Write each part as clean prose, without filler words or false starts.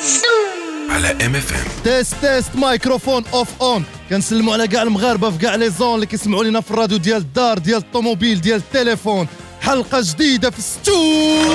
على MFM. تيست مايكروفون اوف اون. كنسلموا على كاع المغاربه في كاع لي زون اللي كيسمعوا لينا في الراديو ديال الدار، ديال الطوموبيل، ديال التليفون. حلقه جديده في الستور،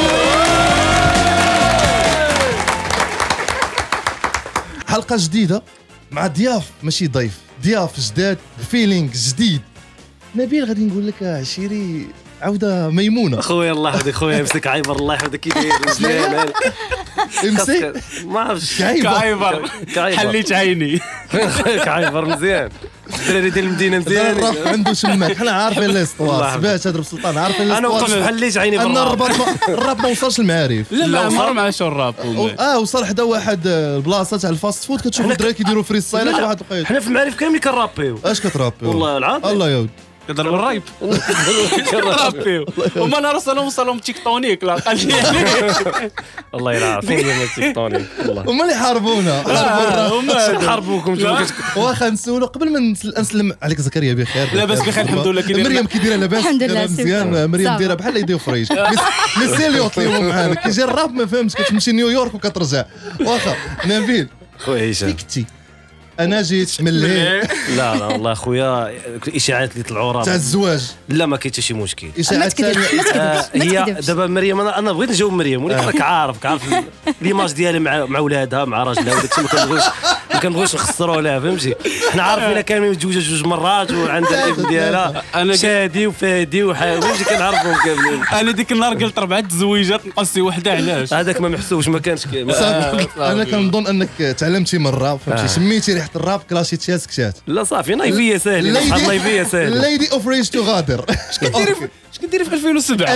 حلقه جديده مع ضياف، ماشي ضيف، ضياف جداد، فيلينغ جديد. نبيل غادي نقول لك عشيري عوده ميمونه. خويا الله يحفظك خويا، يمسك عايبر الله يحفظك. كي داير مزيان؟ امسك ما عرفتش. كعيبر حليت عيني. كعيبر مزيان، الدراري ديال المدينه مزيان. الراب عنده شماك، حنا عارفين ليستوار. سبات هضرب سلطان، عارفين انا وقفت حليت عيني بالراب. الراب ما وصلش للمعارف. لا عمر ما عاش الراب. وصل حدا واحد البلاصه تاع الفاست فود كتشوف الدراري كيديروا فري ستايل واحد القيد. حنا في المعارف كاملين كنرابيو. اش كترابيو؟ والله العظيم. الله يعود كضرب الرايب كنرابيو. وما نوصلهم تيكتونيك لا قال لي الله يلعن فين تيكتونيك. والله هما اللي حاربونا. حاربوكم. واخا نسولو قبل ما نسلم عليك. زكريا بخير؟ لاباس بخير الحمد لله. مريم كي دايره لاباس؟ الحمد لله مزيان. مريم دايره بحال يديو فريج. ميسي اللي يطلبوا معانا كيجي الراب ما فهمتش، كتمشي نيويورك وكترجع. واخا نبيل خويا هشام كنتي انا جيت من الليل. لا والله خويا الاشاعات اللي طلعوا راه تاع الزواج. لا ما كاين حتى شي مشكل. اشاعات ثانيه هي دابا مريم، انا بغيت نجاوب مريم ولكن راك عارف ليماج ديالها مع ولادها مع راجلها وداك الشيء ما كنبغيوش نخسروا لها، فهمتي؟ حنا عارفين كاملين متزوجه جوج مرات وعندها الابن ديالها شادي وفادي وفهمتي كنعرفهم كاملين. انا ديك النهار قلت 4 تزويجات نقصي وحده، علاش؟ هذاك ما محسوبش، ما كانش انا كنظن انك تعلمتي من الراب، فهمتي؟ سميتي ريحه الراب كلاشيتيات سكتات. لا صافي نايفيه ساهله، بحال نايفيه ساهله. ليدي اوف ريج تو غادر. اش كديري في 2007؟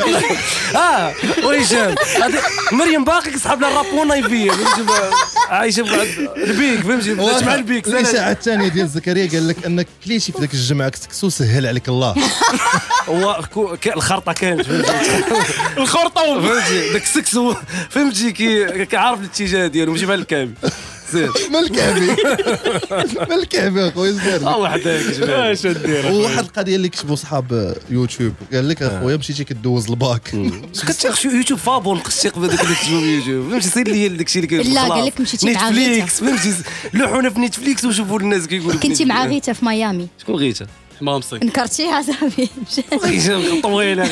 وهشام مريم باقي كيسحب لها الراب ونايفيه، عايشه البيك، فهمتي؟ تسمع البيك. الاشاعه الثانيه ديال زكريا قال لك انك كليتي في ذاك الجمعه كسكسو سهل عليك الله. هو الخرطه كانت، الخرطه، فهمتي؟ داك السكسو، فهمتي؟ كيعرف الاتجاه ديالو، ماشي بحال الكامل. مالكعبي اخويا زير. واحد اش دير؟ وواحد القضيه اللي كتبوا صحاب يوتيوب قال لك اخويا مشيتي كدوز الباك. كتاخذ يوتيوب فابور نقص يقبل داك اللي كتبوا يوتيوب، فهمتي؟ سير لي داك الشيء اللي لا قال لك مشيتي مع غيتا نتفليكس، فهمتي؟ لوحونا في نتفليكس وشوفوا الناس كيقولوا كنتي مع غيتا في ميامي. شكون غيتا؟ حمامصي نكرتيها صافي. غيتا طويله.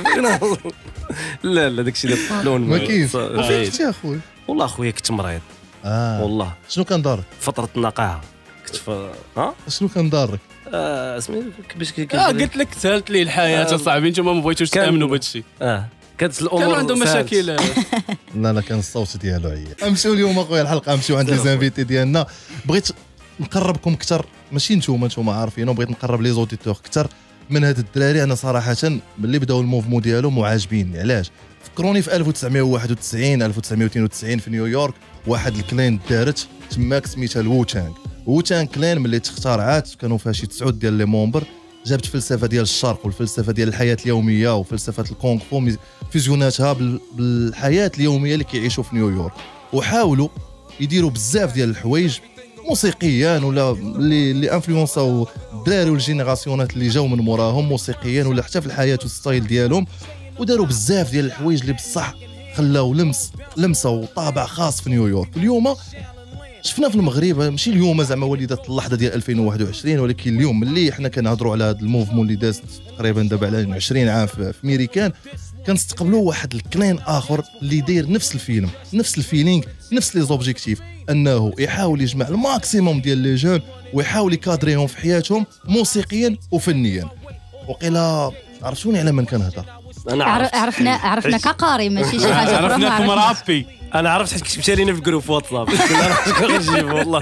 لا داك الشيء اللي طلعون ما كاينش. فين كنتي اخويا؟ والله اخويا كنت مريض. والله شنو كان دارك؟ فتره النقاهه كنت شنو كان دارك؟ سميتو كيفاش قلت لك سهلت لي الحياه صاحبي، نتوما ما بغيتوش تامنوا بهذا الشيء. كانت الامور كانوا عندهم مشاكل. لا كان الصوت ديالو عيا. نمشيو اليوم اخويا الحلقه، نمشيو عند لي زانفيتي ديالنا. بغيت نقربكم اكثر، ماشي نتوما عارفين، بغيت نقرب لي زوديتور اكثر من هاد الدراري. انا صراحه ملي بداو الموفمون ديالهم وعاجبيني. علاش؟ فكروني في 1991 1992 في نيويورك واحد الكلين دارت تماك سميتها الووتانغ كلين. ملي تخترعات كانوا فيها شي 9 ديال لي مومبر، جابت الفلسفه ديال الشرق والفلسفه ديال الحياه اليوميه وفلسفه الكونغ فو، فيزيوناتها بالحياه اليوميه اللي كيعيشوا في نيويورك. وحاولوا يديروا بزاف ديال الحوايج موسيقيا ولا اللي انفلونساو الدراري والجينيراسيونات اللي جاو من موراهم موسيقيا ولا حتى في الحياه والستايل ديالهم. وداروا بزاف ديال الحوايج اللي بصح خلاو لمسه وطابع خاص في نيويورك. اليوم شفنا في المغرب، ماشي اليوم زعما وليدات اللحظه ديال 2021، ولكن اليوم ملي حنا كنهضروا على هذا الموفمون اللي داز تقريبا دابا على 20 عام في ميريكان، كنستقبلوا واحد الكلين اخر اللي داير نفس الفيلم، نفس الفيلينغ، نفس لي زوبجيكتيف، انه يحاول يجمع الماكسيموم ديال لي جون ويحاول يكادريهم في حياتهم موسيقيا وفنيا. وقيلا عرفتوني على من كنهضر؟ انا عرفنا كقاري ماشي شي حاجه. عرفناكم رابي. انا عرفت حيت كتبت لينا في الجروب واتساب. غنجيب والله.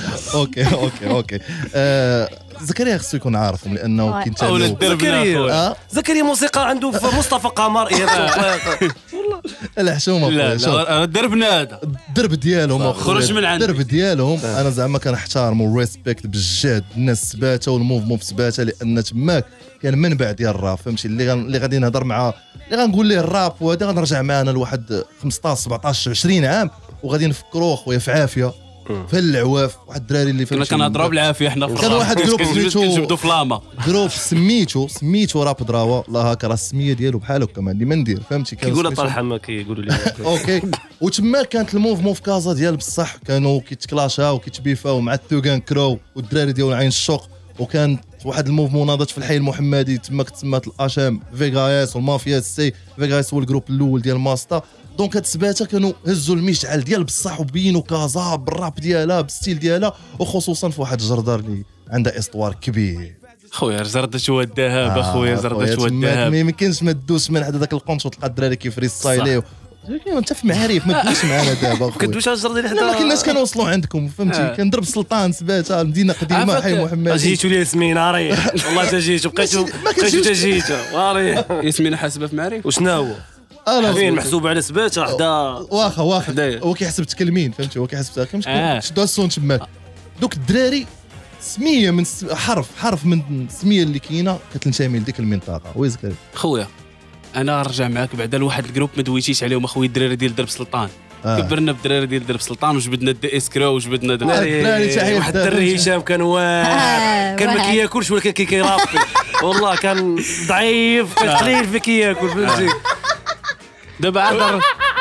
اوكي زكريا خصو يكون عارفهم لانه كنت زكريا موسيقى عنده في مصطفى قمر. والله الحشومه. لا دربنا هذا الدرب ديالهم خرج من عندي. الدرب ديالهم انا زعما كنحتارموا الريسبكت بالجد. الناس سباته والموفمون سباته لان تماك كان منبع ديال الراب، فهمتي؟ اللي غادي نهضر معاه اللي غنقول ليه الراب وهذا غنرجع معنا لواحد 15 17 20 عام وغادي نفكروا خويا في عافيه في العواف واحد الدراري اللي كنا كنهضروا بالعافيه حنا كان واحد جروب كنجبدوا فلاما جروب سميتو راب دراوا الله هكا راه السميه ديالو بحال هكا ما عندي ما ندير فهمتي كيقولوا طرحه ما كيقولوا لي اوكي وتما كانت الموفمون في كازا ديال بصح كانوا كيتكلاشاو وكيتبيفاو مع التوغان كرو والدراري ديال عين الشوق وكان واحد الموفمون ناضت في الحي المحمدي تما تسمات الاشام فيغايس والمافيا سي فيغايس هو الجروب الاول ديال ماستا دونك هاد السباته كانوا هزوا المشعل ديال بصح وبينوا كازا بالراب ديالها بالستيل ديالها وخصوصا في واحد الجردار اللي عندها استوار كبير خويا زردت هو الذهب اخويا زردت هو الذهب ما يمكنش ما تدوش من حدا داك القنش وتلقى الدراري كيفري ستايلي انت في معارف ما تدوش معنا دابا اخويا كدوش على الجردار اللي حدا ما كناش كنوصلوا عندكم فهمتي كنضرب سلطان سباته مدينه قديمه حي محمد جيتوا لي سمينه ريح والله تا جيتوا بقيتوا تا جيتوا ريح ياسمين حاسبه في معارف وشنو هو فين محسوب على سباته حدا واخا هو كيحسب تكلمين فهمتي هو كيحسب تكلمين شدوا الصون تماك دوك الدراري سميه من حرف من السميه اللي كاينه كتنتمي لديك المنطقه ويزكر خويا انا نرجع معاك بعدا لواحد الجروب ما دويتيش عليهم اخويا الدراري ديال درب سلطان كبرنا بالدراري ديال درب سلطان وجبدنا الدي اسكرو وجبدنا الدراري واحد الدري هشام كان كان ما كياكلش ولكن كيرابي والله كان ضعيف كان قليل في كياكل فهمتي دابا عاد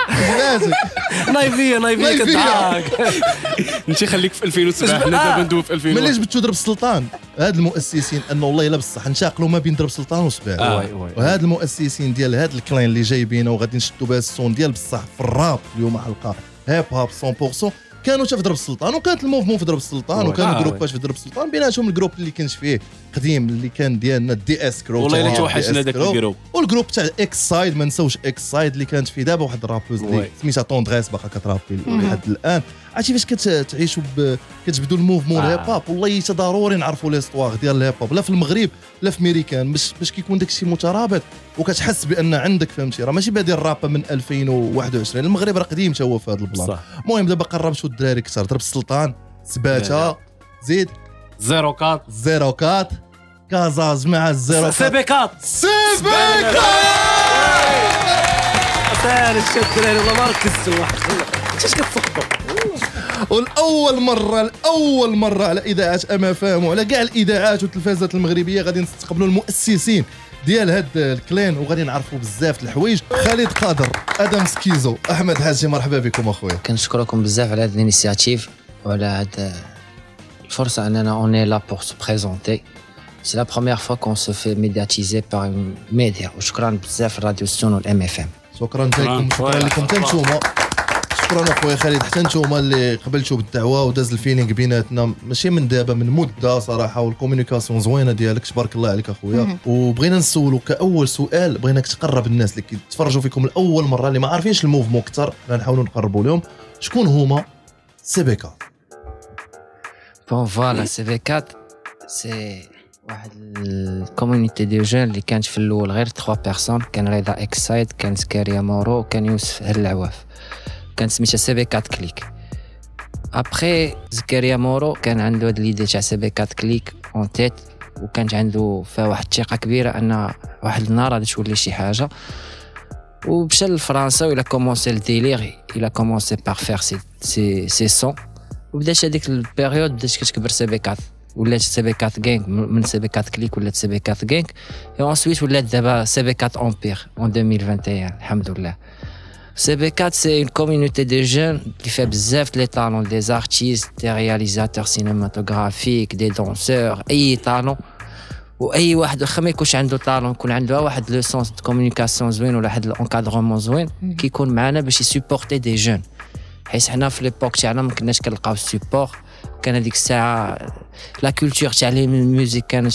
نايفيه كتضحك انت خليك في 2007 حنا دابا ندوي في 2000 ملي جبتو درب السلطان هاد المؤسسين انه والله الا بصح نشاقلوا ما بين درب السلطان وسباع وهاد المؤسسين ديال هاد الكلاين اللي جايبينه وغادي نشدوا بها السون ديال بصح في الراب اليوم حلقه هيب هاب 100% كانوا في درب السلطان وكانت الموفمون في درب السلطان وكانوا جروبات في درب السلطان بيناتهم الجروب اللي كنت فيه قديم اللي كان ديالنا دي اس كرو والله الا توحشنا داك الجروب والجروب تاع اكس سايد ما نساوش اكس سايد اللي كانت فيه دابا واحد الرابوز اللي سميتها طوندغيس باقا كترابي لحد الان عرفتي فاش كتعيشوا كتجبدوا الموفمون الهيب هاب والله حتى ضروري نعرفوا ليستواغ ديال الهيب هاب لا في المغرب لا في ميريكان باش كيكون داك الشيء مترابط وكتحس بان عندك فهمتي راه ماشي بادي الراب من 2021 المغرب راه قديم تا هو في هذا البلان المهم دابا قربتوا الدراري كثر درب السلطان سباته زيد 04 كازاز مع الزيرو سبيكات ثاني الدراري والله ما ركزتوا واحد اش كتصفقوا والأول مرة على إذاعة أما فهم وعلى كاع الإذاعات والتلفازات المغربية غادي نستقبلوا المؤسسين ديال هاد الكلين وغادي نعرفوا بزاف الحوايج خالد قادر ادم سكيزو احمد حاجي مرحبا بكم اخويا كنشكركم بزاف على هاد الانيسياتيف وعلى هاد الفرصة أننا on est là pour se présenter. C'est la première fois qu'on se fait médiatiser par une média وشكرا بزاف الراديو ستون والام اف ام. شكرا لكم حتى نتوما شكرا اخويا خالد حتى نتوما اللي قبلتوا بالدعوه وداز الفيلينغ بيناتنا ماشي من دابا من مده صراحه والكومونيكاسيون زوينه ديالك تبارك الله عليك اخويا وبغينا نسولو كاول سؤال بغيناك تقرب الناس اللي كيتفرجوا فيكم لاول مره اللي ما عارفينش الموفمون اكثر نحاولوا نقربوا لهم شكون هما سيبيكا. Bon voilà CV4 c'est واحد الكوميونيتي ديال جون اللي كانت في الاول غير 3 بيرسون كان رضا اكسايد كان زكريا مورو وكان يوسف العواف كان سميتها CV4 كليك. ابري زكريا مورو كان عنده هاد ليدي تاع CV4 كليك اون تيت وكانت عنده فيها واحد الثقه كبيره ان واحد النهار غادي تولي شي حاجه ومشى لفرنسا ولا كومونسي الديلير الى كومونسي بار فير سي سون وبدات هذيك البيريود بدات كتكبر CV4 ولات CV4 غانغ من CV4 كليك ولات CV4 غانغ اي ensuite ولات دابا CV4 امبير en 2021 الحمد لله. CV4 c'est une communauté de jeunes qui fait bzaf les talents des artistes, des réalisateurs cinématographiques, des danseurs, اي talent واي واحد واخا ما يكونش عنده طالون يكون عنده واحد لو سونس دو كومونيكاسيون زوين ولا واحد الانكادرومون زوين كيكون معنا باش يسيبورتي دي جون حيت حنا في ليبوك تاعنا ما كناش كنلقاو السيبور كان هذيك الساعه لا كولتور تاع لي ميوزيك كانت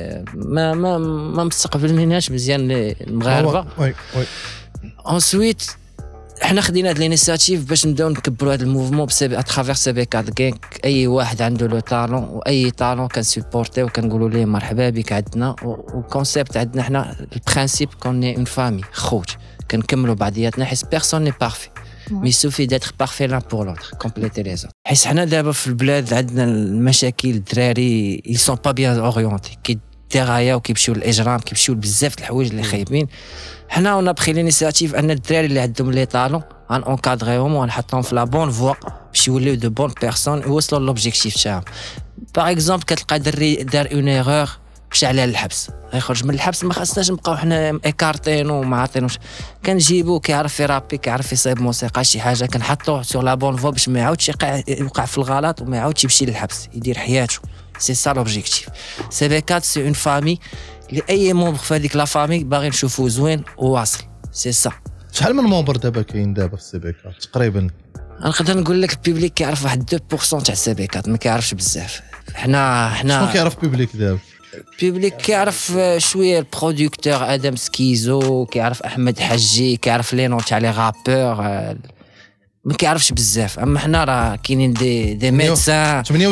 ما مستقبليناش مزيان المغاربه وي انسويت حنا خدينا هاد لينيسياتيف باش نبداو نكبروا هاد الموفمون اترافير CV4 غانغ اي واحد عنده لو طالون واي طالون كنسيبورتي وكنقولوا ليه مرحبا بك عندنا والكونسيبت عندنا حنا البرانسيب كوني اون فامي خوت كنكملوا بعضياتنا حيت بيرسون ني بارفي مي سوفي ديتر بارفي لان بور لوتر كومبليتي لي زوت حيت حنا دابا في البلاد عندنا المشاكل الدراري ils sont pas bien orientés كيديرايا وكيمشيو للاجرام كيمشيو بزاف د الحوايج اللي خايبين حنا on a pris l'initiative ان الدراري اللي عندهم لي طالون غان اونكادريهم ونحطهم في لا بون فوا باش يوليو دو بون بيرسون يوصلوا لوبجيكتيف تاعهم. باغ اكزومبل كتلقى دري دار اون ايرور مشى على الحبس، غيخرج من الحبس ما خاصناش نبقاو حنا ايكارتينو وما عاطينوش، كنجيبو كيعرف يرابي كيعرف يصايب موسيقى شي حاجه كنحطوه سور لا بون فو باش ما يعاودش يوقع في الغلط وما يعاودش يمشي للحبس يدير حياته. سي سا لوبجيكتيف. سي في 4 سي اون فامي اللي اي مومبر في هذيك لا فامي باغي نشوفو زوين وواصل. سي سا. شحال من مومبر دابا كاين دابا في السي بي 4 تقريبا؟ نقدر نقول لك البيبليك كيعرف واحد 2% تاع السي بي 4 ما كيعرفش بزاف. حنا شنو كيعرف بيبليك دابا؟ بيبليك كيعرف شويه البروديكتور ادم سكيزو، كيعرف احمد حجي، كيعرف لي نو تاع لي رابور، ما كيعرفش بزاف. اما حنا راه كاينين دي ميدسان 98%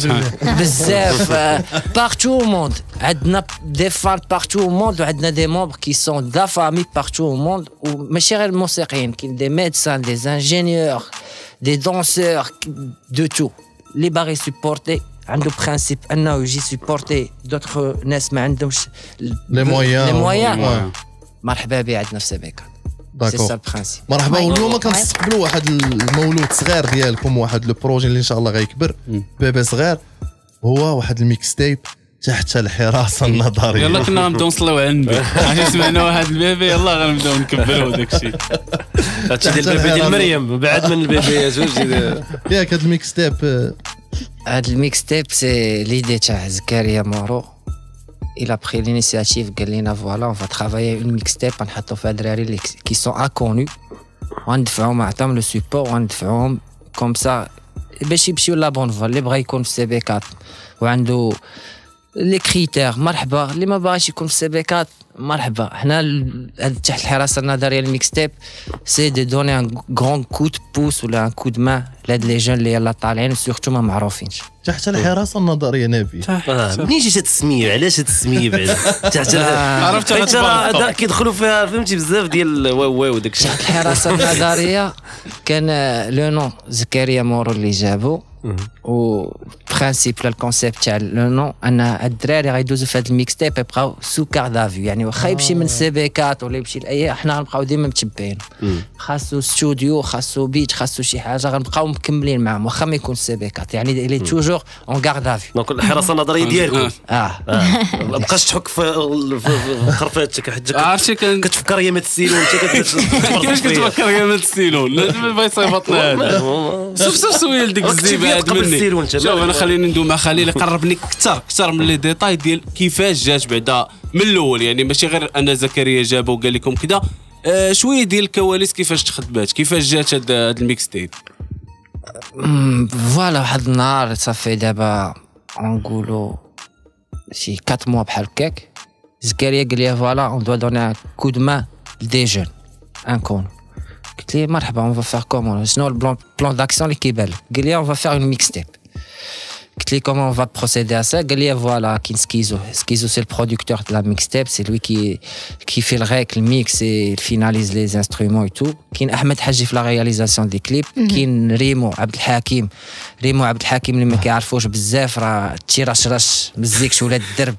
بزاف بارتو موند، عندنا دي فان بارتو موند وعندنا دي مومبر كي سون دا فامي بارتو موند، وماشي غير الموسيقيين، كاين دي ميدسان دي انجينيور دي دونسور دو تو اللي باغي سيبورتي عنده برانسيب انه يجي سيبورتي دوطخ ناس ما عندهمش لي مويان. مرحبا به عندنا في سبيكا. سي سا البرانسيب. مرحبا. واليوم كنستقبلوا واحد المولود صغير ديالكم، واحد لو بروجي اللي ان شاء الله غيكبر، بيبي صغير، هو واحد الميكس تيب تحت الحراسه النظريه. يلا كنا غنبداو نصليو عندي عشان سمعنا واحد البيبي، يلا غنبداو نكبروا داكشي. هادشي ديال البيبي ديال مريم بعد من البيبي زوج ياك هاد الميكس تيب. هاد الميكس تيب سي ليدي تاع زكريا مورو. il a pris l'initiative قال لنا فوالا اون فا ترافايي اون ميكس تيب نحطو فيها الدراري اللي كي سون اكونو وندفعوهم عطاهم لو سيبور وندفعوهم كوم سا باش يمشيو لا بون فال. اللي بغا يكون في سي بي 4 وعنده لي كريتير مرحبا، اللي ما باغاش يكون في سي بي 4 مرحبا. حنا تحت الحراسه النظريه الميكس تيب سي دي دوني ان غران كو دو بوس ولا ان كو دو مان لهاد لي جون اللي يلا طالعين سورتو ما معروفينش. تحت الحراسه النظريه نبي منين جيت التسميه؟ علاش التسميه بعدا تحت عرفت راه كيدخلوا فيها فهمتي بزاف ديال واو وداك الشيء. تحت الحراسه النظريه كان لو نون زكريا مورو اللي جابو، و برانسيب الكونسيبت تاع لو نون ان الدراري غيدوزو في هذا الميكس تيب يبقاو سو كاردافيو، يعني واخا يمشي من سي بي 4 ولا يمشي لاي حنا غنبقاو ديما متبعين. خاصو ستوديو، خاصو بيت، خاصو شي حاجه غنبقاو مكملين معاهم واخا ما يكون سي بي 4، يعني اللي توجور اون كاردافيو. دونك الحراسه النظريه ديالكم ما بقاش تحك في خرفاتك حتى عرفتي كتفكر ايامات السيلون انت كيفاش كتفكر ايامات السيلون؟ لازم بغا يصيفطنا هذا سوف سويل ديك الزيبه هاد مني. شوف انا خليني ندوي مع خليل يقربني اكثر من لي ديتاي ديال كيفاش جات بعدا من الاول، يعني ماشي غير انا زكريا جابه وقال لكم كذا، شويه ديال الكواليس كيفاش تخدمات، كيفاش جات هاد الميكس تيب. فوالا واحد النهار صافي دابا نقولوا شي 4 موا بحال هكاك، زكريا قال لي فوالا اون دو دوني كو دو مان لدي جون انكون. قلت لي مرحبا اون فا فير كومون، شنو البلان داكسيون اللي كيبان؟ قال لي اون فا فير اون ميكس تيب. قلت لي كومون va procéder à ça. قال لي فوالا كاين سكيزو سي البروديكتور de la mixtape, c'est lui qui fait le rec, le mix et il finalise les instruments et tout. كاين احمد حجي في la réalisation des clips. كاين ريمو عبد الحكيم اللي ما كيعرفوش بزاف راه تيرشرش مزيكش ولا الدرب.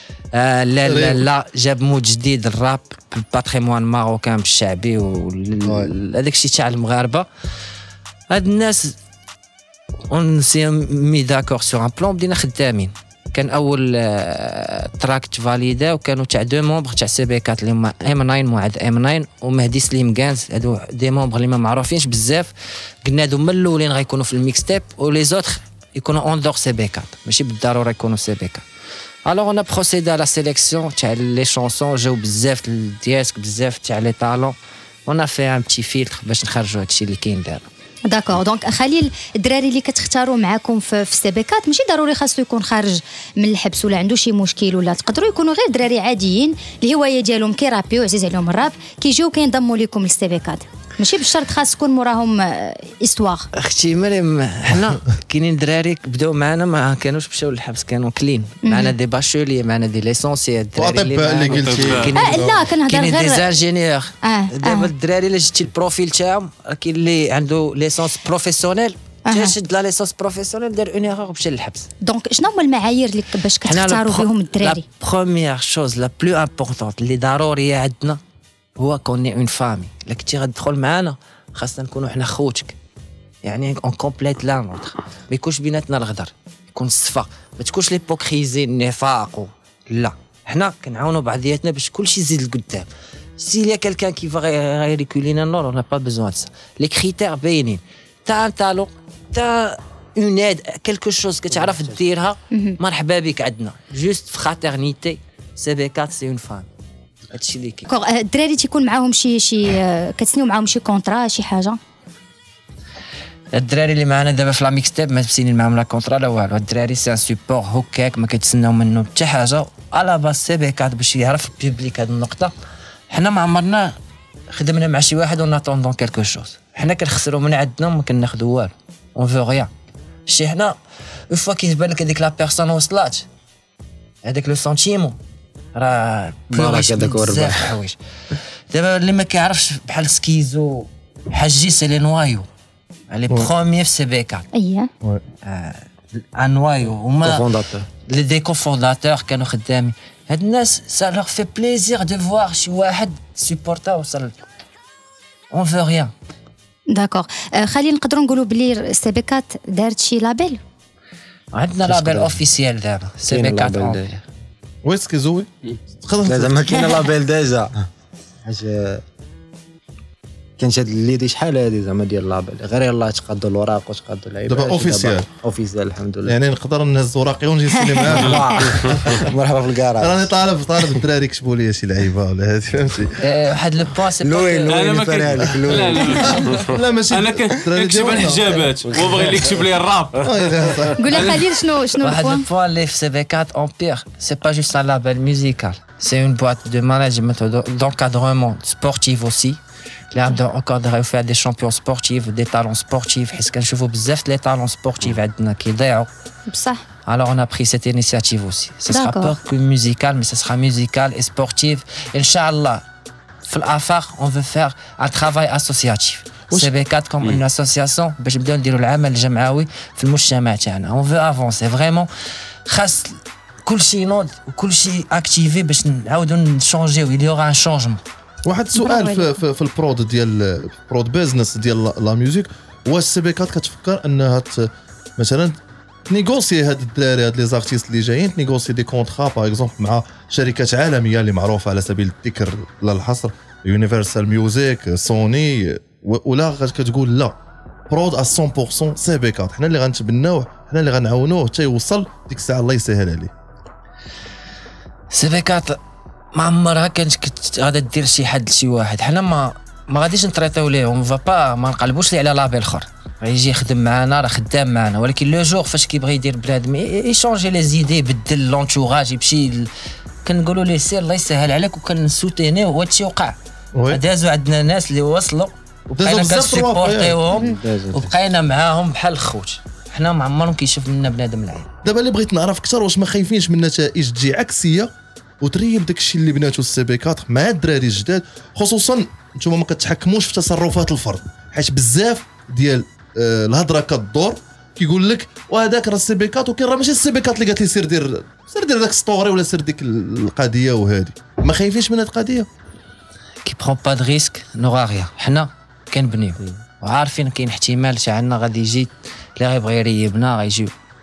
لا جاب مود جديد الراب بالباتريمون ماروكان بالشعبي وهذاك الشيء تاع المغاربه. هاد الناس on s'est mis d'accord sur un plan بدينا خدامين. كان اول تراك تفاليدا وكانوا تاع دو مومبر تاع سي بي 4 اللي هما ام 9 وعد ام 9 ومهدي سليم كانز، هادو دي مومبر اللي ما معروفينش بزاف. قلنا هادو من الاولين غيكونوا في الميكس تيب ولي زوتر يكونوا اون دور سي بي 4، ماشي بالضروره يكونوا سي بي 4. Alors on a procédé à la sélection تاع لي شونسون، جاو بزاف الديسك بزاف تاع لي طالون. on a fait un petit filtre باش نخرجوا هادشي اللي كاين دابا. داكور. دونك خليل الدراري اللي كتختاروا معاكم في السباكات ماشي ضروري خاصو يكون خارج من الحبس ولا عنده شي مشكل، ولا تقدروا يكونوا غير دراري عاديين الهوايه ديالهم كيرابيو عزيز عليهم الراب كيجيو كينضموا لكم للسباكات، ماشي بالشرط خاص تكون موراهم استواغ. اختي مريم حنا كاينين دراري بداو معنا ما كانوش مشاو للحبس، كانوا كلين معنا دي باشولي، معنا دي ليسونسيال، الدراري اللي قلتي لا كنهضر غير دي انجينيور. دابا الدراري اللي جبتي البروفيل تاعهم كاين اللي عنده ليسونس بروفيسيونيل شد لا ليسونس بروفيسيونيل دار اون ايرور ومشى للحبس. دونك شنو هما المعايير اللي باش كتختاروا بهم الدراري؟ لا بروميير شوز لا بلو امبورطونت اللي ضروريه عندنا هو كوني اون فامي. الا كنتي غتدخل معانا خاصنا نكونوا حنا خوتك، يعني اون كومبليت لا نوتر، ما يكونش بيناتنا الغدر، يكون الصفا، ما تكونش ليبوكريزي النفاق لا، حنا كنعاونوا بعضياتنا باش كلشي يزيد لقدام. s'il y a quelqu'un qui va reculer non on n'a pas besoin de ça. Les critères باينين، t'as un talent, t'as une aide, quelque chose كتعرف ديرها مرحبا بك عندنا. juste fraternité CB4 c'est une femme. هادشي اللي كاين. الدراري تيكون معاهم شي كتسنيو معاهم شي كونطرا شي حاجه؟ الدراري اللي معنا دابا في لا ميكس تيب ما مسينين معاهم لا كونطرا لا والو. الدراري سي ان سيبور هكاك ما كيتسناو منه حتى حاجه على باس CB4 باش يعرف البيبليك هاد النقطه. حنا ما عمرنا خدمنا مع شي واحد اون اتوندون كالكو شوز، حنا كنخسروا من عندنا وما كناخذوا والو، اون فو غيان. شي حنا اون فوا كيبان لك هذيك لا بيرسون وصلات هذاك لو سونتيمون راه بلوغيش بزاف حوايج. دابا اللي ما كيعرفش بحال سكيزو حجي سي لي نوايو لي بروميير في CB4 اييه ان نوايو هما لي دي كوفونداتور كانوا خدامين. هاد الناس سا لور في بليزير دو فوار شي واحد سيبورتا وصل اون فو ريان. داكوغ خلينا نقدروا نقولوا بلي CB4 دارت شي لابيل. عندنا لابيل اوفيسيال دابا CB4 ويس كيزوي زعما كاين لابيل ديجا حاجه كان شاد اللي دي شحال هذه زعما ديال لابيل غير يلاه تقادوا الوراق وتقادوا اللعيبه دابا اوفيسيال الحمد لله. يعني نقدر نهز وراقي ونجي نسولي معاه مرحبا في الكراج. راني طالب الدراري يكتبوا لي شي لعيبه ولا هادي فهمتي. واحد لو بوان سي انا ما كنفرها لا ماشي انا كنكتب الحجابات وبغي اللي يكتب لي الراب. قول لي خليل شنو واحد البوان؟ البوان اللي في CB4 امبير سي با جوست ان لابيل ميوزيكال، سي اون بواط دو ماناجمنت دونكادرومون سبورتيف اوسي اللي عندهم اونكادريو فيها دي شامبيون سبورتيف دي تالون سبورتيف، حيت كنشوفوا بزاف لي تالون سبورتيف عندنا كيضيعوا. بصح Alors on a pris cette initiative aussi. Ce sera pas que musical, mais ce sera musical et sportif. Inch'Allah, في الآفاق on veut faire un travail associatif. CB4 comme une association باش نبداو نديروا العمل الجمعوي في المجتمع تاعنا. On veut avancer vraiment. خاص كل شيء نوض وكل شيء اكتيفي باش نعاودوا نشونجيو. il y aura un changement. واحد السؤال في البرود ديال برود بيزنس ديال لا ميوزيك، واش CB4 كتفكر انها مثلا تنيغوسي هاد الدراري هاد لي زارتيست اللي جايين تنيغوسي دي كونطرا باغ اكزومبل مع شركات عالميه اللي معروفه على سبيل الذكر لا الحصر يونيفرسال ميوزيك سوني، ولا كتقول لا برود 100% CB4 حنا اللي غنتبناوه حنا اللي غنعاونوه حتى يوصل ديك الساعه الله يسهل عليه؟ CB4 ما عمرها كانت غادا دير شي حد لشي واحد، حنا ما غاديش نطريطيو ليهم فا ما نقلبوش ليه على لابيل اخر يجي يخدم معنا راه خدام معنا، ولكن لو جور فاش كيبغي يدير بلاد يشونجي لي زيدي يبدل لونتوراج يمشي كنقولوا ليه سير الله يسهل عليك وكنسوتينيو وهادشي وقع. دازوا عندنا ناس اللي وصلوا وبقينا كنسيبورتيوهم وبقينا معاهم بحال الخوت، حنا ما عمرهم كيشوف منا بنادم العين. دابا اللي بغيت نعرف اكثر واش ما خايفينش من نتائج تجي عكسيه وتريب داكشي اللي بناتو CB4 مع الدراري الجداد، خصوصا نتوما ما كتحكموش في تصرفات الفرد، حيت بزاف ديال الهضره كدور كيقول لك وهذاك راه CB4 وكاين راه ماشي CB4 اللي قالت لي سير دير داك ستوري ولا سير ديك القضيه. وهذه ما خايفينش من هذه القضيه؟ كي برون با دو ريسك نوغا ريان، حنا كنبنيو وعارفين كاين احتمال تاعنا غادي يجي اللي غيبغي يريبنا غيجيو،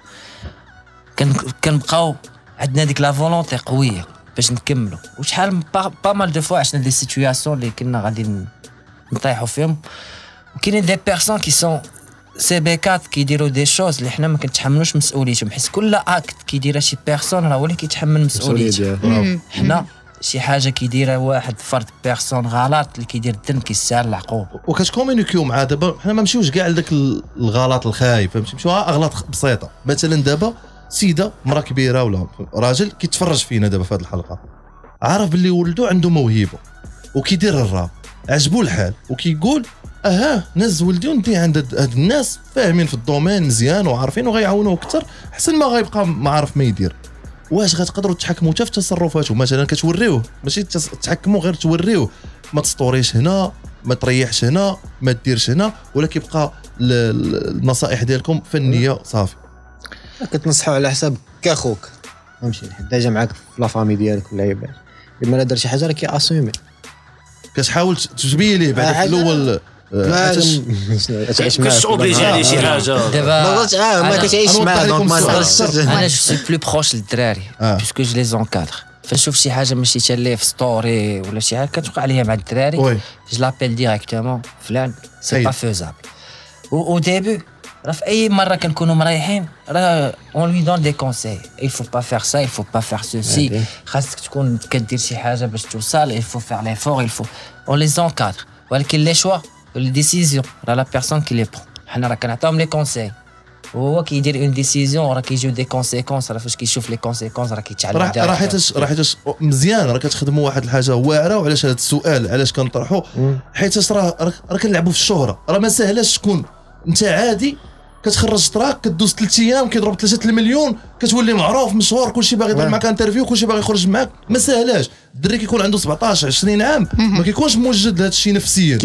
كنبقاو عندنا ديك لا فولونتي قويه باش نكملوا. وشحال با مال دو فوا عشنا دي سيتوياسيون اللي كنا غادي نطيحوا فيهم، وكاينين دي بيرسون كي سون CB4 كيديروا دي شوز اللي حنا ما كنتحملوش مسؤوليتهم، حيت كل اكت كيديرها شي بيرسون راه هو اللي كيتحمل مسؤوليته. حنا شي حاجه كيديرها واحد فرد بيرسون غلط اللي كيدير الذنب كيستاهل العقوبه، وكتكومونيكيو مع. دابا حنا ما مشيوش كاع لذاك الغلط الخايب، فهمتي مشيو اغلاط بسيطه. مثلا دابا سيده مرا كبيره ولا راجل كيتفرج فينا دابا في هذه الحلقه، عارف باللي ولده عنده موهبه وكيدير الراب عجبو الحال وكيقول نز ولدي وندي عند هاد الناس فاهمين في الدومين مزيان وعارفين وغيعاونوه اكثر احسن ما غيبقى ما عارف ما يدير. واش غتقدروا تحكموا حتى في تصرفاته؟ مثلا كتوريوه ماشي تحكموا غير توريوه، ما تستوريش هنا ما تريحش هنا ما ديرش هنا، ولا كيبقى النصائح ديالكم فنيه صافي؟ كتنصحوا على حساب كاخوك فهمتي، حتى جا معاك في لا فامي ديالك ولا يبان لما لا دار شي حاجه راه كياسومي، كتحاول تجبيه ليه بعد في الاول كاش اوبليجي عليه شي حاجه دابا ما كتعيش معاه دونك ما تقدرش انا جو سي بلو بروش للدراري باسكو جو لي زونكادر فنشوف شي حاجه ماشي تالي في ستوري ولا شي حاجه كتوقع عليا مع الدراري جو لابيل ديريكتومون فلان سي با فوزابل او ديبي راه في اي مره كنكونوا مريحين راه اون لوي دون دي كونساي il faut pas faire ça il faut pas faire ceci خاصك تكون كدير شي حاجه باش توصل il faut faire l'effort il faut on les encadre ولكن لي شوا لي ديسيزيون راه لا بيرسون كي لي برون حنا راه كنعطيهم لي كونساي وهو كيدير اون ديسيزيون راه كيجيو دي كونسيكونس راه فاش كيشوف لي كونسيكونس راه كيتعلم راه حيتاش مزيان راه كتخدموا واحد الحاجه واعره. وعلاش هذا السؤال علاش كنطرحوا حيتاش راه كنلعبوا في الشهره. راه ما سهلاش تكون انت عادي كتخرج تراك كدوز 3 ايام كيضرب 3 المليون كتولي معروف مشهور كلشي باغي يدير معاك انترفيو كلشي باغي يخرج معاك. ما سهلاش. الدري كيكون عنده 17 20 عام ما كيكونش موجد لهذا الشيء نفسيا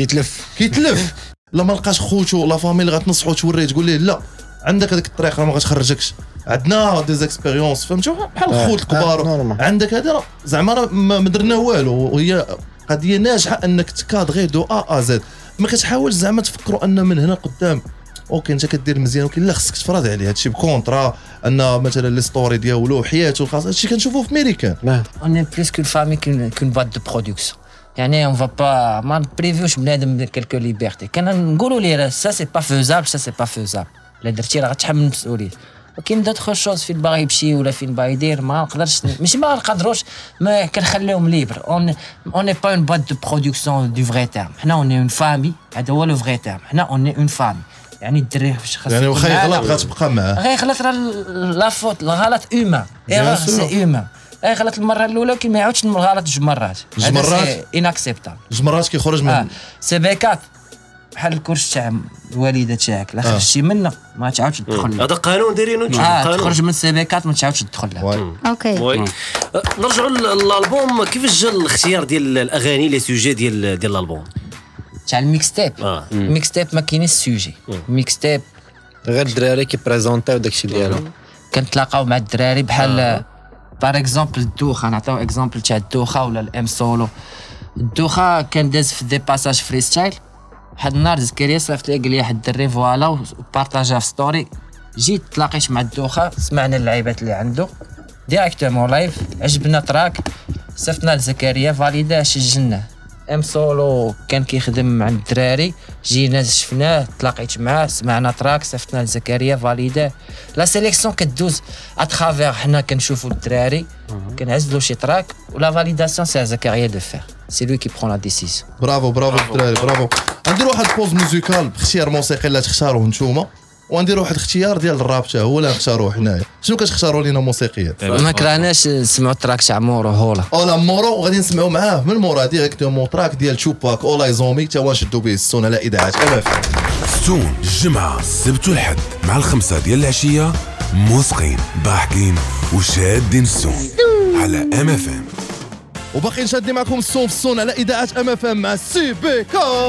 كيتلف لا ما لقاش خوتو لا فامي اللي غتنصحو توريه تقول ليه لا عندك هذيك الطريق راه ما غتخرجكش. عندنا دي زيكسبيريونس فهمتوا بحال الخوت الكبار عندك هذا زعما ما درنا والو. وهي قضيه ناجحه انك تكادغي دو ا زد. ما كتحاولش زعما تفكروا ان من هنا قدام اوكي انت كدير مزيان ولكن لا خصك تفرض عليه هادشي بكونطرا ان مثلا لي ستوري ديالو حياته الخاصه هادشي كنشوفوه في امريكان. اون بليس كون فامي كون بات دو برودكسيون يعني اون فا با ما بريفيوش بنادم كالكو ليبرتي كنقولوا ليه سا سي با فوزابل سا سي با فوزابل لا درتي راه غتحمل المسؤوليه. ولكن دوطخ شوز فين باغي يمشي ولا فين باغي يدير ما نقدرش ماشي ما نقدروش ما كنخليهم ليبر. اون ني با اون بات دو برودكسيون دو فري تيرم. حنا اون اون فامي هذا هو لو فري تيرم. حنا اون اون فامي يعني الدري فاش خاص يعني واخا يغلط غتبقى معاه غيغلط راه لا فوت الغلط اومان ايرور سي اومان غلط المره الاولى ولكن ما يعاودش الغلط جوج مرات اناكسبتابل جوج مرات كيخرج من سي بيكات بحال الكرش تاع الوالده تاعك لا خرجتي منها ما تعاودش تدخل. هذا قانون دايرينو قانون تخرج من سي بيكات ما تعاودش تدخل لها. اوكي نرجعوا للالبوم. كيفاش جا الاختيار ديال الاغاني لي سوجي ديال الالبوم تاع الميكس تيب؟ الميكس تيب ما كاينش سوجي. الميكس تيب غير الدراري كيبريزونطيو داكشي ديالهم كنتلاقاو مع الدراري بحال بار اكزومبل الدوخه. نعطيو اكزومبل تاع الدوخه ولا الام سولو. الدوخه كان داز في دي باساج فري ستايل. واحد النهار زكريا صيفط لي قال لي واحد الدري فوالا وبارطاجها في ستوري. جيت تلاقيت مع الدوخه سمعنا اللعيبات اللي عنده ديريكتومون لايف عجبنا تراك صيفطنا لزكريا فاليدا سجلناه. ام سولو كان كيخدم مع الدراري جينا شفناه تلاقيت معاه سمعنا تراك صيفطنا لزكريا فاليدا. لا سيليكسيون كدوز اترافير حنا كنشوفوا الدراري كنعزلوا شي تراك ولا فاليداسيون سي زكريا دو فير سي لوي كي برون لا ديسيزيون. برافو الدراري برافو. غنديروا واحد بوز موسيقال باختيار موسيقي اللي تختاروه نتوما ونديروا واحد اختيار ديال الراب حتى هو اللي نختاروه حنايا. شنو كتختاروا لينا موسيقيا؟ ما كرهناش نسمعوا التراك تاع مورو هولا اولا مورو وغادي نسمعوا معاه من مورا ديريكتومون تراك ديال توباك اولاي زومي تا هو نشدوا به السون على اذاعه MFM. السون الجمعه السبت والحد مع الخمسة ديال العشيه موسقين ضاحكين وشادين السون على MFM. وباقي نشادي معكم السون في السون على اذاعه MFM مع سي بي كا.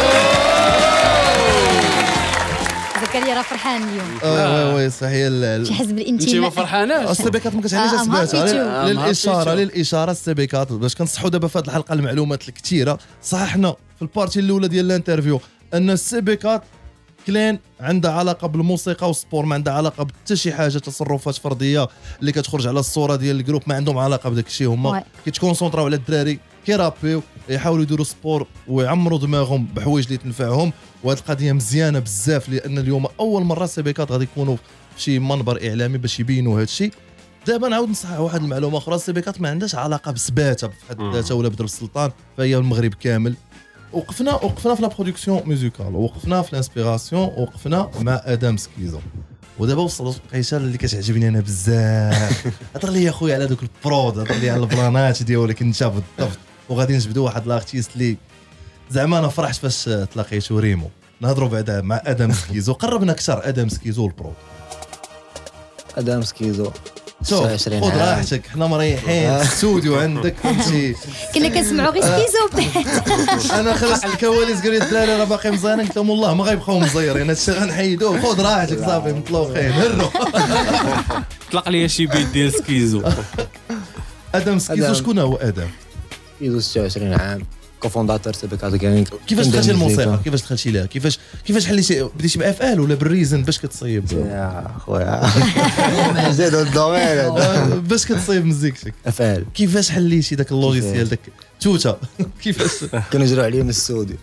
زكريا راه فرحان اليوم. وي صحيح. شي حزب الانتماء. انت ما فرحاناش؟ السبيكات ما كتعنيش اسبات للاشاره السبيكات باش كنصحوا دابا في هذه الحلقه المعلومات الكثيره. صححنا في البارتي الاولى ديال الانترفيو ان السبيكات كلين عندها علاقه بالموسيقى والسبور ما عندها علاقه بحتى شي حاجه تصرفات فرديه اللي كتخرج على الصوره ديال الجروب ما عندهم علاقه بداك الشيء. هما كيتكونسونطراو على الدراري كيرابيو يحاولوا يديروا سبور ويعمروا دماغهم بحوايج اللي تنفعهم. وهذه القضيه مزيانه بزاف لان اليوم اول مره السبيكات غادي يكونوا في شي منبر اعلامي باش يبينوا هذا الشيء. دابا نعاود نصحح واحد المعلومه اخرى. السبيكات ما عندهاش علاقه بسباته بحد ذاتها ولا بدر السلطان فهي المغرب كامل. وقفنا في لا برودكسيون ميوزيكال وقفنا في الانسبيراسيون وقفنا مع ادم سكيزو. ودابا وصلت القيشه اللي كتعجبني انا بزاف. هضر لي يا خويا على دوك البرود هضر لي على البلانات ديالك انت بالضبط. وغادي نجبدوا واحد لارتيست اللي زعما انا فرحت فاش تلاقيتو ريمو. نهضروا بعدا مع ادم سكيزو. قربنا اكثر ادم سكيزو البرود. ادم سكيزو خذ راحتك حنا مريحين في الاستوديو عندك فهمتي. كنا كنسمعوا غير سكيزو. انا خلصت الكواليس قال لي الدراري راه باقي مزيانين قلت لهم والله ما غيبقاو مزيرين هادشي غنحيدوه. خذ راحتك صافي مطلوقين هرو. طلق لي شي بيت ديال سكيزو. ادم سكيزو شكون هو ادم؟ سكيزو 26 عام كوفونداتور سي بي 4 كان. كيفاش دخلتي الموسيقى؟ كيفاش دخلتي لها؟ كيفاش حليتي بديتي بافعال ولا بالريزن باش كتصيب؟ يا خويا زيدوا الدومين باش كتصيب مزيكتك افعال. كيفاش حليتي داك اللوجيسيال داك توتا؟ كيفاش كنجروا عليه من الاستوديو.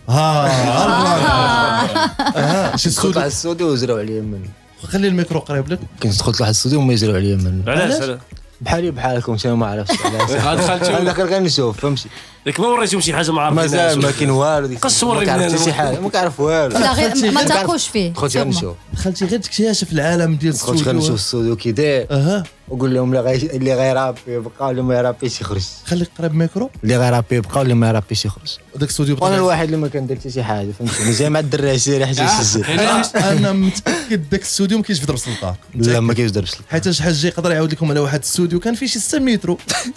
شي دخلت على الاستوديو وجروا عليه من. خلي الميكرو قريب لك. كنت دخلت لواحد الاستوديو وما يجروا عليه من. علاش؟ بحالي بحالكم شنو ما عرفتش علاش. دخلتي انا غنشوف فهمتي. ياك ما وريتهم شي حاجه ما عرفتينهاش مازال ما كاين والو. قص ورينا ما عرفتش شي حاجه ما كنعرف والو. لا غير ما تاخوش فيه. دخلت غنشوف. دخلتي غير تكتشف العالم ديال دخلت الاستوديو. غنشوف الاستوديو كي داير وقول لهم اللي غيرابي يبقى اللي ما يرابيش يخرج. خليك قريب ميكرو. اللي غيرابي يبقى واللي ما يرابيش يخرج. داك الاستوديو وانا الواحد اللي ما كندير حتى شي حاجه فهمتني. جاي مع الدراري سيري حاجه يسجل. انا متاكد داك الاستوديو ما كاينش في درب سلطان. لا ما كاينش درب سلطان. حيت شي حاجه يقدر يعاود لكم على واحد الاستوديو كان فيه شي 6 متر.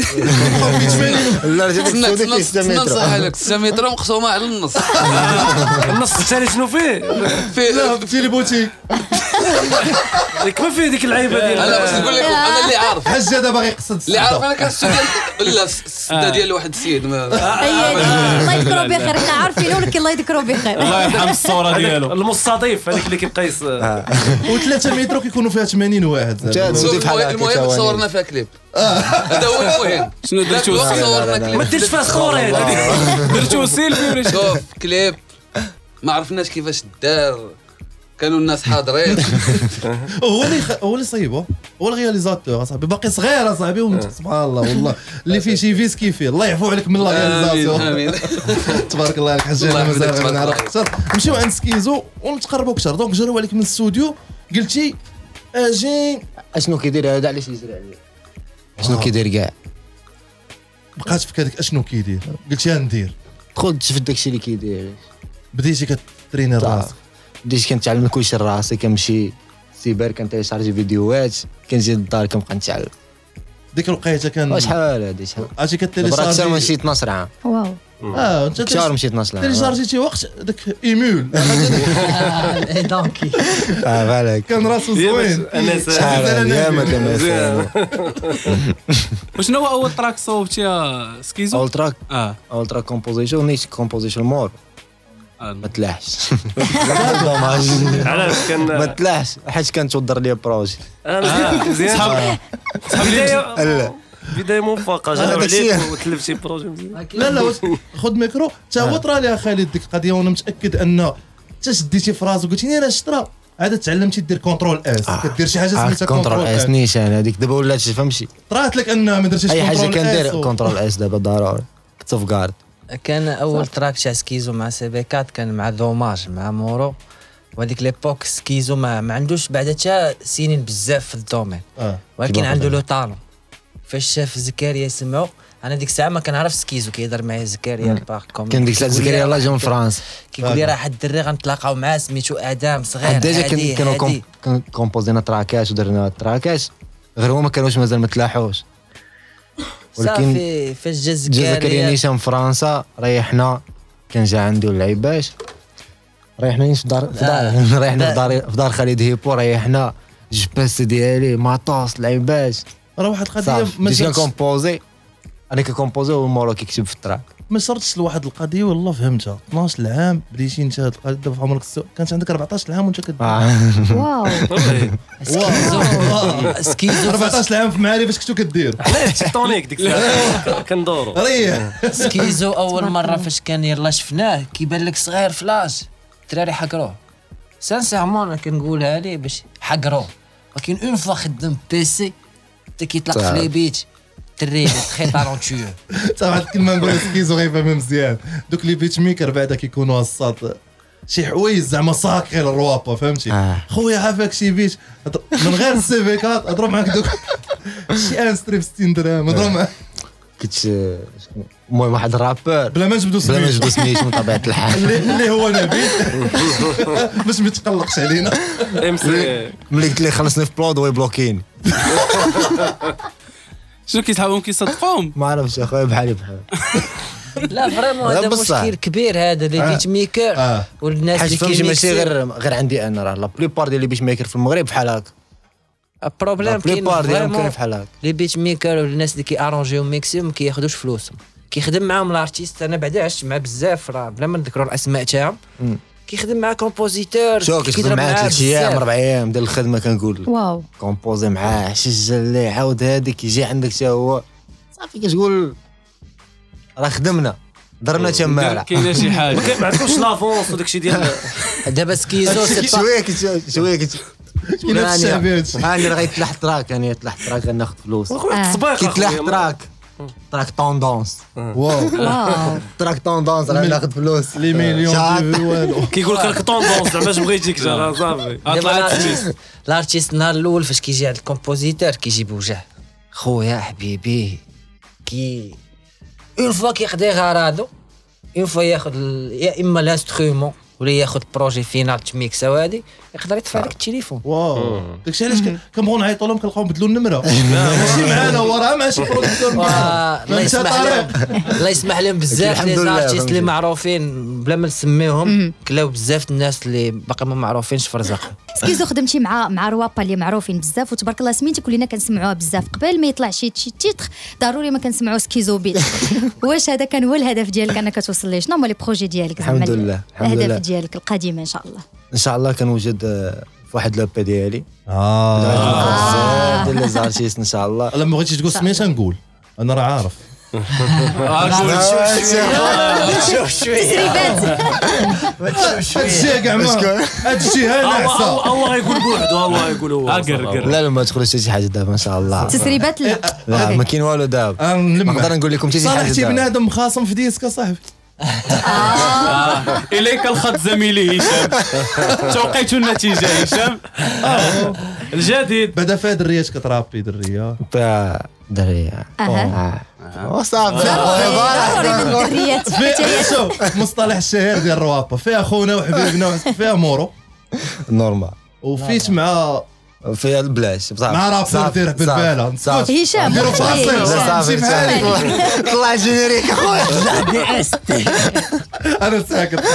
لا رجعت الاستوديو كاين 6 متر. نصح لك 6 متر مقسومه على النص. النص الثاني شنو فيه؟ لا في لي بوتيك. كيما فيه ديك اللعيبه ديال انا باش نقول لكم انا اللي عارف حاجه دابا غيقصد اللي عارف انا كان السوداء لا السده ديال واحد السيد الله يذكروا بخير. حنا عارفينه ولكن الله يذكروا بخير. الله يرحم الصوره ديالو المستضيف هذاك اللي كيبقى و3 متر كيكونوا فيها 80 واحد. المهم صورنا فيها كليب هذا هو المهم. شنو درتو؟ صورنا كليب ما ديرش فيها ستوري هذيك. درتو سيلفي ولا شوف كليب ما عرفناش كيفاش دار. كانوا الناس حاضرين. هو اللي صايبه هو الرياليزاتور اصاحبي باقي صغير اصاحبي سبحان الله والله اللي فيه شي فيس كيفيه الله يعفو عليك من الرياليزاسيون. امين تبارك الله عليك حاج. انا مازال غنعرف اكثر. نمشيو عند سكيزو ونتقربوا اكثر. دونك جراو عليك من الاستوديو قلتي اجي اشنو كيدير هذا علاش يجري عليه اشنو كيدير كاع. بقات في هذيك اشنو كيدير قلتي ندير. دخلت شفت داكشي اللي كيدير بديتي كتريني راسك. بديت كنتعلم كلشي راسي. كنمشي سيبر كنتيشارجي فيديوهات كنجي للدار كنبقى نتعلم. ديك الوقيته كان شحال هادي شحال اجي برا كتيليشارجي اكثر من شي 12 عام. واو انت شهر مشيت 12 عام. تيليشارجيتي وقت داك ايمول دونكي بالك كان راسو زوين. شحال ايامك انا. وشنو هو اول تراك صوبتيها سكيزو؟ اول تراك اول تراك كومبوزيشن نيت كومبوزيشن مور ما تلاحش. علاش كان ما تلاحش حيت كان توضر لي بروجي. مزيان صحاب لا بدايه موفقه جاو عليك وتلفتي بروجي مزيان. لا خذ ميكرو تا هو طرا ليها خالد ديك القضيه. وانا متاكد ان حتى شديتي في راسك قلتي لي انا شطره عاد تعلمتي دير كونترول اس. كدير شي حاجه سميتها كونترول اس نيشان هذيك دابا ولات فهمتي. طرات لك ان ما درتيش اي كونترول اس. حاجه كندير كونترول اس دابا ضروري سوفغارد. كان اول تراك تاع سكيزو مع سي بي 4 كان مع دوماج مع مورو. وهذيك ليبوك سكيزو ما عندوش بعد حتى سنين بزاف في الدومين ولكن عنده لو طالون. فاش شاف زكريا سمعو انا ديك الساعه ما كنعرف سكيزو كيهضر معايا زكريا الباق كان ديك الساعه زكريا يلاه جا من فرنسا كيقول لي راه واحد الدري غنتلاقاو معاه سميتو ادم صغير ديجا كانوا كومبوزينا تراكات ودرنا تراكات غير هما ما كانوش مازال ما تلاحوش. ولكن فاش جا زكريا نيشان من فرنسا ريحنا كان جا عنده اللعيباش ريحنا في دار ريحنا في دار خالد هيبو ريحنا جباس ديالي ماطوس لعيباش. راه واحد القضيه ماشي كومبوزي انا كومبوزي ومورو كيكتب في التراك. ما صرتش لواحد القضيه والله فهمتها. 12 عام بديتي انت هاد القضيه دابا في عمرك كانت عندك 14 عام وانت كدير. واو سكيزو 14 عام في معارف فاش كنتو كدير. علاش تيكتونيك ديك الساعه كندورو ريح. سكيزو اول مره فاش كان يلا شفناه كيبان لك صغير فلاش الدراري حقروه سانسيرمون انا كنقولها ليه باش حقروه. ولكن اون فوا خدم بيسي حتى كيطلق في لي بيت تري تري تالونتيو. صافي واحد الكلمه نقول سكيزو غيفهم مزيان. دوك لي بيت ميكر بعدا كيكونوا الصاط شي حوايج زعما ساكري الروابا فهمتي. خويا عافاك شي بيت من غير السي في 4 هضروا معاك دوك شي انستري ب 60 درهم هضروا معاك. كنت المهم واحد الرابور بلا ما نجبدو سميت من طبيعه الحال اللي هو نبيل باش ما يتقلقش علينا. ملي قلت لي خلصني في بلود هو يبلوكيني. شنو كيتحاولوا كيصدقوهم؟ ما عرفتش اخويا بحالي بحال. لا فريمون هذا مشكل كبير هذا لي بيت ميكر والناس اللي كيميكسي ماشي غير عندي انا راه لا بليبار ديال لي بيت ميكر في المغرب بحال هكا. البروبليم كاين ديالهم كاين بحال هكا. لي بيت ميكر والناس اللي كيارونجيو ميكسيو ما كياخذوش فلوسهم كيخدم معاهم الارتيست. انا بعدا عشت مع بزاف راه بلا ما نذكروا الاسماء تاعهم، كيخدم مع كومبوزيتور. شوف كيخدم معاه 3 ايام 4 ايام ديال الخدمه كنقول لك. واو كومبوزي معاه شجع ليه عاود هذيك يجي عندك حتى هو صافي كتقول راه خدمنا درنا تما. كاينه شي حاجه ما عندكمش لافونس وداك الشيء ديال دابا سكيزو سي شويه كاين في الشعب هادشي. انا غيتلاح تراك، انا يتلاح تراك غناخذ فلوس. الصبايق كيتلاح تراك طوندونس. واو تراك طوندونس راه ناخذ فلوس لي مليون دو والو. كيقول لك راك طوندونس زعما اش بغيتيك جا صافي. الارتيست النهار الاول فاش كيجي عند الكومبوزيتور كيجي بوجه خويا حبيبي كي اون فوا كيقضي غرضو، اون فوا ياخذ يا اما الانسترومون ولا ياخذ بروجي فينال تميكس هادي يقدر يطفي عليك التليفون. واو داكشي علاش كنبغيو نعيطوا لهم كنلقاو بدلوا النمره. ماشي معانا هو راه ماشي برودكتور. الله يسمح لهم بزاف لي زارتيست اللي معروفين بلا ما نسميوهم، كلاو بزاف الناس اللي باقي ما معروفينش في رزقهم. سكيزو خدمتي مع روابا اللي معروفين بزاف وتبارك الله سميتك ولينا كنسمعوها بزاف. قبل ما يطلع شي تيتر ضروري ما كنسمعوا سكيزو بيت. واش هذا كان هو الهدف ديالك انك توصل ليه؟ شنو هما لي بروجي ديالك الحمد لله الاهداف ديالك القادمه ان شاء الله؟ ان شاء الله كنوجد في واحد لو بي ديالي ديال لي زارتيست ان شاء الله. الا ما بغيتيش تقول سميت نقول انا راه عارف. شوف شويه هادشي كاع ما هادشي ها نعسه. هو غيقول بوحدو، هو غيقول هو قر لا ما تخرجش شي حاجه دابا ان شاء الله. تسريبات لا ما كاين والو دابا. نقدر نقول لكم شي حاجه صالح شي بنادم خاصم في ديسك صاحبي. اليك الخط زميلي هشام. توقيت النتيجه هشام الجديد. بعدا فيها دريات كترابي دريه دريه وصافي. شوف مصطلح الشهير ديال الروابه فيها خونا وحبيبنا فيها مورو نورمال وفيت مع فيها البلاش بصح مع رابور دير بالباله هشام ديروا فاصل صافي طلع جينيريك اخويا انا ساكت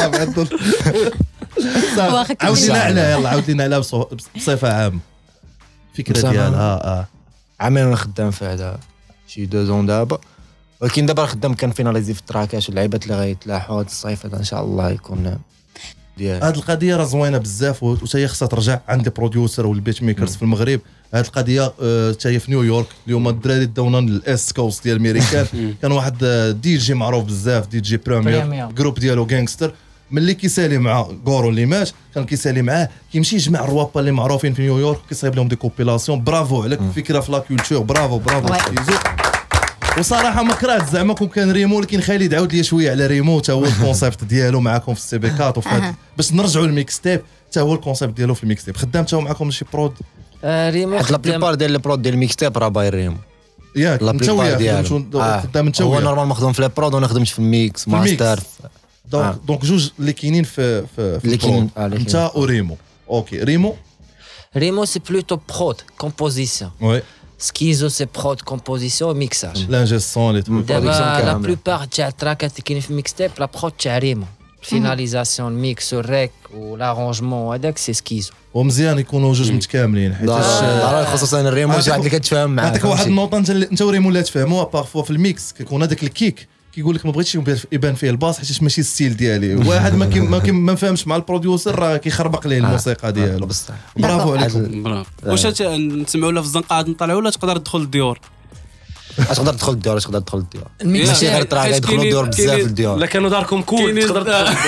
صافي. عاود لنا عليها يلا عاود لنا عليها بصفه عامه الفكره ديالها. عامين وانا خدام في هذا شي 2 دابا، ولكن دابا خدام كنفيناليزي في التراكات واللعيبات اللي غيتلاحوا هذا الصيف هذا ان شاء الله يكون ديال. هاد القضيه راه زوينه بزاف وتا هي خصها ترجع عند البروديوسر والبيت ميكرز في المغرب. هاد القضيه تا هي في نيويورك اليوم الدراري داونا للايست كوست ديال الميريكان. كان واحد دي جي معروف بزاف دي جي بريمير جروب ديالو غانغستر ملي كيسالي مع غورو اللي مات كان كيسالي معاه كيمشي يجمع الروابا اللي معروفين في نيويورك كيصايب لهم دي كوبيلاسيون. برافو عليك الفكره في لا كولتور برافو سكيزو. وصراحه ما كرهت زعما كون كان ريمو ولكن خالد عاود لي شويه على ريمو تا هو الكونسيبت ديالو معاكم في السي بي كات وفي باش نرجعوا للميكس تيب تا هو الكونسيبت ديالو في الميكس تيب. خدام تا هو معاكم شي برود ريمو لا بليبار ديال البرود ديال الميكس تيب راه باير ريمو ياك انت وياه خدام انت وياه. هو نورمال مخدوم في لي برود وانا خدمت في الميكس ماستر. دونك جوج اللي كاينين في البرود انت وريمو. اوكي ريمو سي بلوتو برود كومبوزيسيون. وي سكيزو سي برود كومبوزيسيون ميكساج. لانجي سون لي تروك دابا لا بلوبار تاع التراكات اللي كاينين في ميكس تيب لا برود تاع ريمو فيناليزاسيون الميكس والريك والارونجمون هذاك سي سكيزو. ومزيان يكونوا جوج متكاملين حيت خصوصا الريمو شي واحد اللي كتفاهم معاه. نعطيك واحد النقطه انت وريمو لا تفهموها بارفوا في الميكس كيكون هذاك الكيك كيقول لك ما بغيتش يبان فيه الباص حيت ماشي الستيل ديالي. واحد ما فهمش مع البروديوسر راه كيخربق ليه الموسيقى ديالو. برافو عليكم. برافو. واش نسمعوا لا في الزنقه نطلعوا ولا تقدر تدخل الديور؟ تقدر تدخل الديور ماشي غير تراك يدخلوا الديور بزاف الديور. لا كانوا داركم كول تقدر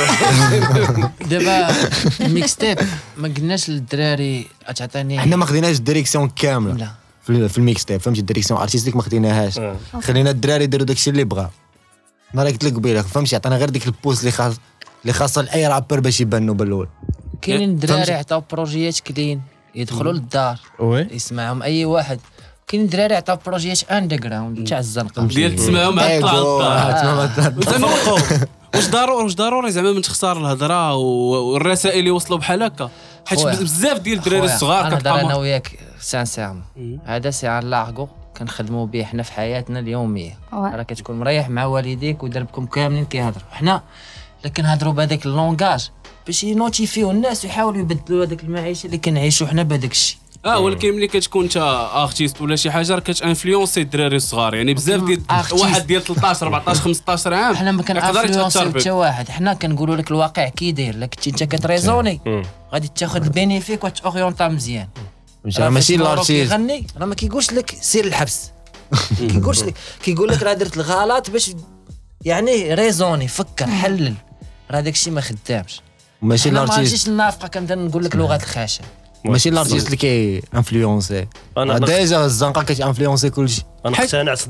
دابا الميكس تيب ما قلناش للدراري تعطيني حنا ما خديناش الديريكسيون كامله في الميكس تيب فهمتي الديريكسيون ارتستيك ما خديناهاش. خلينا الدراري يديروا داكشي اللي بغا. انا قلت لك قبيله فهمتي عطينا غير ديك البوست اللي خاصه لاي رابر باش يبانوا بالاول. كاينين الدراري عطاو بروجيات كلين يدخلوا للدار يسمعهم اي واحد. كاين دراري عطاو بروجيات اندرغراوند تاع الزنقه ديال تسمعهم مع الطلعه. واش ضروري زعما من تختار الهضره والرسائل اللي يوصلوا بحال هكا حيت بزاف ديال الدراري الصغار كنهضر انا وياك سانسيرمون هذا سي ان لارغو كنخدموا به حنا في حياتنا اليوميه. راه كتكون مريح مع والديك ودربكم كاملين كيهضروا حنا لكن نهضروا بهذاك اللونغاج باش ينوتيفيو الناس ويحاولوا يبدلوا هذاك المعيشه اللي كنعيشوا حنا بهذاك الشيء. ولكن ملي كتكون انت ارتيست ولا شي حاجه راه كتانفلونسي الدراري الصغار، يعني بزاف ديال واحد ديال 13 14 15 عام حنا ما كنانفلونسيو حتى واحد، حنا كنقولوا لك الواقع كي داير. لا كنتي انت كتريزوني غادي تاخذ البينيفيك وتاورينتا مزيان. ماشي الارتيست غني راه ما كيقولش لك سير الحبس كيقولش لك، كيقول لك راه درت الغلط باش يعني ريزوني فكر حلل، راه داكشي ما خدامش. ماشي الارتيست ما الارتيست نجيش النافقه كنبدا نقول لك لغه الخاشع. ماشي الارتيست اللي كي انفلونسي ديجا الزنقه كتانفلونسي كلشي. انا اقتنعت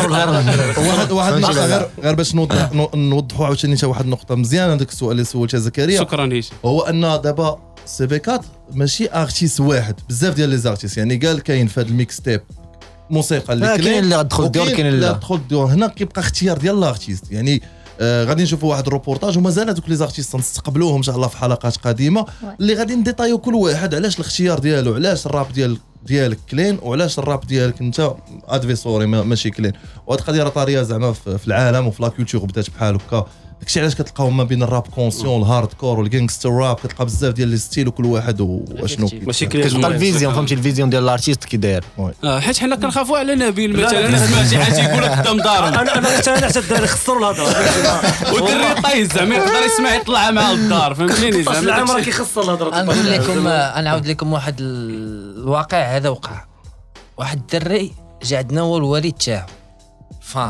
واحد النقطه غير باش نوضحوا عاوتاني حتى واحد النقطه مزيان. هذاك السؤال اللي سولتها زكريا شكرا هيش، هو ان دابا سي بي 4 ماشي ارتيست واحد، بزاف ديال لي زارتيست. يعني قال كاين في هذا الميكس تيب موسيقى اللي كاين اللي غتدخل دور كاين اللي غتدخل دور. هنا كيبقى اختيار ديال الارتيست. يعني غادي نشوفوا واحد الروبورتاج ومازال هذوك لي زارتيست نستقبلوهم ان شاء الله في حلقات قادمه اللي غادي نديطايو كل واحد علاش الاختيار ديالو، علاش الراب ديالك كلين وعلاش الراب ديالك انت ادفيسوري ماشي كلين. وهاد القضيه راه طاريه زعما في العالم وفي لا كولتور بدات بحال هكا. داكشي علاش كتلقاو ما بين الراب كونسيون الهارد كور والجانغستر راب كتلقى بزاف ديال لي ستيل وكل واحد واشنو ماشي كلين. كتبقى الفيزيون، فهمتي الفيزيون ديال الارتيست كي داير. حيت حنا كنخافوا على نبيل مثلا سمع شي حاجه يقول لك قدام دارهم. انا اقتنعت الدراري خسروا الهضره والدري طايز زعما يقدر يسمع يطلع مع الدار، فهمتيني زعما العام راه كيخسر الهضره. نقول لكم انا نعاود لكم واحد الواقع هذا وقع. واحد الدري جا عندنا هو الوالد تاعو فان،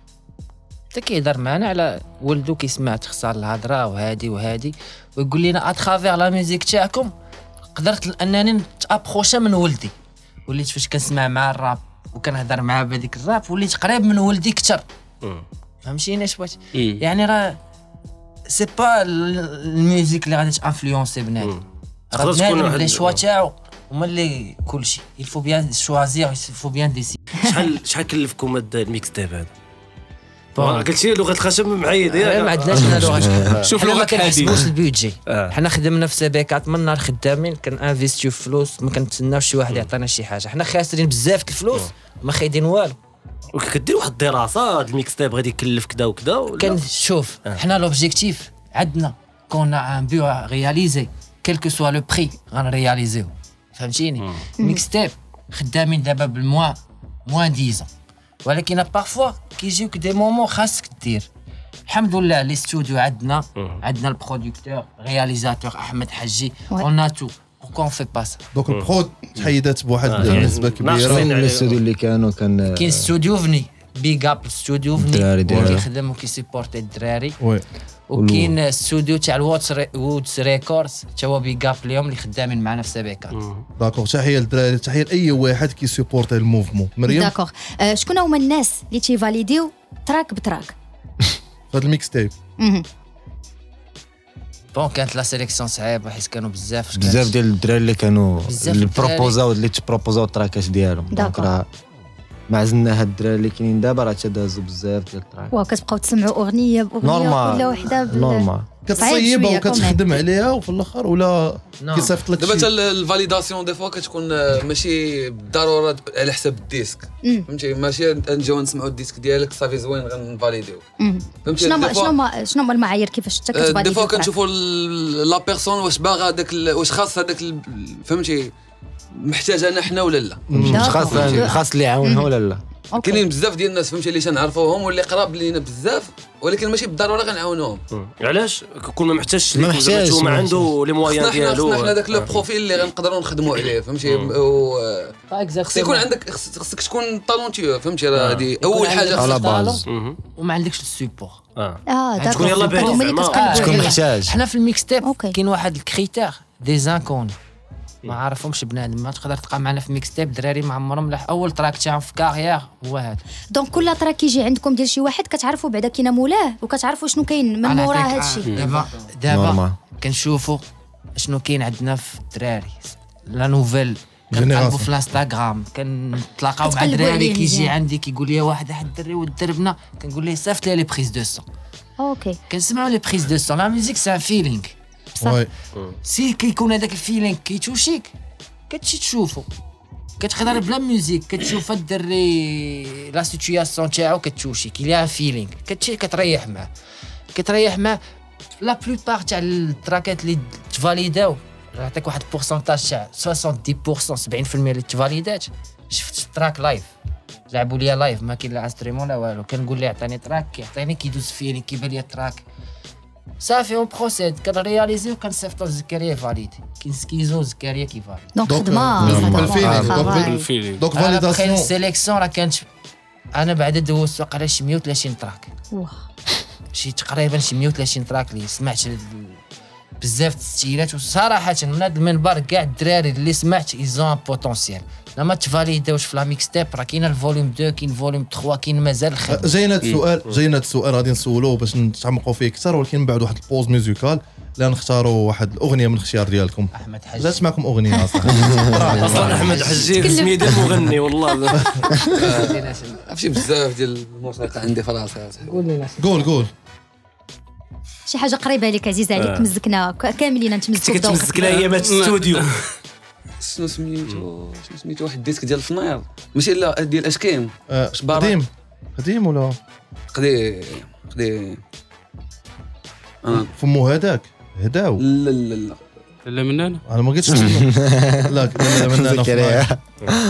حتى كيهضر معنا على ولدو كيسمع تخسر الهضره وهادي ويقول لنا اترافير لا ميوزيك تاعكم قدرت انني نتابروشا من ولدي. وليت فاش كنسمع مع الراب وكنهضر معاه بهذيك الراب وليت قريب من ولدي اكثر. فهمتيني اش بغيت يعني؟ راه سي با الميوزيك اللي غادي تانفلونسي بنادم، راه بنادم لي شوا تاعو هما اللي كلشي. il faut bien choisir, il faut bien décider. شحال كلفكم هذا الميكس تيب هذا؟ قلتي لغه الخشب معيد ياك؟ ما عندناش حنا لغه الخشب. شوف حنا لغه ما كنحسبوش الحديد. البيدجي. حنا خدمنا في سبيكات من نهار خدامين كنانفيستيو فلوس، ما كنتسناوش شي واحد يعطينا شي حاجه. حنا خاسرين بزاف الفلوس ما خايدين والو. وكدير واحد الدراسه هذا الميكس تيب غادي يكلف كذا وكذا كنشوف حنا لوبجيكتيف عندنا كون ان بيو رياليزي كيلكو سوا لو بري غنرياليزيو. فهمتيني؟ ميكس تيب خدامين دابا بالموا موان 10، ولكن بارفوا كيجيوك دي مومون خاصك دير. الحمد لله لي ستوديو عندنا البروديكتور رياليزاتور احمد حجي اون تو بوركو اون في با سا. دوك البرود تحيدات بواحد النسبه كبيره. كاين الاستوديو اللي كانوا كاين ستوديو فني بيغ اب ستوديو فني كيخدم وكيسيبورتي الدراري. وكاين الاستوديو تاع الوودز ريكوردز حتى هو بيغ اب اليوم اللي خدامين معنا في سبيكات. داكور، تحيه للدراري، تحيه لاي واحد كيسيبورتي الموفمون. مريم داكور، شكون هما الناس اللي تيفاليديو تراك بتراك هذا الميكس تيب؟ بون كانت لا سيليكسيون صعيبه حيت كانوا بزاف ديال الدراري اللي كانوا اللي بروبوزاو اللي تبروبوزاو التراكات ديالهم. دونك راه مع زلنا هاد الدراري اللي كاينين دابا راه تدازوا بزاف ديال التراك. وكتبقاو تسمعوا اغنيه باغنيه كل وحده نورمال كتصيبها وكتخدم عليها وفي الاخر ولا كيصيفط لك دابا حتى الفاليداسيون دي فوا كتكون ماشي بالضروره على حساب الديسك. فهمتي؟ ماشي نجيو نسمعوا الديسك ديالك صافي زوين غنفاليديو. فهمتي؟ شنو هما المعايير كيفاش انت كتفاليدي؟ دي فوا كنشوفوا لا بيرسون واش باغا هذاك واش خاص هذاك فهمتي محتاج انا حنا ولا لا، خاص اللي يعاونها ولا لا. كاينين بزاف ديال الناس فهمتي اللي تنعرفوهم واللي قراب لينا بزاف ولكن ماشي بالضروره غنعاونوهم. علاش؟ كون ما محتاجش ما عنده لي مويان ديالو. حنا داك لو بروفيل اللي غنقدروا نخدموا عليه. فهمتي؟ خص يكون عندك خصك تكون طالونتيو. فهمتي؟ راه هذه اول حاجه على باز وما عندكش السيبور. تكون يلا باهي تكون محتاج. حنا في الميكس تيب كاين واحد الكريتير دي زانكون ما عارفهمش بنادم. ما تقدر تلقى معنا في ميكس تيب دراري ما عمرهم لا اول تراك تاعهم في كارير هو هذا. دونك كل تراك كيجي عندكم ديال شي واحد كتعرفوا بعدا كاين مولاه وكتعرفوا شنو كاين من مورا هذا الشيء. دابا كنشوفوا شنو كاين عندنا في الدراري لا نوفيل. كنقلبوا في الانستغرام كنتلاقاو مع دراري كيجي عندي كيقول لي واحد الدري ودربنا كنقول ليه صيفط لي بريز دو سون. اوكي كنسمعوا لي بريز دو سون. لا ميوزيك سي ان فيلينغ. سي كيكون هذاك الفيلينغ كيتوشيك كتمشي تشوفو كتهضر بلا ميوزيك كتشوف الدري لا سيتوياسيون تاعو كتوشيك ليها فيلينغ كتمشي كتريح معاه. لا بلوبار تاع التراكات اللي تفاليداو نعطيك واحد البورسونتاج تاع 70% 70% اللي تفاليدات. شفت تراك لايف لعبوا ليا لايف ما كاين لا انسترومون لا والو، كنقول ليه عطيني تراك كيعطيني كيدوز فيني كيبان لي تراك صافي اون بروسيد كنرياليزي وكنصيفطو للزكريا فاليدي كاين سكيزو زكريا كيفاليد دونك خدمه بالفيلينغ دونك فاليداسيون السيليكسيون راه كانت انا بعد دوزت واقيلا شي 130 تراك شي تقريبا شي 130 تراك اللي سمعت بزاف التسجيلات. وصراحه من هذا المنبر كاع الدراري اللي سمعت ايزون بوتونسيال لما تفاليداوش في لا ميكس تيب راه كاين الفوليوم 2 كاين فوليوم 3 كاين مازال الخدمه. جاينا السؤال غادي نسولوه باش نتعمقوا فيه اكثر، ولكن من بعد واحد البوز ميوزيكال لا نختاروا واحد الاغنيه من الاختيار ديالكم. احمد حجي جات معكم اغنيه اصلا احمد حجي سميتو مغني والله عرفتي بزاف ديال الموسيقى عندي في راسي. قول شي حاجه قريبه لك عزيز عليك مزكنا كاملين نتمزكوا بدوك كتمزكنا هي مات ستوديو. شنو سميتو واحد الديسك ديال الفناير ماشي لا ديال اشكيم قديم ولا قديم فمو هداك هداو لا من انا ما قلتش لا من انا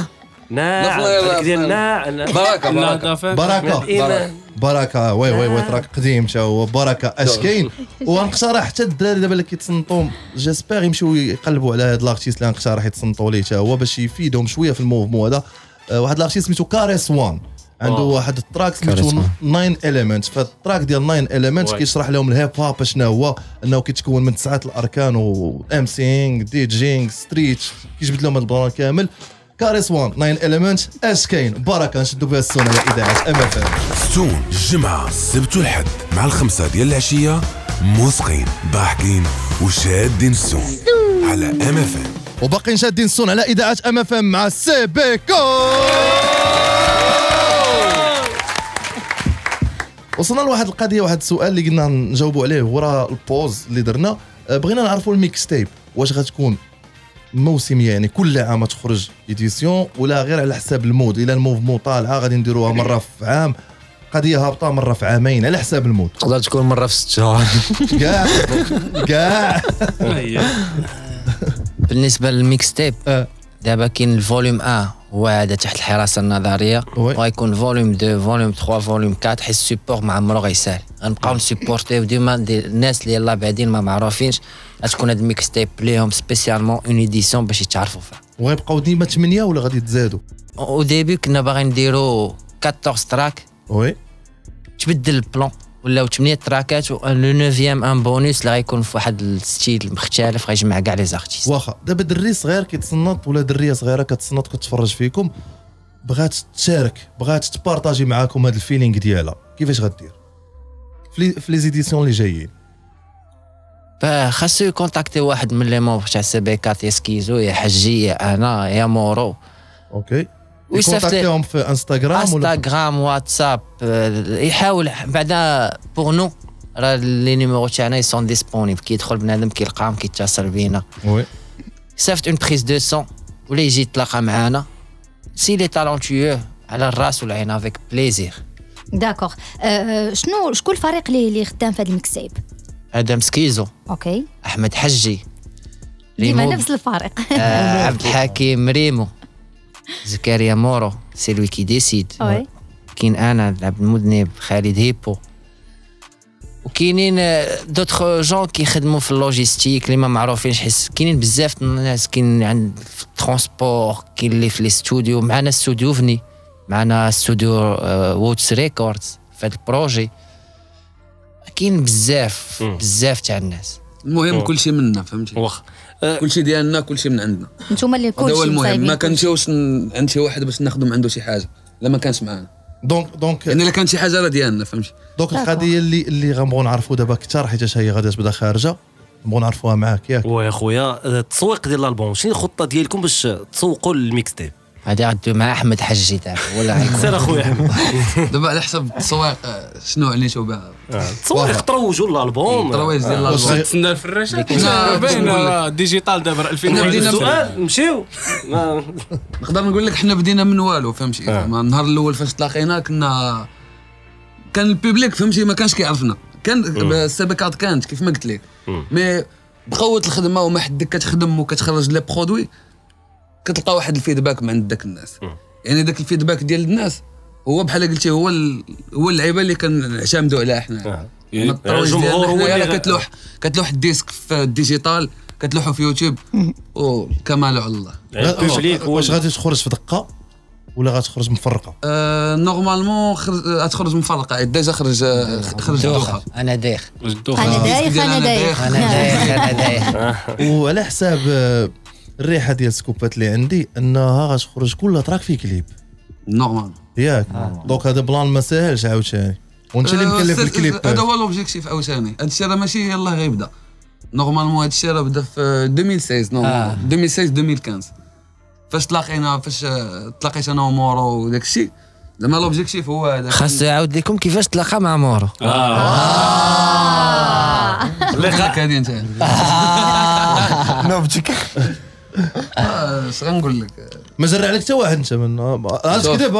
بركه وي تراك قديم تا هو بركه اش كاين. ونقترح حتى الدراري دابا اللي كيتصنتوا جيسبيغ يمشيو يقلبوا على هذا الارتيست اللي نقترح يتصنتوا ليه تا هو باش يفيدهم شويه في الموفمون هذا. واحد الارتيست سميتو كاريس وان عنده واحد التراك سميتو 9 اليمنت. فالتراك ديال 9 اليمنت كيشرح لهم الهيب هوب شنو هو، انه كيتكون من 9 الاركان وام سينغ دي جينغ ستريت كيجبد لهم البلان كامل. كاريس وان 9 اليمنت اش كاين بركه نشدوا بها السون على اذاعه ام اف ام. ستون الجمعه السبت والحد مع 5 ديال العشيه موسقين ضاحكين وشادين السون على ام اف ام. وباقيين شادين السون على اذاعه ام اف ام مع سيبيكو. وصلنا لواحد القضيه واحد السؤال اللي قلنا نجاوبوا عليه ورا البوز اللي درنا. بغينا نعرفوا الميكس تيب واش غتكون موسميه يعني كل عام تخرج ايديسيون ولا غير على حساب المود؟ الى الموفمون طالعه غادي نديروها مره في عام، قضيه هابطه مره في عامين، على حساب المود. تقدر تكون مره في 6 شهور كاع بالنسبه للميكس تيب دابا كاين الفوليوم 1 هو هذا تحت الحراسه النظريه، وغيكون فوليوم 2 فوليوم 3 فوليوم 4 حيت السيبور ما عمرو غيسال. غنبقاو نسيبورتيو ديما الناس اللي يلاه بعدين ما معروفينش غتكون هاد الميكس تيب ليهم سبيسيالمون اون ايديسيون باش يتعرفوا فيها. وغيبقاو ديما 8 ولا غادي تزادوا؟ او ديبي كنا باغيين نديرو 14 تراك وي تبدل البلان ولاو 8 تراكات و لو 9 ان بونوس اللي غيكون في واحد الستيل مختلف غيجمع كاع لي زارتيست. واخا دابا دري صغير كيتصنت ولا دريه صغيره كتصنت كتفرج فيكم بغات تشارك بغات تبارطاجي معاكم هذا الفيلينغ ديالها، كيفاش غدير في لي زيديسيون اللي جايين؟ فخاصو يكونتاكتي واحد من لي مونبر تاع سي بي 4 يا سكيزو يا حجي يا انا يا مورو. اوكي يكونتاكتيهم في انستغرام واتساب يحاول بعدا بور نو راه لي نيميرو تاعنا يسون ديسپونيبل كيدخل بنادم كيلقاهم كيتصل بينا. وي صيفط اون بريز دو سون ولا يجي يتلاقى معانا سي لي تالونتيو على الراس والعين افيك بليزير. داكوغ شكون الفريق اللي خدام في هذا المكسيب؟ ادم سكيزو اوكي احمد حجي ديما نفس الفريق عبد الحكيم ريمو زكريا مورو سي لوي كي ديسيد. كاين انا عبد المذنب خالد هيبو وكاينين دوطخ جون كيخدموا في اللوجيستيك اللي ما معروفينش حيت كاينين بزاف الناس كاين عند في الترونسبور كاين اللي في لي ستوديو. معنا ستوديو فني معنا ستوديو ووتس ريكوردز في هذا البروجي كاين بزاف تاع الناس. المهم كلشي منا فهمتي واخا كلشي ديالنا كلشي من عندنا نتوما اللي كلشي هذا هو المهم. ما كنمشيوش عند شي واحد باش ناخذوا من عنده شي حاجه لا ما كانش معانا. دونك يعني الا كانت شي حاجه راه ديالنا فهمتي. دونك القضيه اللي غنبغوا نعرفوا دابا اكثر حيت هي غادي تبدا خارجه نبغوا نعرفوها معاك ياك. ويا خويا التسويق ديال الالبوم شنو الخطه ديالكم باش تسوقوا للميكس تيب؟ هادي غدوي مع احمد حجي تاع ولا سير اخويا احمد. دابا على حسب التسويق شنو عليتو بها التسويق تروجوا للالبوم الترويج ديال الالبوم تسنى الفراشات باين ديجيتال دابا 2000 سؤال نمشيو. نقدر نقول لك حنا بدينا من والو فهمتي. النهار الاول فاش تلاقينا كان البوبليك فهمتي ما كانش كيعرفنا. كان السباكات كانت كيف ما قلت لك مي بقوه الخدمه وما حدك كتخدم وكتخرج لي برودوي كتلقى واحد الفيدباك من عند داك الناس. يعني داك الفيدباك ديال الناس هو بحال قلتي هو اللعيبه اللي كنعتمدوا عليها حنا. يعني الجمهور هو اللي كتلوح الديسك في الديجيتال كتلوحوا في يوتيوب وكمال على الله. واش غادي تخرج في دقه ولا غتخرج مفرقه؟ نورمالمون غتخرج مفرقه. ديجا خرج دوخه. انا دايخ وعلى حساب الريحه ديال السكوبات اللي عندي انها غتخرج كل تراك في كليب نورمال ياك. دونك هذا بلان ما ساهلش عاوتاني وانت اللي مكلف الكليب. هذا هو لوبجيكتيف عاوتاني. هذا الشيء راه ماشي يلاه غيبدا نورمالمون. هذا الشيء راه بدا في 2016 نورمال 2016 2015 فاش تلاقيت انا ومورو وداك الشيء. زعما لوبجيكتيف هو هذا. خاصو يعاود لكم كيفاش تلاقى مع مورو. لك هذه انت نوبتك اش غنقول لك. ما جرى عليك حتى واحد انت من عاد كذب.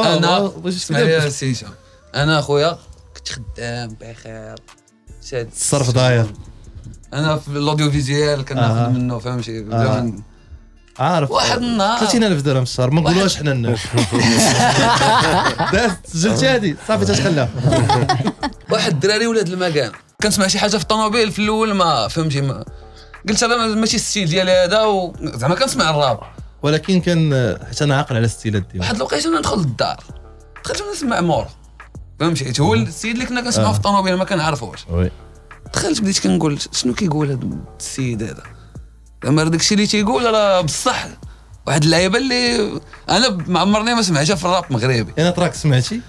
انا اخويا كنت خدام بخير الصرف داير. انا في الاوديو فيزيوال كناخذ منه فهمتي. عارف واحد النهار 30000 درهم في الشهر ما نقولوهاش حنا الناس. سجلتي هذه صافي تتخلى. واحد الدراري ولاد المكان كنسمع شي حاجه في الطوموبيل في الاول ما فهمتي ما قلت انا ماشي الستيل ديالي هذا زعما كنسمع الراب ولكن كان حتى انا عاقل على الستيلات ديالو. واحد الوقيته انا ندخل للدار دخلت نسمع مورو فهمتي. هو السيد اللي كنا كنسمعوا في الطوموبيل ما كنعرفوش. دخلت بديت كنقول شنو كيقول هذا السيد هذا زعما داكشي اللي تيقول راه بصح واحد اللعيبه اللي انا ما عمرني ما سمعتها في الراب مغربي. انا تراك سمعتي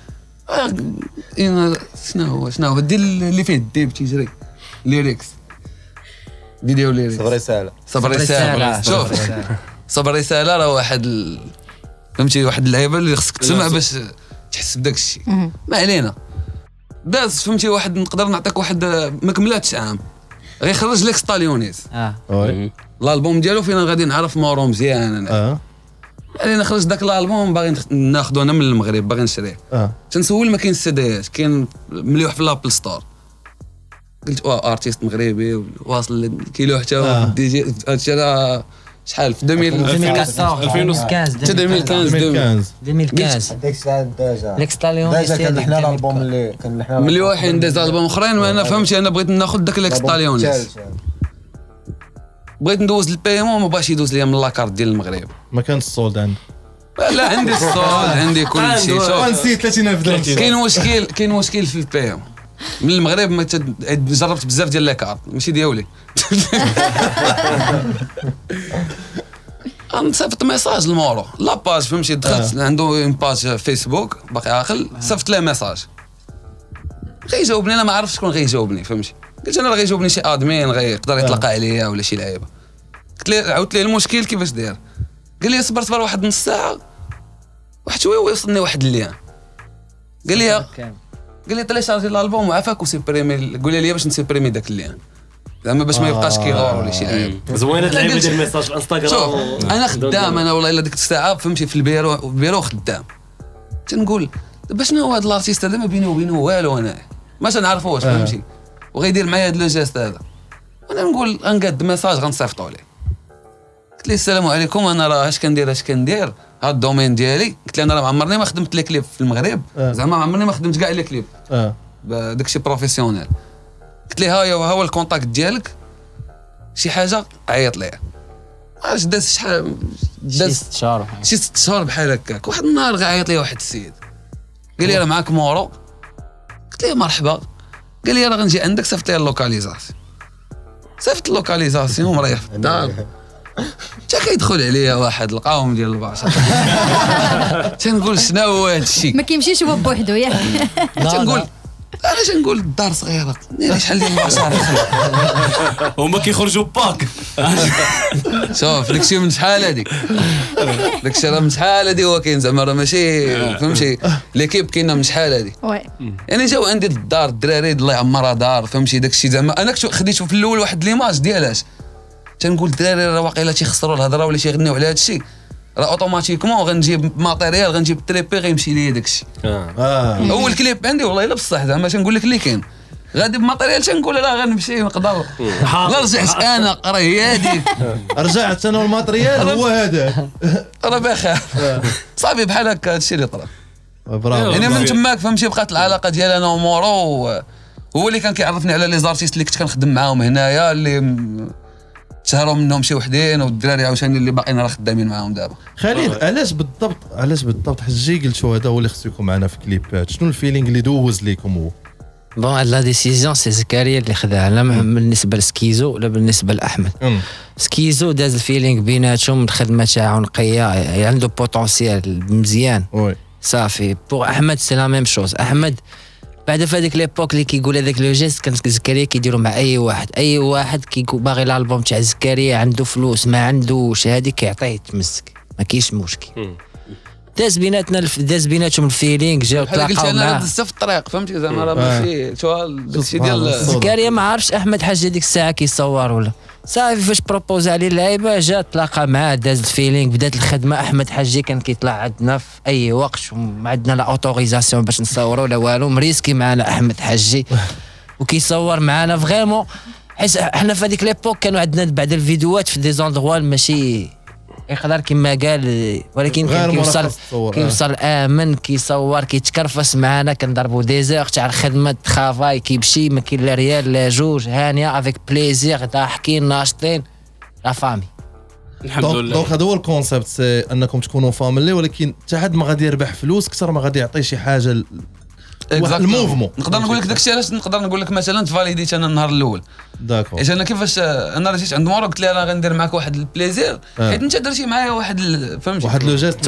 شنو هو دير اللي فيه الديب تيجري ليريكس فيديو ليريكس صبر رساله. شوف صبر رساله راه واحد فهمتي واحد اللعيبه اللي خصك تسمع باش تحس بداك الشيء. ما علينا داز فهمتي. واحد نقدر نعطيك واحد ما كملاتش عام غير خرج لك ستاليونيز. الالبوم ديالو فين غادي نعرف مورو مزيان انا. علينا خرج داك الالبوم باغي ناخذو انا من المغرب باغي نشريه. تنسول ما كاين السيديات كاين مليوح في الابل ستور. قلت ارتيست مغربي واصل كيلو حتى دي جي هادشي راه شحال في 2015 ديك الساعه ديجا ليكستاليون كان حنا الالبوم اللي كان حنا مليوحين ديز البوم اخرين. ما انا فهمتي انا بغيت ناخذ داك ليكستاليون بغيت ندوز البيمون ما بغاش يدوز ليا من لاكارت ديال المغرب. ما كانش الصولد عندك؟ لا عندي الصول عندي كل شيء. نسيت 30000 درهم. كاين مشكل في البيمون من المغرب. ما جربت بزاف ديال لاكارت ماشي ديالي. نصيفط ميساج لمورو لاباج فهمتي. دخلت عنده اون باج فيسبوك باقي عاقل صيفط ليه ميساج غيجاوبني. انا ما عرفتش شكون غيجاوبني فهمتي. قلت انا راه غيجاوبني شي ادمين غيقدر يطلق عليا ولا شي لعيبه. قلت ليه عاودت ليه المشكل كيفاش داير. قال لي صبر واحد نص ساعه واحد شويه ويوصلني واحد اللين. قال لي تيليشارجي الالبوم وعافاك وسيبريمي. قول لي باش نسيبريمي داك اللين زعما باش ما يبقاش كيغور ولا شي لعيب. زوينه اللعيبه ديال الميساج في انستغرام. انا خدام انا والله الا ديك الساعه فهمتي في البيرو خدام. تنقول دابا شنو هو هذا الارتيست هذا ما بيني وبينه والو انا ما تنعرفوش فهمتي. وغيدير معايا هذا لو جيست هذا. انا نقول غنقاد ميساج غنصيفطو ليه. قلت لي السلام عليكم انا راه اش كندير هاد الدومين ديالي. قلت لي انا راه ما عمرني ما خدمت لي كليب في المغرب زعما ما عمرني ما خدمت كاع لي كليب داكشي بروفيسيونيل. قلت لي ها هو الكونتاكت ديالك شي حاجه عيط ليا. علاش داز شحال داز شي 6 شهور بحال هكاك. واحد النهار غيعيط لي واحد السيد قال لي راه معاك مورو. قلت ليه مرحبا. قال لي راه غنجي عندك صيفط لي اللوكاليزاسيون. صيفط اللوكاليزاسيون مريح في الدار. تا كيدخل عليا واحد القاوم ديال الباشا. تنقول شنو هو هذا الشيء ما كيمشيش هو بوحدو ياك. تنقول علاش نقول الدار صغيره ناري شحال ديال البشر هما كيخرجوا باك. شوف داكشي من شحال هادي داكشي راه من شحال هادي هو كاين زعما راه ماشي فهمتي ليكيب كاينه من شحال هادي. يعني جاو عندي للدار الدراري الله يعمرها دار فهمتي داكشي زعما انا خديت في الاول واحد ليماج ديالاش تنقول الدراري راه واقيلا تيخسروا الهضره ولا تيغنيو على هذا الشيء راه اوتوماتيكمون غنجيب ماتيريال غنجيب تريبي غيمشي ليا داكشي. هو الكليب عندي والله الا بصح زعما تنقول لك اللي كاين غادي بماتريال تنقول لا غنمشي نقدر رجعت انا قريادي رجعت انا والماتريال هو هذاك راه بخاف صافي بحال هكا هادشي اللي طرا برافو يعني من تماك فهمتي بقات العلاقه ديال انا ومورو هو اللي كان كيعرفني على لي زارتيست اللي كنت كنخدم معاهم هنايا اللي تشهروا منهم شي وحدين والدراري عاوتاني اللي باقيين راه خدامين معاهم دابا. خالد علاش بالضبط حجي قلتوا هذا هو اللي خصو يكون معنا في كليبات شنو الفيلينغ اللي دوز ليكم هو؟ بون هاد لا ديسيزيون سي زكريا اللي خداها لا بالنسبه لسكيزو ولا بالنسبه لاحمد. سكيزو داز الفيلينغ بيناتهم الخدمه تاعو نقيه عنده بوتونسيال مزيان صافي. بوغ احمد سي لا ميم شوز. احمد بعد في هذيك ليبوك اللي كيقول هذاك لو جيست كان زكريا كيديروا مع اي واحد باغي الالبوم تاع زكريا عنده فلوس ما عندوش هذيك كيعطيه يتمسك ما كاينش مشكل. داز بيناتهم الفيلينغ جاو تلاقاو معاه دازت في الطريق فهمتي زعما راه ماشي داكشي ديال زكريا ما عرفش احمد حاج ديك الساعه كيصور ولا صافي فاش بروبوز عليه اللعيبه جا تلاقى معاه داز الفيلينغ بدات الخدمه. احمد حاجي كان كيطلع عندنا في اي وقت وما عندنا لا اوتوريزاسيون باش نصوروا لا والو مريسكي معنا احمد حاجي وكيصور معنا فريمون حيت حنا في هذيك ليبوك كانوا عندنا بعد الفيديوهات في دي زوندغوا ماشي يقدر كما قال ولكن كيوصل امن كيصور كيتكرفس معنا كنضربوا ديزير تاع الخدمه ترافاي كيمشي ما كاين لا ريال لا جوج هانيه افيك بليزير ضاحكين ناشطين لا فامي الحمد لله. دونك هذا هو الكونسيبت انكم تكونوا فاميلي ولكن حتى حد ما غادي يربح فلوس اكثر ما غادي يعطي شي حاجه الموفمون. نقدر نقول لك داكشي علاش نقدر نقول لك مثلا تفاليديت انا النهار الاول داكور حيت انا كيفاش انا جيت عند مورا قلت لي انا غندير معاك واحد البليزير حيت انت درتي معايا واحد فهمتي واحد لو جيست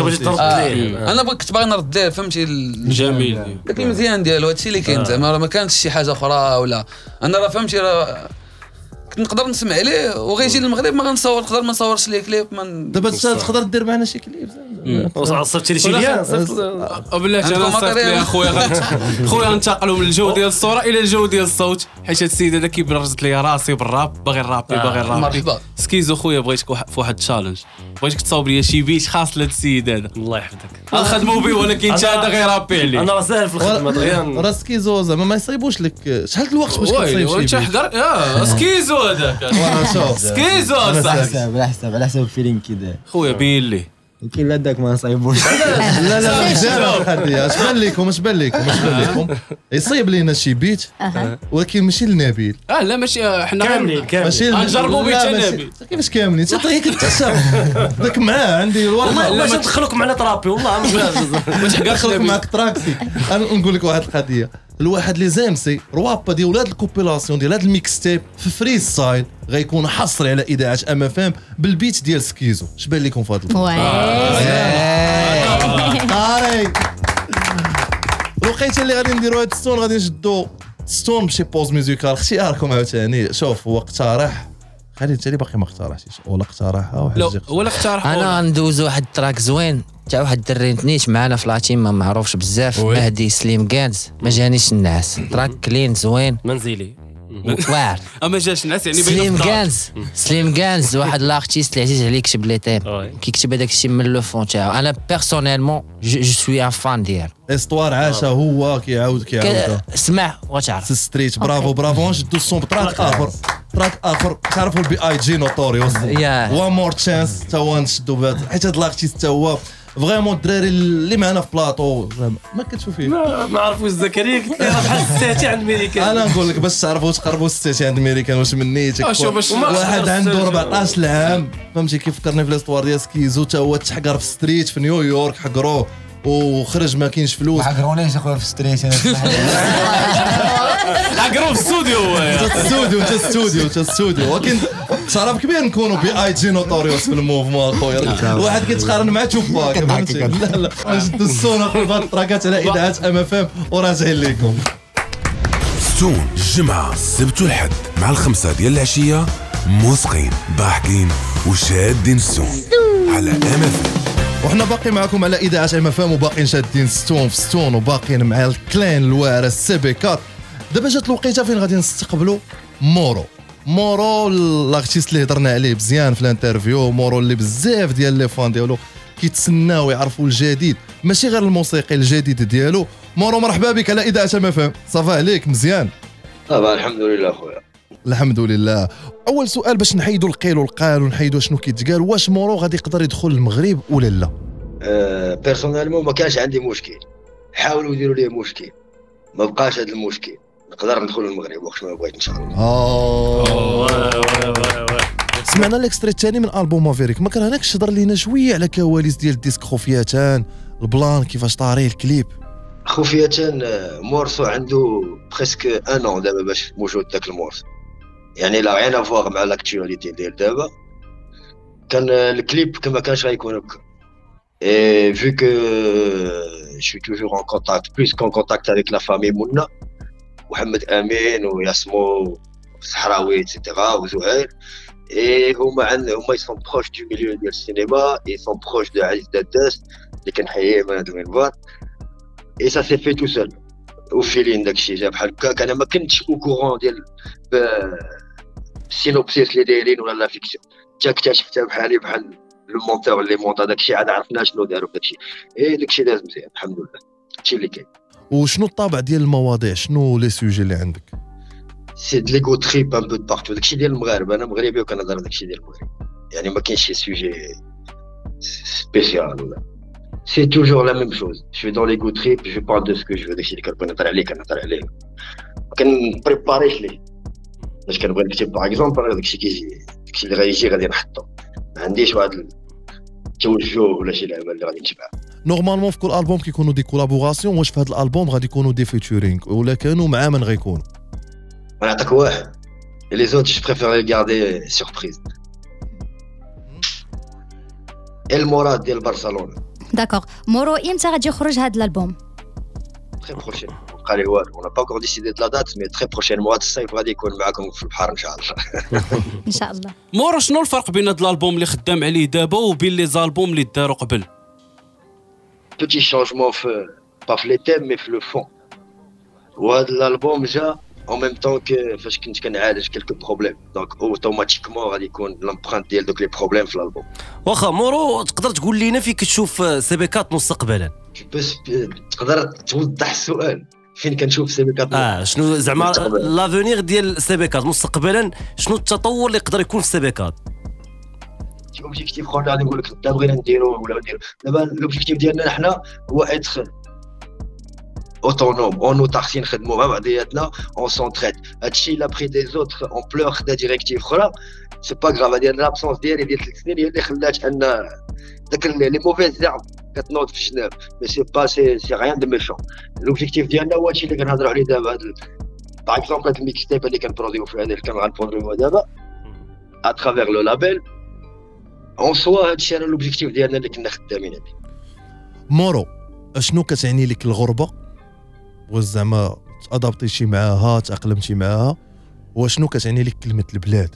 انا كنت باغي نرد ليه فهمتي جميل داك المزيان ديالو هادشي اللي كاين زعما ما كانتش شي حاجه اخرى ولا انا راه فهمتي راه كنت نقدر نسمع عليه وغيجي للمغرب ما غنصور نقدر ما نصورش ليه كليب دابا تقدر دير معنا شي كليب صيفطتي لي شي ليان بلاتي انا صيفط لي خويا غنتقلوا من الجو ديال الصوره الى الجو ديال الصوت حيت هاد السيد هذا كيبرزت لي راسي بالراب باغي نرابي مرحبا سكيزو خويا بغيتك في واحد التشالنج بغيتك تصاوب لي شي بيت خاص لهاد السيد هذا الله يحفظك نخدموا به ولكن انت هذا غير رابي عليه انا راه ساهل في الخدمه دغيا راه سكيزو زعما ما يصايبوش لك شحال الوقت باش تصايب شي بيت حضر سكيزو هذاك سكيزو على حساب الفيلينغ كي داير خويا بين لي كاين لا داك ما نصايبوش لا مزيان القضيه اش بان لكم يصيب لينا شي بيت ولكن ماشي لنبيل لا ماشي حنا كاملين ماشي نجربوا بيت نبيل كيفاش كاملين انت كتحسب داك معاه عندي والله باش ندخلوك معنا ترابي والله ما تحققلك معاك تراكسي. انا نقول لك واحد القضيه الواحد لي زامسي روابا ديال ولاد الكوبيلاسيون ديال هذا الميكس تيب في فري ستايل غيكون حصري على اذاعه ام اف ام بالبيت ديال سكيزو. اش بان لكم في هذا طاري الوقيته اللي غادي نديروا هذا الستون غادي نشدوا ستون بشي بوز ميوزيكال اختياركم عاوتاني. شوف هو اقترح خالد انت اللي باقي ما اقترحتيش ولا اقترحها ولا اقترح انا ندوز واحد التراك زوين تاع واحد الدري نيت معنا في لاتيم ما معروفش بزاف مهدي سليم كانز ما جانيش الناس تراك كلين زوين منزلي واعر ما جاش الناس يعني سليم كانز واحد لارتيست اللي عزيز عليه يكتب لي تيم كيكتب هذاك الشيء من لو فون تاعو. انا بيرسونيلمون جو سوي ان فان ديالو استوار عاشها هو كيعاود اسمع وتعرف ستريت برافو نشدو الصون بتراك اخر تعرفوا البي اي جي نوتوريوس وان مور تشانس تا هو نشدو بهذا حيت هذا الارتيست تا هو فريمون الدراري اللي معنا في بلاطو ما كتشوف فيه ما عرفوش زكريا قلت لي راه بحال الساتي عند ميريكان. انا نقول لك باش تعرفوا تقربوا الساتي عند ميريكان واش من نيتك واحد عنده 14 عام فهمتي كيفكرني في ليستوار ديال سكيزو تا هو تحقر في ستريت في نيويورك حقروه وخرج ما كاينش فلوس ما حقرونيش اخويا في ستريت حقروا في الاستوديو ولكن شرف كبير نكونوا بي اي جي نوتوريوس في الموفمون اخويا واحد كيتقارن مع توباك فهمتي لا نشدوا الصون اخويا في التراكات على اذاعه ام اف ام وراجعين لكم ستون الجمعة السبت والحد مع 5 ديال العشية موسقين ضاحكين وشادين السون على ام اف وحنا باقي معكم على اذاعه ام اف ام وباقيين شادين ستون في ستون وباقيين مع الكلان الوارث سي بي 4. دابا جات الوقيته فين غادي نستقبلوا مورو الارتيست اللي هضرنا عليه مزيان في الانترفيو مورو اللي بزاف ديال لي فان ديالو كيتسناو يعرفوا الجديد ماشي غير الموسيقي الجديد ديالو. مورو مرحبا بك على اذاعه ام اف ام. صافا عليك مزيان الحمد لله خويا. الحمد لله. اول سؤال باش نحيدوا القيل والقال ونحيدوا شنو كيتقال، واش مورو غادي يقدر يدخل المغرب ولا لا؟ بيرسونيلمون ما كانش عندي مشكل، حاولوا يديروا لي مشكل ما بقاش هذا المشكل، نقدر ندخل المغرب وقت ما بغيت ان شاء الله. سمعنا الاكستري الثاني من البوم مافيريك، ما كرهناكش تهضر لينا شويه على كواليس ديال الديسك خفيتان، البلان كيفاش طاري الكليب؟ خفيتان مورسو عنده بريسك ان اون دابا باش موجود داك المورسو، يعني لا عين افواغ مع لاكتواليتي ديال دابا. كان الكليب كما كانش غيكون هكا، اي فيو كو جو توجور ان كونتاكت بلوس كون كونتاكت افيك لا فامي مونا، محمد امين وياسمو الصحراوي ايتترا وزهير، et هما يسون بروش دو ميليو ديال السينما، يسون بروش دو عزيز داداس اللي كنحييه من هاد المنبر، اي سا سي في تو سول وفيلين داكشي جا بحال هكاك. انا ما كنتش او كورون ديال السينوبسيس اللي دايرين ولا لا فيكسيون، حتى اكتشفتها بحالي بحال لو مونتور اللي مونطا داكشي، عاد عرفنا شنو داروا بداكشي. اي داكشي داز مزيان الحمد لله، هادشي اللي كاين. وشنو الطابع ديال المواضيع، شنو لي سوجي اللي عندك؟ سي د ليغو تريب ان بو دو بارتو، داكشي ديال المغاربه، انا مغربي وكنهضر داكشي ديال المغرب، يعني ما كاينش شي سوجي سبيسيال ولا سي توجور لا ميم شوز. جو دون ليغو تريب، جو بارل دو سكو جو داكشي اللي كنبغي نهضر عليه كنهضر عليه، ما كنبريباريش ليه باش كنبغي نكتب باغ اكزومبل داكشي كيجي، داكشي اللي غيجي غادي نحطو، ما عنديش واحد التوجه ولا شي لعبه اللي غادي نتبعها. نورمالمون في كل البوم كيكونوا دي كولابوراسيون، واش في هذا الالبوم غادي يكونوا دي فيتورينغ ولا كانوا مع من غيكونوا؟ نعطيك واحد، لي زوت جو بريفير لي غاردي سوربريز. المراد ديال برشلونه. داكوغ، مورو امتى غادي يخرج هذا الالبوم؟ تري بروشين، بقى لي والو، انا با انكور ديسيدي د لا دات، مي تري بروشين موا د الصيف غادي يكون معاكم في البحر ان شاء الله. ان شاء الله. مورو شنو الفرق بين هذا الالبوم اللي خدام عليه دابا وبين لي زالبوم اللي داروا قبل؟ بوتي شونجمون في با في لي تيم مي في لو فون. وهذا الالبوم جا en même temps que فاش كنت كنعالج كلكو بروبليم، دونك اوتوماتيكمون غادي يكون لامبرانت ديال دوك لي بروبليم في الالبوم. واخا مورو تقدر تقول لينا فين كتشوف سيبيكات مستقبلا؟ بس تقدر توضح السؤال، فين كنشوف سيبيكات؟ شنو زعما لافونيغ ديال سيبيكات مستقبلا، شنو التطور اللي يقدر يكون في سيبيكات؟ اوبجيكتيف خويا غادي نقول لك لا بغينا نديرو ولا نديرو، دابا لوبجيكتيف ديالنا حنا هو اتر autonome, on autarcie نخدموا مع بعضياتنا, on s'entraide. هادشي لا بري دي زوتر اون بلور خدا ديريكتيف اخرى سي با غراف. هادي لابسونس ديالي ديال 3 سنين هي اللي خلات ان داك لي موفيز زعم كتنوض في الجناب، مي سي با سي غيان دو ميشون. لوبجيكتيف ديالنا هو هادشي اللي كنهضروا عليه دابا. هاد باغ اكزومبل هاد الميكس تيب اللي كنبروديو فيه، هذا اللي كنغنبروديو دابا اترافير لو لابيل اون سوا. هادشي انا لوبجيكتيف ديالنا اللي كنا خدامين عليه. مورو، اشنو كتعني لك الغربه؟ واش زعما تادابتيتي معاها، تاقلمتي معاها؟ واشنو كتعني لك كلمه البلاد؟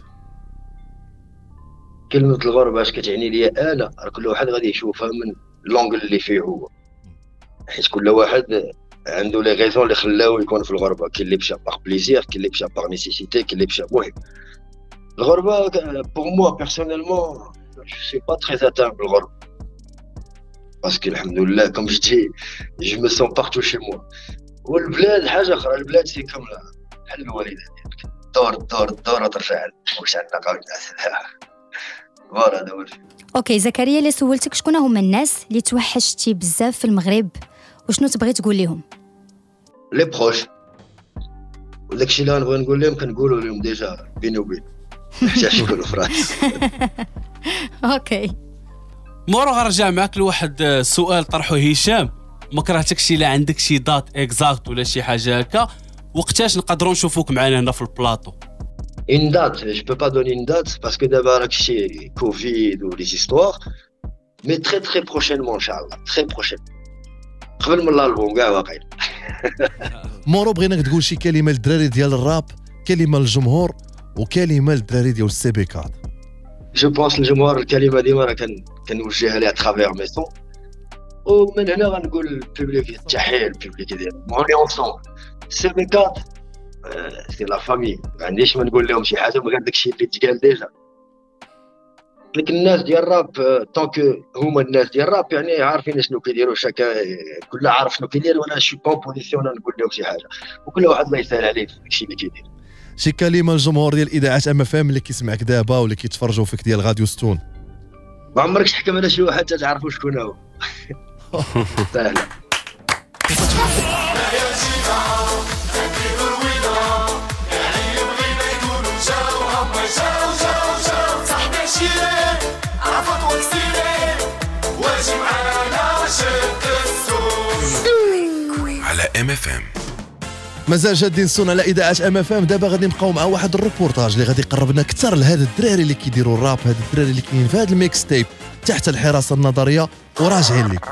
كلمه الغربه اش كتعني ليا انا؟ كل واحد غادي يشوفها من لونغل اللي فيه هو، حيت كل واحد عنده لي غيزون اللي خلاو يكون في الغربه. كاين اللي مشى باغ بليزير، كاين اللي مشى باغ نيسيسيتي، كاين اللي مشى مهم. الغربه بور موا بيرسونيلمون جو سي با تري اتان بالغربه، باسكو الحمد لله كوم جو دي جو مي سون بارتو شي موا. والبلاد حاجه اخرى، البلاد سي كامله بحال الوالده ديالك، دور ترجع واش عندنا قاعد فوالا هذا هو الشيء. اوكي زكريا، اللي سولتك شكون هما الناس اللي توحشتي بزاف في المغرب وشنو تبغي تقول لهم؟ لي بروش، وداكشي اللي غنبغي نقول لهم كنقولوا لهم ديجا بيني وبين، محتاجش نقولوا فراس. اوكي مورو غنرجع معاك لواحد سؤال طرحه هشام. ما كرهتكش الا عندك شي دات اكزاكت ولا شي حاجه هكا، وقتاش نقدروا نشوفوك معنا هنا في البلاطو؟ Une date, je peux pas donner une date parce que d'abord c'est Covid ou les histoires, mais très prochainement inchallah, très prochainement. قبل من الالبوم كاع واقيلا. مورو بغيناك تقول شي كلمه للدراري ديال الراب، كلمه للجمهور وكلمه للدراري ديال السيبيكات. جو بونس الجمهور الكلمه ديما راه كنوجهها لها ترافير مي سون، ومن هنا غنقول للبوبليك تحيه للبوبليك ديالنا، اوني اونسومبل السيبيكات سي لا فامي. ما عنديش ما نقول لهم شي حاجه غير داكشي اللي تقال ديجا. لكن الناس ديال الراب طونك هما الناس ديال الراب يعني عارفين شنو كيديروا، شكا كل عارف شنو كيدير، وانا شي كومبوزيسيون نقول لهم شي حاجه وكل واحد الله يسهل عليه في الشيء اللي كيدير. شي كلمه للجمهور ديال اذاعه ام اف ام اللي كيسمعك دابا واللي كيتفرجوا فيك ديال غاديو ستون. ما عمرك تحكم على شي واحد تعرفوا شكون هو. سهله. على ام اف ام. مازال جادين السون على اذاعه ام اف ام. دابا غادي نبقاو مع واحد الروبورتاج اللي غادي يقربنا اكثر لهاد الدراري اللي كيديروا الراب، هاد الدراري اللي كاينين في هاد الميكس تيب تحت الحراسه النظريه وراجعين لكم.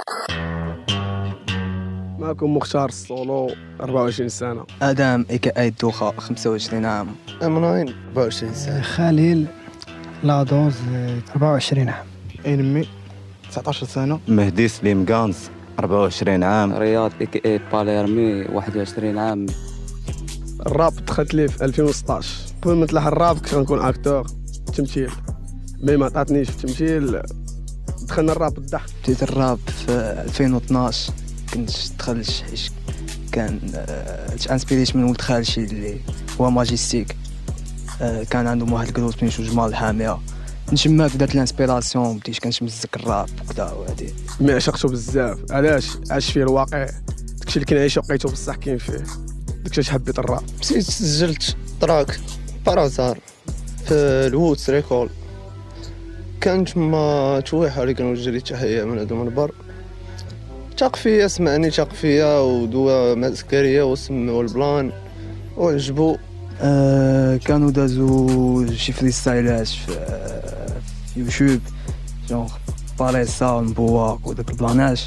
معكم مختار السولو 24 سنه. ادم اي دوخه 25 عام. امراين 24 سنه. خليل لادونز 24 عام. انمي 19 سنه. مهدي سليم غانز 24 عام. رياض اي باليرمي 21 عام. الراب دخلت ليه في 2016. قبل ما نطلع الراب كنت غنكون اكتور تمثيل، مي ما عطاتنيش في التمثيل دخلنا الراب بالضحك. بديت الراب في 2012 كنت دخلت كان انسبيريت من ولد خالتي اللي هو ماجيستيك، كان عندهم واحد الجروب سميتو جمال الحاميه، نتماك بدات الانسبيراسيون بديت كنتمزك الراب وكذا وهادي. مي عشقتو بزاف، علاش عاش فيه الواقع، داكشي اللي كنعيشو لقيتو بصح كاين فيه، داكشي حبيت الراب. مشيت سجلت تراك بارازار في الووتس ريكول، كانت ما تويحه اللي كنوجه ليه تحيه من هادو من بر، تاق فيا سمعني تاق فيا ودوا مسكريه وسمعوا البلان وعجبو. كانوا دازو شي فريستايلات في يوتيوب جونغ باريسا مبواك وداك البلانات.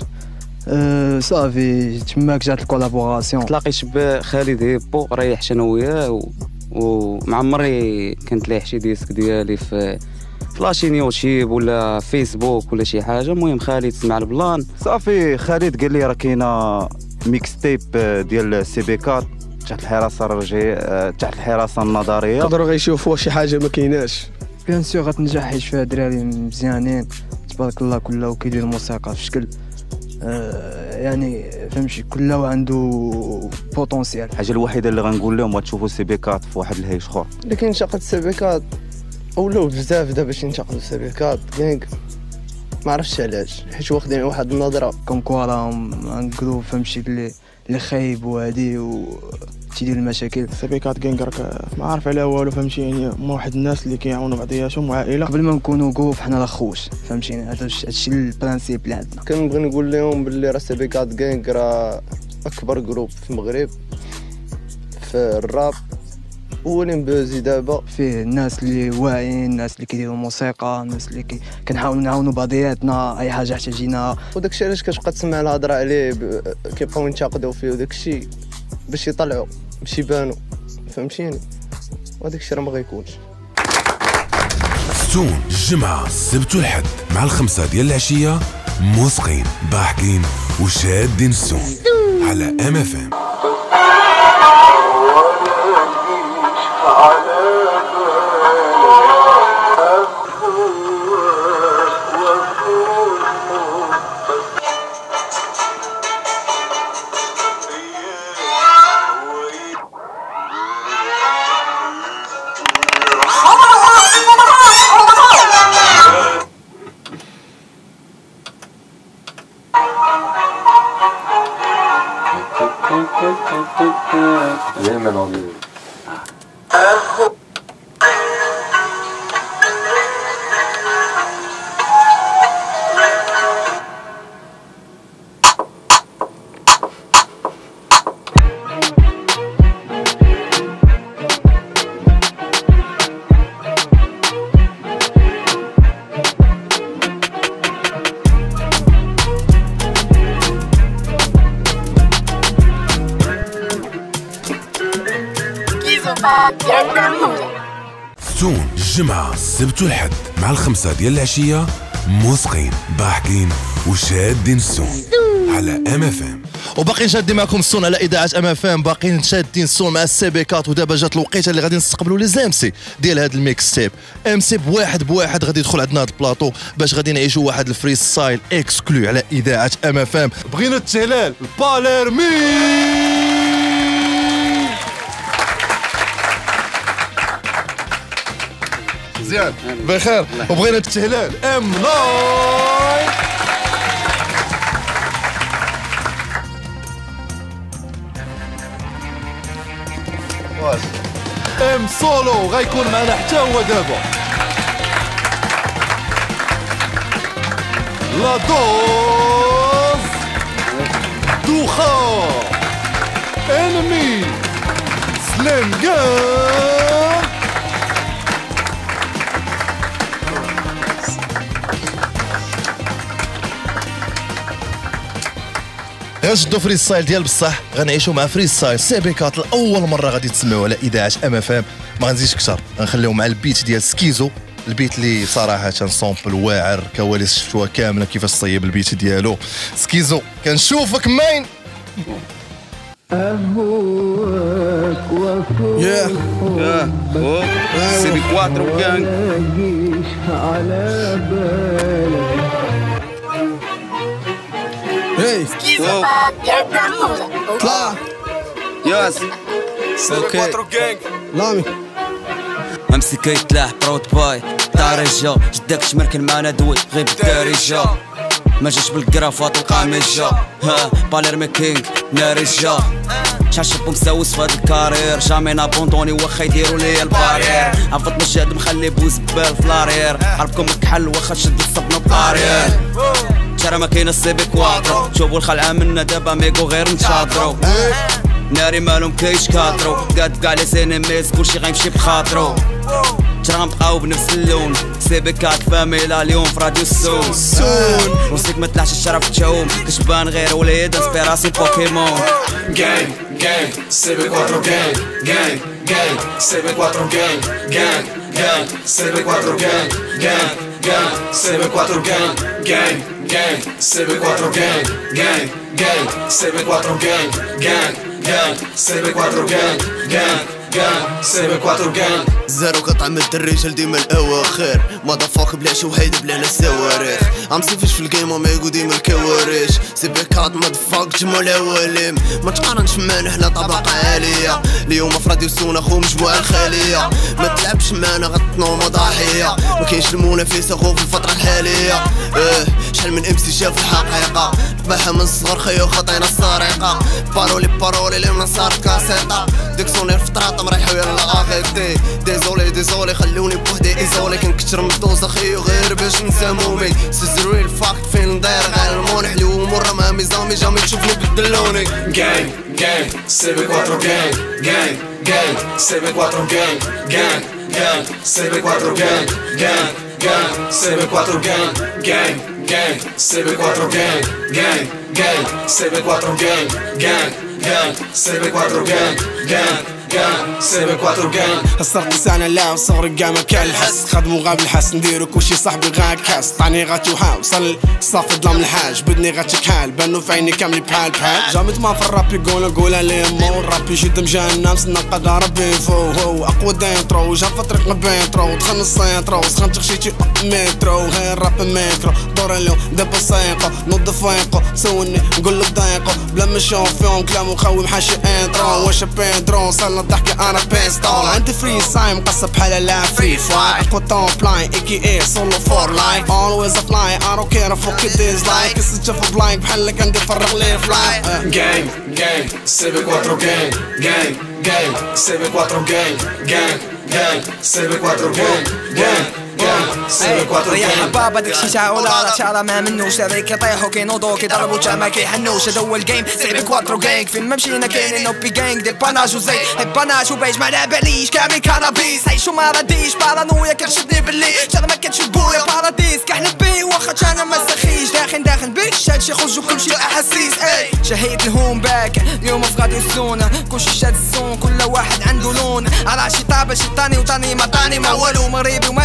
صافي تماك جات الكولابوراسيون. تلاقيت بخالد هيبو ريحت انا وياه ومع عمري كانت ليه شي ديسك ديالي في لاشين يوتيوب ولا فيسبوك ولا شي حاجه. المهم خالد سمع البلان صافي خالد قال لي راه كاينه ميكس تيب ديال سي بي 4 تحت الحراسه الرجعيه تحت الحراسه النظريه، يقدروا غيشوفوا شي حاجه ما كايناش. بيان سور غتنجح حيت فيها دراري مزيانين تبارك الله، كله كيدير الموسيقى في شكل يعني فهمتي كله عنده بوتونسيال. الحاجه الوحيده اللي غنقول لهم غتشوفوا سي بي 4 في واحد الهيش اخر. اللي كينتقد سي بي 4 ولاو بزاف دابا باش ينتقدوا سي بي 4 كينغ، ما عرفتش علاش، حيت واخدين واحد النظره كوم كوا راهم ان جروب فهمتي اللي خايب وهادي و تيدير المشاكل. سي بي 4 كينغ راك ما عارف على والو فهمتي، يعني هما واحد الناس اللي كيعاونوا بعضياتهم وعائله. قبل ما نكونوا جروب حنا راه خوش فهمتيني، هادشي البرانسيب اللي عندنا. كنبغي نقول لهم باللي راه سي بي 4 كينغ راه اكبر جروب في المغرب في الراب، هو اللي مبازي دابا فيه الناس اللي واعيين، الناس اللي كيديروا موسيقى، الناس اللي كنحاولوا نعاونوا بعضياتنا اي حاجه احتاجيناها. وداكشي علاش كتبقى تسمع الهضره عليه كيبقاو ينتقدوا فيه وداكشي باش يطلعوا باش يبانوا فهمتيني، وداكشي راه ما غيكونش. ستون الجمعة السبت والحد مع الخمسة ديال العشية، موسقين ضاحكين وشادين السون على ام اف ام. ستون الجمعة السبت والحد مع الخمسة ديال العشية، موسقين ضاحكين وشادين السون على ام اف ام. وباقيين شادين معكم الصون على اذاعه ام اف ام، باقيين شادين الصون مع السي بي كات. ودابا جات الوقيته اللي غادي نستقبلوا لي زامسي ديال هذا الميكس تيب. ام سي بواحد غادي يدخل عندنا هذا البلاطو باش غادي نعيشوا واحد الفري ستايل اكسكلو على اذاعه ام اف ام. بغينا التهلال باليرمي. مزيان بخير. وبغينا التهلال ام لاين. ام سولو غيكون معنا حتى هو دابا. لا دوز دوخا انمي سلنجان. غنشدو فري ستايل ديال بصح، غنعيشو مع فري ستايل سي بي كات لاول مره غادي تسمعوا على اذاعه ام اف ام. ما غنزيدش كثر، غنخليو مع البيت ديال سكيزو، البيت اللي صراحه سامبل واعر، كواليس شفتوها كامله كيفاش صيب البيت ديالو. سكيزو كنشوفك مين. سي بي 4 جانج Hey, اطلع ياس اوكي لامي امسك يتلاح بروت باي طارجة جدك شمركن معنا دوي غير بالدارجة ما جاش بالكرافات والقامجة ها باليرمي كينغ نارجة شحال شاب مسوس في هاد الكارير جامي نابوندوني واخا يديروا ليا البارير عفط مشهد مخلي بوزبال في لارير حربكم الكحل واخا شد الصبنا بارير شارع ما كاين السي بي كواترو شوفوا الخلعة منا دابا ميكو غير نتشاطرو ناري مالهم كايش كاترو قاد كاع لي سينيميز كلشي غيمشي بخاطرو ترى غنبقاو بنفس اللون سي بي كات فاميلا اليوم في راديو السون وسيك ما طلعش الشرف تشوم كتبان غير وليد انسبيراسيون بوكيمون Gang, gang, CB4 gang, gang, gang, CB4 gang, gang, gang, CB4 gang, gang, gang, CB4 gang, gang, gang, CB4 gang, gang, gang, CB4 gang, gang, gang, CB4 gang, gang, gang, CB4 gang. زارو كطعم الدريجل ديما الاواخر ماذا فاك بلا شي وحيد بلا لا صواريخ عم سيفش في الجيم ومايكو ديما الكواريش سي بي كات ماذا فاك جمع العوالم ما تقارنش معنا حنا طبقة عالية اليوم افراد يوسونا خو مجموعة الخالية ما تلعبش معنا غتنوم ضحية ما كاينش المنافسة خو في الفترة الحالية شحال من امسي شاف الحقيقة تبعها من الصغر خيو خطينا السرقة بارولي اللي من صارت كاسيطة ديك سونير في طراطم رايحو يلا افيكتي ديزولي خلوني بوحدي ايزولي كنكتر من الدوز اخيو غير باش ننسى مومي سيزروي الفاكت فين نداير غير الموني حلو مرة مع ميزامي جامي تشوفني بدلوني Gang, gang, CB4 gang, gang, gang, CB4 gang, gang, gang, CB4 gang, gang, gang, CB4 gang, gang, gang, CB4 gang, gang, gang, CB4 gang, gang, gang, CB4 gang, gang. CB4 gang صرت لسانة لا وصغر قامة كالحس خدمو غاب الحس نديرو كلشي صاحبي غاكاس طاني غاتوها وصل صافي ظلام الحاج بدني غاتشكحال بانو في عيني كاملي بحال جامد ما في الراب يقولها لي مو الراب يشد مجانا مسنا قدا ربي فوق اقوى دينترو جا في طريق بينترو دخل السينترو سخنت خشيتي مترو غير راب ميكرو دور اليوم دابا سايقو نوض فايقو سوني نقولو ضايقو بلا ما نشوف فيهم كلام وخوي محاشي انترو واش بينترو صلنا ضحكي انا بيستول عندي فري سايم مقصب بحال لا فري فاي اقوى طون بلاين اي كي اي سولو فور لايف always a fly I don't care fuck it is like كسجة في بلايك بحالك عندي فرغ لي فلاي Gang, gang, CB4 gang, gang, gang, CB4 gang, gang, gang, CB4 gang, gang, gang, CB4 gang. يا حبابة داكشي تاع ولا شارع ما منوش هذيك يطيحو كينوضو كيضربو تا ما كيحنوش هذا هو الجيم CB4 gang فين ما مشينا كاينين نوبي جانج دي باناج وزي باناج وبيج ما لعباليش كامل كانابيس عيشو ما راديش بارانويا كنشدني باللي جا ما كنتش بويا باراديس كحنا بي واخا انا ما سخيش داخل بيك شاد شي خرجو كلشي احاسيس شهيت الهوم باك اليوم في غادي الزونه كلشي شاد السون كل واحد عنده لون على شي طابه شي طاني وطاني ما طاني ما والو مريبي وماشي قاطع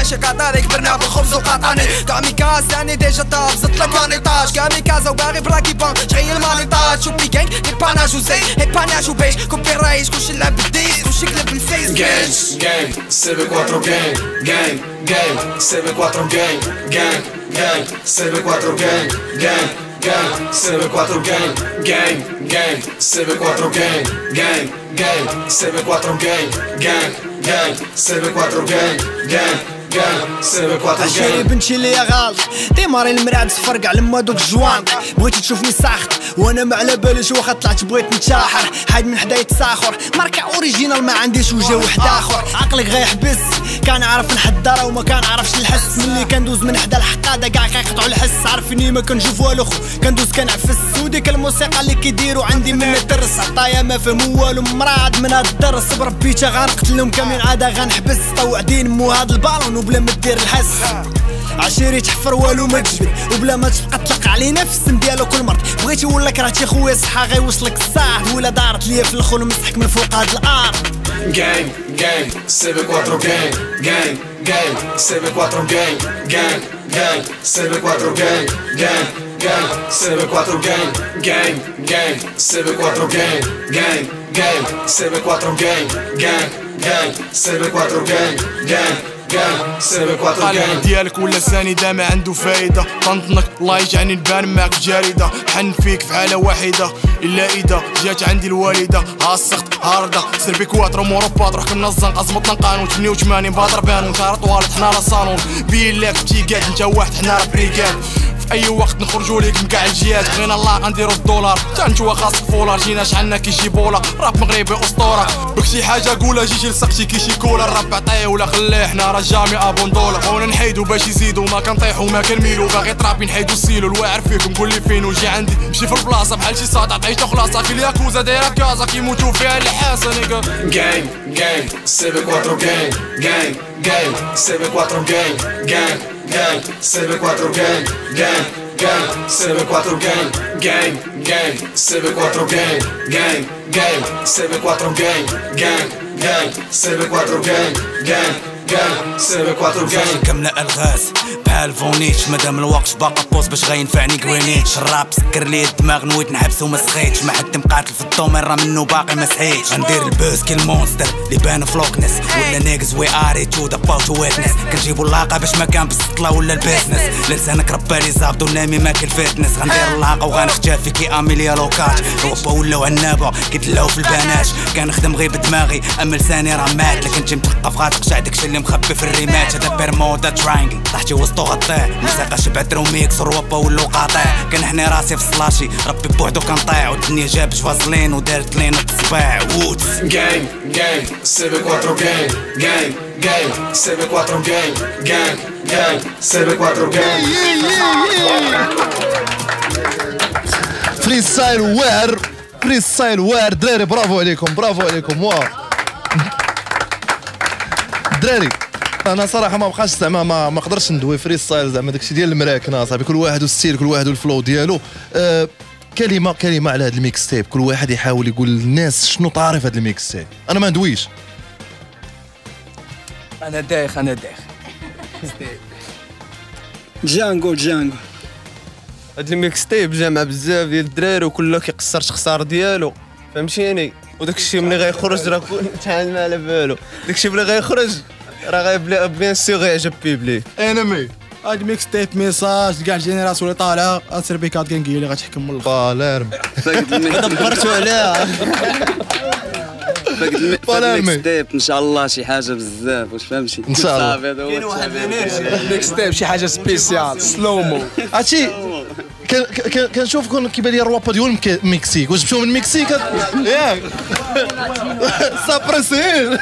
هذا كبرنا بالخبز وقاطعني كاميكاز ثاني ديجا طاب زدت لك مانيطاج كاميكاز وباغي بلاكي بان شغيل مانيطاج شوبي جانج هيباناج وزي هيباناج وبيش كوبي رايش كلشي لعب بالديس كلشي قلب الفيس Gang, gang, CB4 gang, gang, gang, CB4 gang, gang, gang, CB4 gang, gang, gang, CB4 gang, gang, gang, CB4 gang, gang, gang, CB4 gang, gang, gang, CB4 gang, gang, gang, CB4 عشيري gang. بنتي اللي غلط ديماري المرعد تفرق على ما دوك الجوانط بغيتي تشوفني ساخط وانا ما على باليش واخا طلعت بغيت نتشاحر حايد من حدايا تساخر ماركه اوريجينال ما عنديش وجه واحد اخر عقلك غيحبس كان عارف نحضر وما كان عارفش نحس ملي كندوز من حدا الحقاده كاع كيقطعوا الحس عارفيني ما كنشوف والو خو كندوز كنعفس وديك الموسيقى اللي كيديروا عندي من الدرس عطايا ما فهم والو مراد من هاد الدرس بربيتها غنقتلهم كاملين عاده غنحبس طوعدين مو هاد البالون وبلا ما دير الحس عشيري تحفر والو ما تجبد وبلا ما تبقى تلقى علينا في السن ديالو كل مرض بغيتي ولا كرهتي خويا صحه غيوصلك الساعه ولا دارت ليا في الاخر ومسحك من فوق هاد الارض Gang, gang, CB4 gang, gang, gang, CB4 gang, gang, gang, CB4 gang, gang, gang, CB4 gang, gang, gang, CB4 gang, gang, gang, CB4 gang, gang, gang, CB4 gang, gang, gang, CB4 gang. ديالك ولا سانده ما عنده فايده طنطنك الله يجعلني نبان معك في جريده حن فيك في حاله واحده الا اذا جات عندي الوالده هاسخت هارده سير بكواترو موروبا تروح كمنظم ازمطنا قانون 88 بادر بانون تار طوالت حنا لا صالون بيلاك بتيكات انت واحد حنا بريكات في اي وقت نخرجوا ليك من كاع الجهات بغينا الله غنديروا الدولار حتى نتوما خاصك فولار جينا شحالنا كيجيبولا راب مغربي اسطوره بك شي حاجه قولها جيتي لسقتي كيشي كولا الراب عطيه ولا خليه حنا راه جامي ابون دولار هونا نحيدو باش يزيدو ما كنطيحو ما كنميلو باغي طرابي نحيدو السيلو الواعر فيكم قول لي فين وجي عندي مشي في البلاصه بحال شي ساطع عيشتو خلاصه في الياكوزا دايره كازا كيموتو فيها الحاسه نيكا Gang, gang, CB4 gang, gang, gang, CB4 gang, gang, gang, CB4 gang, gang, gang, CB4 gang, gang, gang, CB4 gang, gang, gang, CB4 gang, gang, gang, CB4 gang, gang, gang, CB4 gang. كاملة الغاز بحال فونيتش مادام الوقت باقا بوز باش غينفعني كوينيتش الراب سكر لي الدماغ نويت نحبس وما سخيتش ما حد مقاتل في الدومين راه منو باقي ما سحيتش غندير البوز كي المونستر اللي بان فلوكنس ولا نيجز وي اري تو ذا باو تو ويتنس كنجيبو اللاقه باش ما كان بالسطله ولا البيزنس لسانك ربالي زابط ونامي ماكل فيتنس غندير اللاقه وغنختفي كي اميليا لوكات روبا ولاو عنابه كيدلعو في البنات كنخدم غير بدماغي اما لساني راه مات لكن انت متلقف غتقشع داكشي اللي مخبي في الريمات هذا بيرمودا تراينجل طحتي وسطو غطيه موسيقى شبعت روميكس روبا ولو قاطع كنحني راسي في السلاشي ربي بوحدو كنطيع والدنيا جاب جوازلين ودارت لينا الصباع ووتس Gang, gang, CB4 gang, gang, gang, CB4 gang, gang, gang, CB4 gang. فري ستايل وار فري ستايل وار دراري برافو عليكم برافو عليكم واه دراري انا صراحه ما بقاش زعما ما قدرتش ندوي فري ستايل زعما داكشي ديال المراكنه صاحبي كل واحد والستيل كل واحد والفلو ديالو كلمه على هذا الميكس تيب كل واحد يحاول يقول للناس شنو طاري في هذا الميكس تيب انا ما ندويش انا دايخ جانجو هاد الميكس تيب جامع بزاف ديال الدراري وكل كيقصر تخسار ديالو فهمتيني وداك الشيء ملي غيخرج راه شحال ما على بالو داك الشيء ملي غيخرج راه بيان سيغ يعجب بيبليك انمي هاد ميكس تيب ميساج كاع الجينيراسيون اللي طالعه السيربيكات كان اللي غتحكم من الاخر باليرم دبرتو عليها الميكس تيب ان شاء الله شي حاجه بزاف واش فهمتي ان شاء الله كاين واحد الميكس تيب شي حاجه سبيسيال سلومو هادشي كنشوفكم كيبان لي الروابا ديال المكسيك واش جبتو من المكسيك ياك سابريسين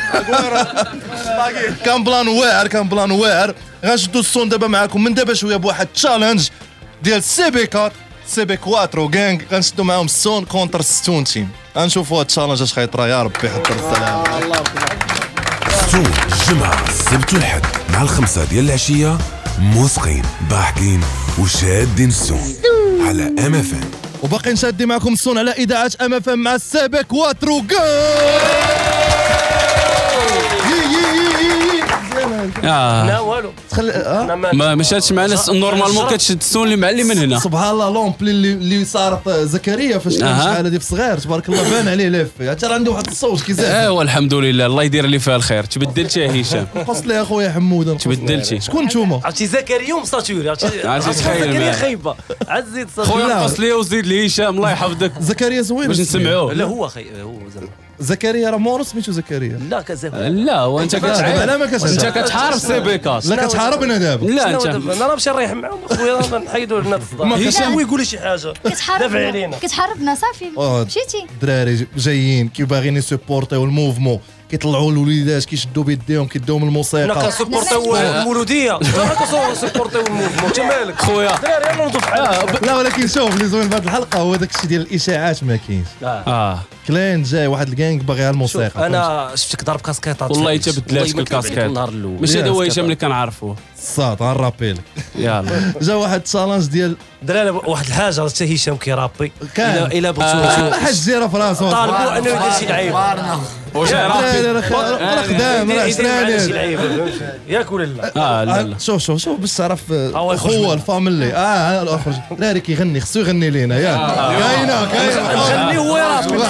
كان بلان واعر غنشدو الصون دابا معاكم من دابا شويه بواحد تشالنج ديال سي بي 4 غانغ غنشدو معاهم الصون كونتر ستون تيم غنشوفوا هاد التشالنج اش غيطرا يا ربي يحضر السلام ستون الجمعة السبت والحد مع 5 ديال العشية موسقين ضاحكين وشادين السون على ام اف ام وباقي نشادي معكم الصون على اذاعه ام اف ام مع سي بي 4 لا والو ما مشاتش معنا نورمالمون كتشد السون اللي معلي من هنا. سبحان الله لومبلي اللي صارت زكريا فاش كان شحال هذه في صغير تبارك الله بان عليه لافي حتى عنده واحد الصوت كيزاد. ايوا الحمد لله الله يدير اللي فيها الخير. تبدلتي يا هشام؟ نقص لي اخويا حمود تبدلتي. شكون نتوما؟ عرفتي زكريا ومساتوري عرفتي زكريا خايبه عاد زيد خويا نقص لي وزيد لي هشام الله يحفظك. زكريا زوين باش نسمعوه. لا هو هو زعما زكريا راه مورو سميتو زكريا. لا كزكريا لا هو انت انت كتحارب سي بي كاس. لا كتحاربنا دابا. لا انت انا راه ماشي نريح معاهم اخويا نحيدوا لنا الصداع. هشام يقول لي شي حاجه دافع علينا كتحاربنا صافي مشيتي. الدراري جايين كي باغيين يسبورتيو الموفمون كيطلعوا الوليدات كيشدوا بيديهم كيديو من الموسيقى. انا كنسبورتيو المولوديه انا كنسبورتيو الموفمون انت مالك خويا الدراري يلا نوضوا بحال. لا ولكن شوف اللي زوين في هذه الحلقه هو داك الشيء ديال الاشاعات ما كاينش. كلين جاي واحد الكانغ باغي على الموسيقى. انا شفتك ضارب كاسكيطات والله حتى بدلاتك الكاسكيط النهار الاول. ماشي هذا هو هشام اللي كنعرفوه. صاد غنرابيلك. يلا جا واحد التشالنج ديال دراري واحد الحاجه حتى هشام كيرابي الا بغيتو حاج الجيره في راسو طالبوا انه يدير شي لعيبه. واش رابي راه خدام راه عشراني شي لعيبه ياك ولا لا؟ لا شوف باش تعرف اخوه الفاميلي اخرج دراري كيغني خصو يغني لينا ياك كاينه نغني هو يرابي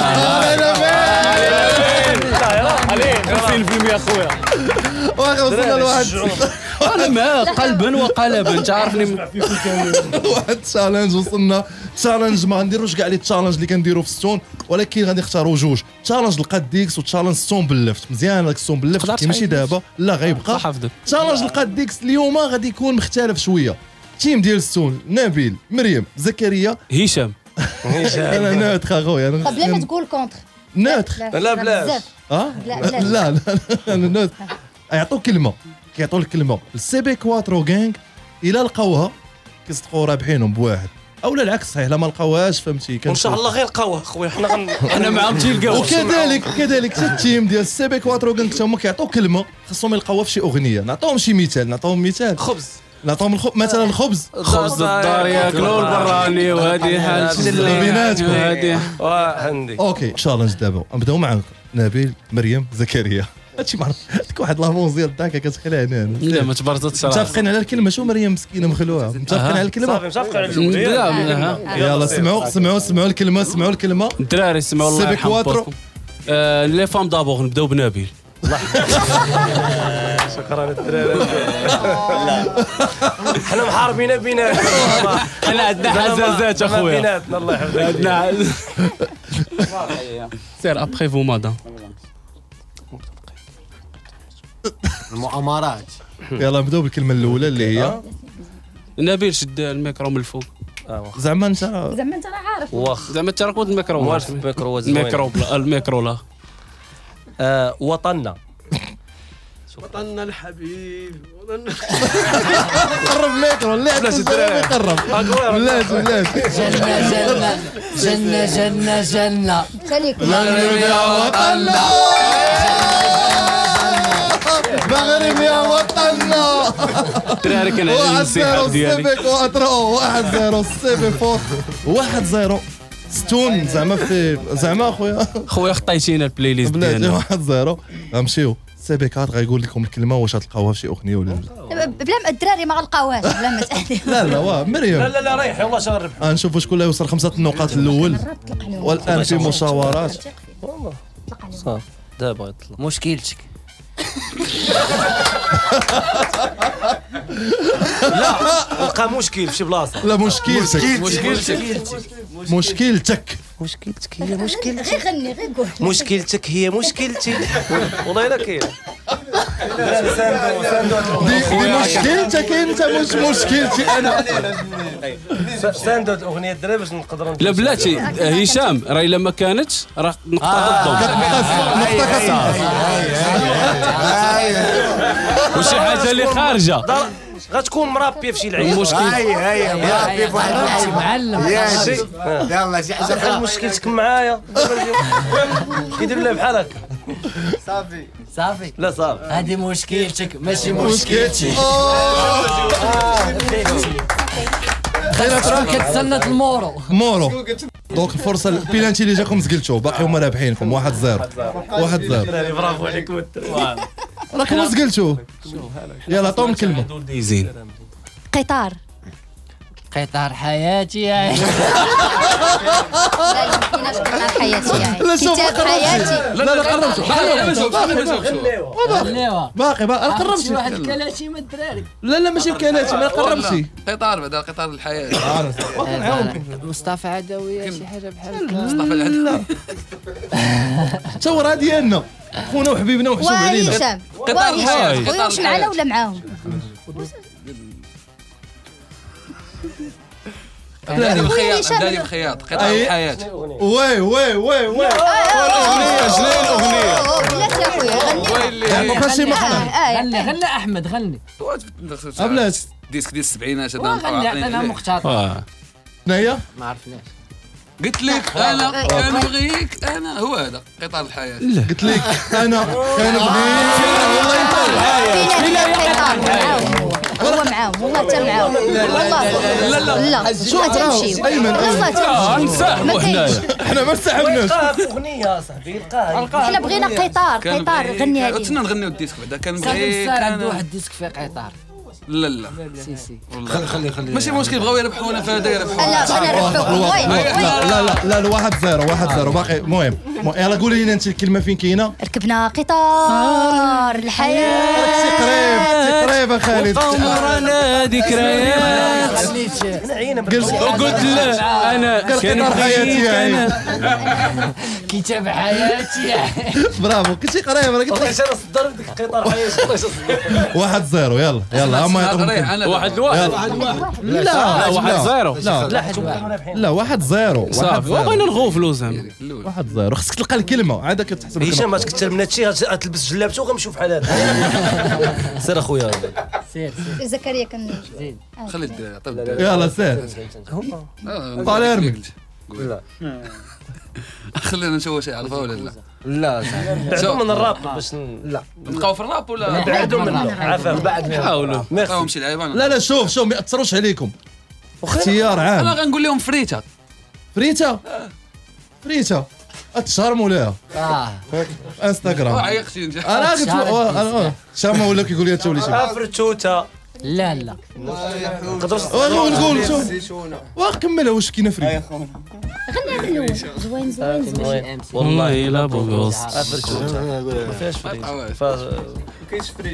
عليه 50% اخويا. واخا وصلنا لواحد انا معاه قلبا وقلبا انت عارفني. واحد تشالنج وصلنا تشالنج ما غنديروش كاع لي تشالنج اللي كنديرو في الستون ولكن غادي نختاروا جوج تشالنج القاديكس وتشالنج الستون باللفت. مزيان هذاك الستون باللفت ماشي دابا لا غيبقى. تشالنج القاديكس اليوم غادي يكون مختلف شويه. تيم ديال الستون نبيل مريم زكريا هشام. انا نوتخ اخويا طب ليه ما تقول كونتر؟ نوتخ لا بلاش لا انا نوتخ. يعطوا كلمه كيعطوا لك كلمه السي بي كواترو غانغ الا لقاوها كيصدقوا رابحينهم بواحد او لا العكس صحيح لا ما لقاوهاش فهمتي. ان شاء الله غير لقاوها خويا حنا انا معاهم تيلقاوها. وكذلك حتى التيم ديال السي بي كواترو غانغ حتى هما كيعطوا كلمه خاصهم يلقاوها في شي اغنيه. نعطيهم شي مثال خبز نعطيهم مثلا الخبز الدار ياكلوا البراني وهذه حال بيناتكم هذه عندي. اوكي تشالنج دابا نبداو معاك نبيل مريم زكريا. هادشي معرف عندك واحد لافونس ديال الضحكه كتخلع هنا. لا ما تبرزتش راسك. متفقين على الكلمه شو مريم مسكينه مخلوعه متفقين على الكلمه صافي متفقين على الاولى. يلا سمعوا الكلمه الدراري سمعوا الله يرحمكم. لي فام دابور نبداو بنبيل. شكرا الدراري. حنا محاربين بيناتنا. حنا عندنا حزازات اخويا بيناتنا الله يحفظك. عندنا سير ابخي فو مادام المؤامرات. يلا نبداو بالكلمه الاولى اللي هي نبيل شد الميكرو من الفوق. زعما انت راه عارف واخ زعما انت راك الميكرو الميكرو لا وطننا وطننا الحبيب قرب ميكرو لا يقرب بلاتي جنة مغرب يا وطننا مغرب يا وطننا. الدراري كان عندهم النصيحه ديالي 1-0 السيبي فوق 1-0 ستون زعما خويا خطيتينا البلاي ليست ديالنا 1-0 غنمشيو سي بي 4 غايقول لكم الكلمه واش غتلقاوها في شي اغنيه ولا لا. بلا ما الدراري ما غلقاوهاش بلا ما تسالي. لا مريم لا ريح يلاه شغل نربحوا. نشوفوا شكون اللي يوصل 5 النقاط الاول والان في مشاورات. صافي دابا يطلع مشكلتك. لا لقى مشكل في شي بلاصه. لا مشكلتك هي مشكلتي. غير غني غير قول مشكلتك هي مشكلتي. والله الا كاين دي مشكلتك انت مش مشكلتي انا. ساندو اغنيه الدراري باش نقدروا. لا بلاتي هشام راه الا ما كانتش راه نقطه ضدهم. وشي حاجه اللي خارجه غتكون مرابيه في شي لعيب. المشكل هيا مرابيه في واحد معلم. يلا شي حاجه خلي مشكلتك معايا كيدير لها بحال هكا. صافي لا صافي هذه مشكلتك ماشي مشكلتي. خيرات شكون كتسنط المورو دونك الفرصه البيلانتي اللي جاكم زقلتوه باقي هما رابحينكم 1-0 برافو عليكم. راكم واش قلتوا يلا عطوهم الكلمه دايزين قطار قطار حياتي يا لا يمكنناش قطار حياتي لا شوف كتاب حياتي لا قربتوا باقي قربتي شي واحد الكلاشي من الدراري لا ماشي بكلاتي ما قربتي قطار بعدا قطار الحياه مصطفى عدويه شي حاجه بحال هكا مصطفى العدوي تصور ديالنا خونا وحبيبنا وحشوم علينا هشام هشام واش معنا ولا معاهم بلادي بخياط قطار الحياه وي اغنيه جلال اغنيه بلاتي اخويا غني غني احمد غني بلاتي ديسك ديال السبعينات هذا غني عطينا مقتطع شناهي ما عرفناش قلت لك انا كنبغيك انا هو هذا قطار الحياه قلت لك انا كنبغيك والله هو معاهم هو حتى معاهم والله لا شوف تمشيو ايمن نسحبوا حنايا احنا ما سحبناش اغنيه صاحبي لقاها حنا بغينا قطار غني هذه وتسنى نغنيو الديسك بعدا كنبغيك صار عنده واحد الديسك فيه قطار لا سي خلي ماشي مشكل بغاو يربحونا فهذا يربحونا لا 1-0 باقي المهم يلا قولي لنا انت الكلمه فين كاينه ركبنا قطار الحياه قريب خالد عمرنا ذكريات قلت لا انا قطار حياتي يعني كتاب حياتي برافو كنتي قريب راه قلت لك انا صدر ديك قطار حياتي 1-0 يلا اما يعطيكم واحد لا 1-0 صافي بغينا نغوفلو زعما 1-0 خصك تلقى الكلمه عاد كتحسب هشام ما تكثر من هادشي غتلبس جلابته وغنمشيو بحال هذا سير اخويا سير زكريا كان زيد خلي الدراري يلا سير طال ارمي لا خلينا نشوف واش يعرفها ولا لا لا بعدوا من الراب باش لا نبقاو في الراب ولا بعدوا منه عافاك بعد حاولوا بقاو شي لعيبه لا شوف ما ياثروش عليكم اختيار عام انا غنقول لهم فريتا اتشهر مولاها انستغرام عيقتي انت انا قلت شاما ولا كيقول لي انت ولا شي فرتوته لا نقول وكملها واش كاينه فري غني هذا الاول زوين والله الا بوغوس ما فيهاش فريت ما كاينش فريت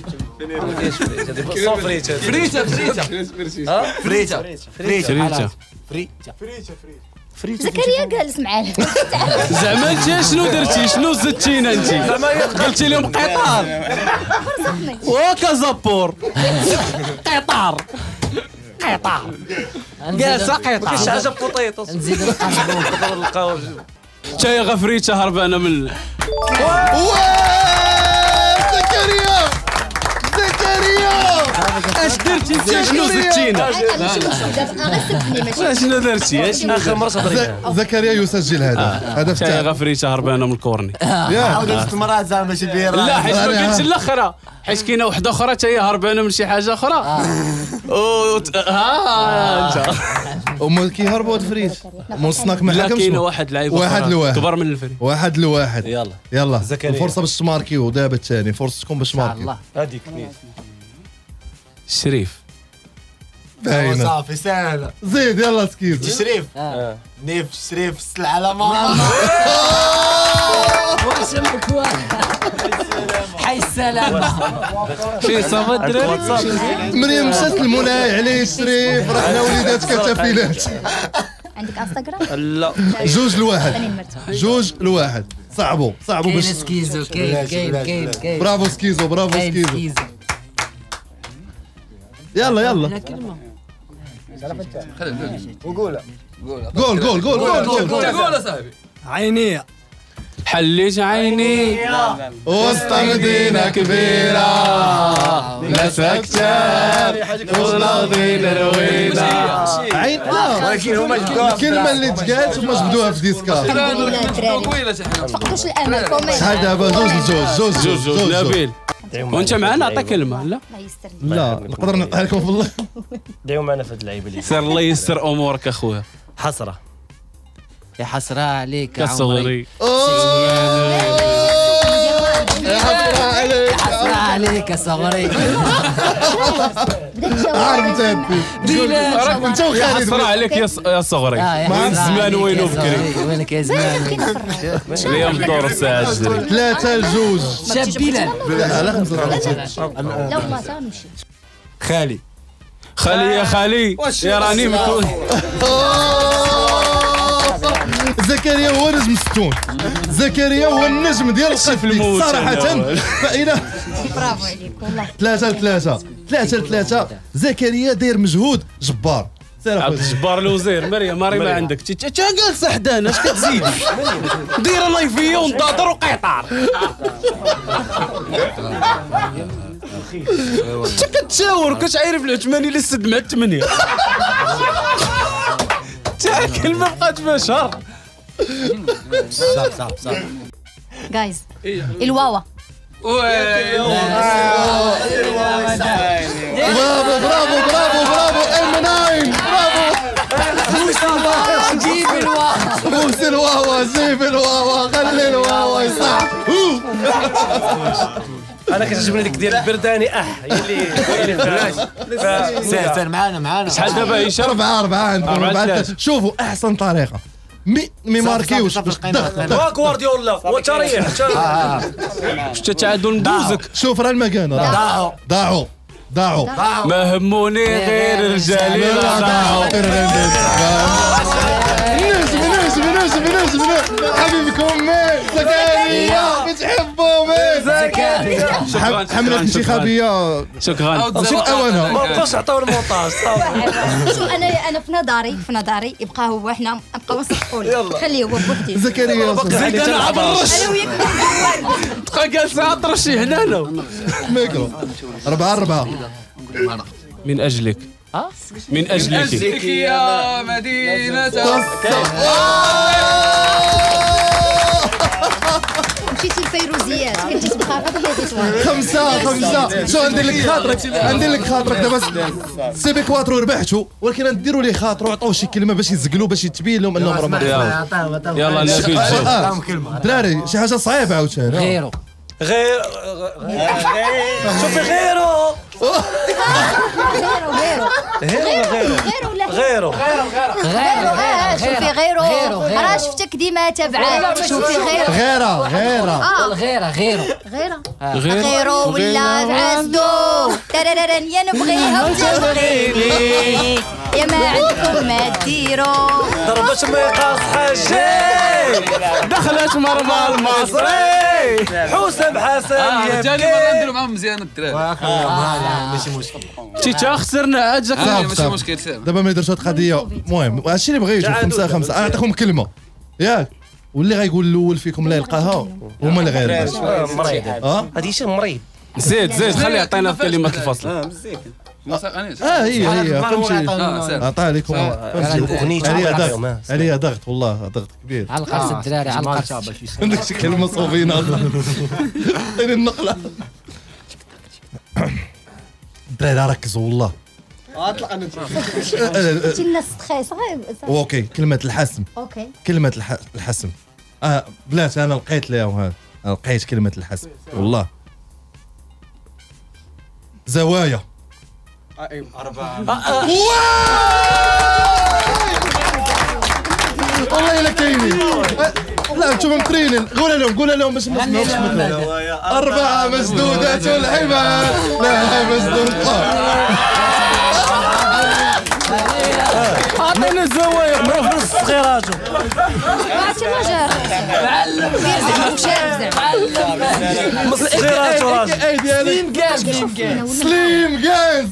زكريا جالس معانا زعما انت شنو درتي شنو زدتينا انت قلتي لهم قطار وكازابور قطار قاسه قطار شي حاجه بوطيطوس نزيد نلقاو تا هي غفريته هربانه من زكريا اش درتي انت شنو زدتينا شنو درتي اخر مره صدرينا زكريا يسجل هذا تا هي غفريته هربانه من الكورني عاود المراه زعما شي دايره لا حيت ما قلتش الاخرى حيت كاينه وحده اخرى تا هي هربانه من شي حاجه اخرى انت هما كيهربوا الفريت موصناك ما حكمش كاينه واحد لعيبه كبر من الفريق 1-1 يلا الفرصه باش تماركيو دابا الثاني فرصتكم باش تماركيو هذيك شريف باينه صافي سهله زيد يلا سكيزو شريف نيف شريف السلعه على ماما واش اسمك حي السلامه شي صافا الدراري مريم مشات المولاي عليه شريف رحنا وليدات كتافيلات عندك انستغرام لا 2-1 صعبوا باش سكيزو كاين برافو سكيزو يلا وقولها قول صاحبي عينيه حليت عيني وسط مدينة كبيرة ناسها كتار ولاضين روينة عين ولكن هما الكلمة اللي تقالت هما جبدوها في ديسكار فقدوش الامل كومين شحال دابا جوج نبيل وانت معنا عطا كلمة لا نقدر نعطيها لكم في الله دعيو معنا في هاد اللعيبه اللي سير الله يستر امورك اخويا حسره يا حسره عليك كصغري يا حسرة عليك عليك يا صغري. عارف انت وخالد صرا عليك يا صغري. ما زمان وينو بكري. وينك يا زمان؟ اليوم دور الساعه 2 3-2. شاب بلال. لا 5. لا والله تنمشي. خالي يا خالي يا راني مكون. زكريا هو نجم 60. زكريا هو النجم ديال القتل صراحة. فإلى برافو عليك والله. 3-3 زكريا داير مجهود جبار. عبد الجبار الوزير. مريم ما عندك تا جالس حدانا اش كتزيد دايره لايفيه ونضاضر وقيطار. انت كتشاور كتعرف العثماني اللي سد مع 8 تا كلمه بقات بشر. صح جايز الواوا. برافو ام 9. برافو جيب الواوا. بوس الواوا. جيب الواوا. خلي الواوا يصح. انا كتعجبني ديك ديال البرداني هي اللي سافر معانا. شحال دابا هشام؟ 4 عندكم. شوفوا احسن طريقه مي ماركيوش باش وا غوارديولا وتريح. شتا تعادل ندوزك. شوف راه المكانه ضاعوا. ما هموني غير رجالي ضاعوا. نجم حبيبكم زكريا بتحبوا زكريا. حملة انتخابية. شكرا. أوانها ما بقاوش عطاو المونتاج. شو انا في نظري يبقى هو حنا نبقاو نصفقوا له. خليه هو بوحدي. زكريا زيد انا عبرش. انا وياك تبقى جالسه عطرشي هنا. ميكرو 4 من اجلك. من اجلك يا مدينة. مشيتي الفيروزيات كنتي تبقى غير 5. شو ندير لك خاطرك دابا سيبي كواترو ربحتوا ولكن نديروا ليه خاطرو عطوه شي كلمه باش يزقلوا باش يتبين لهم انهم راه يلا نبي دراري شي حاجه صعيبه عاوتاني. غير شوفي غيره شوفي غيره. راه شفتك ديما تابعاك. شوفي غيره ولا عزدو ترررن يا نبغيها وتبغيني يا ما عندكم ما ديروا. ضربت ما يقاص حاجي دخلت مرمى المصري. حسام حسن رجالي مرة نديرو معاهم مزيان الدراري. ماشي مشكل. تي خسرنا عاد ماشي مشكل. دابا ما يديرش هاد القضيه. المهم هادشي اللي بغيتو 5. انا نعطيكم كلمه ياك واللي غايقول الاول فيكم لا يلقاها هما اللي غيربحوا. مريض هادي شي مريض. زيد خلي يعطينا كلمه الفصل. هي فهمتي. عطاها لكم عليها ضغط والله ضغط كبير. على القرص الدراري على القرص. عندك شي كلمه صوفينا عطيني النقله. الدراري ركزوا والله. اطلق انا انت الناس ستريس. اوكي كلمه الحسم. اوكي كلمه الحسم. بلاتي انا لقيت لهم هذا. لقيت كلمه الحسم والله. زوايا. 4. والله الا كاينين. لا انتم مقرينين. قول لهم باش نسمعوش. 4 مسدودات الحبال لا مسدود. عطينا الزوايا في نص صغيراتو. عرفتي ما جا معلم نص صغيراتو راجل. سليم جانز.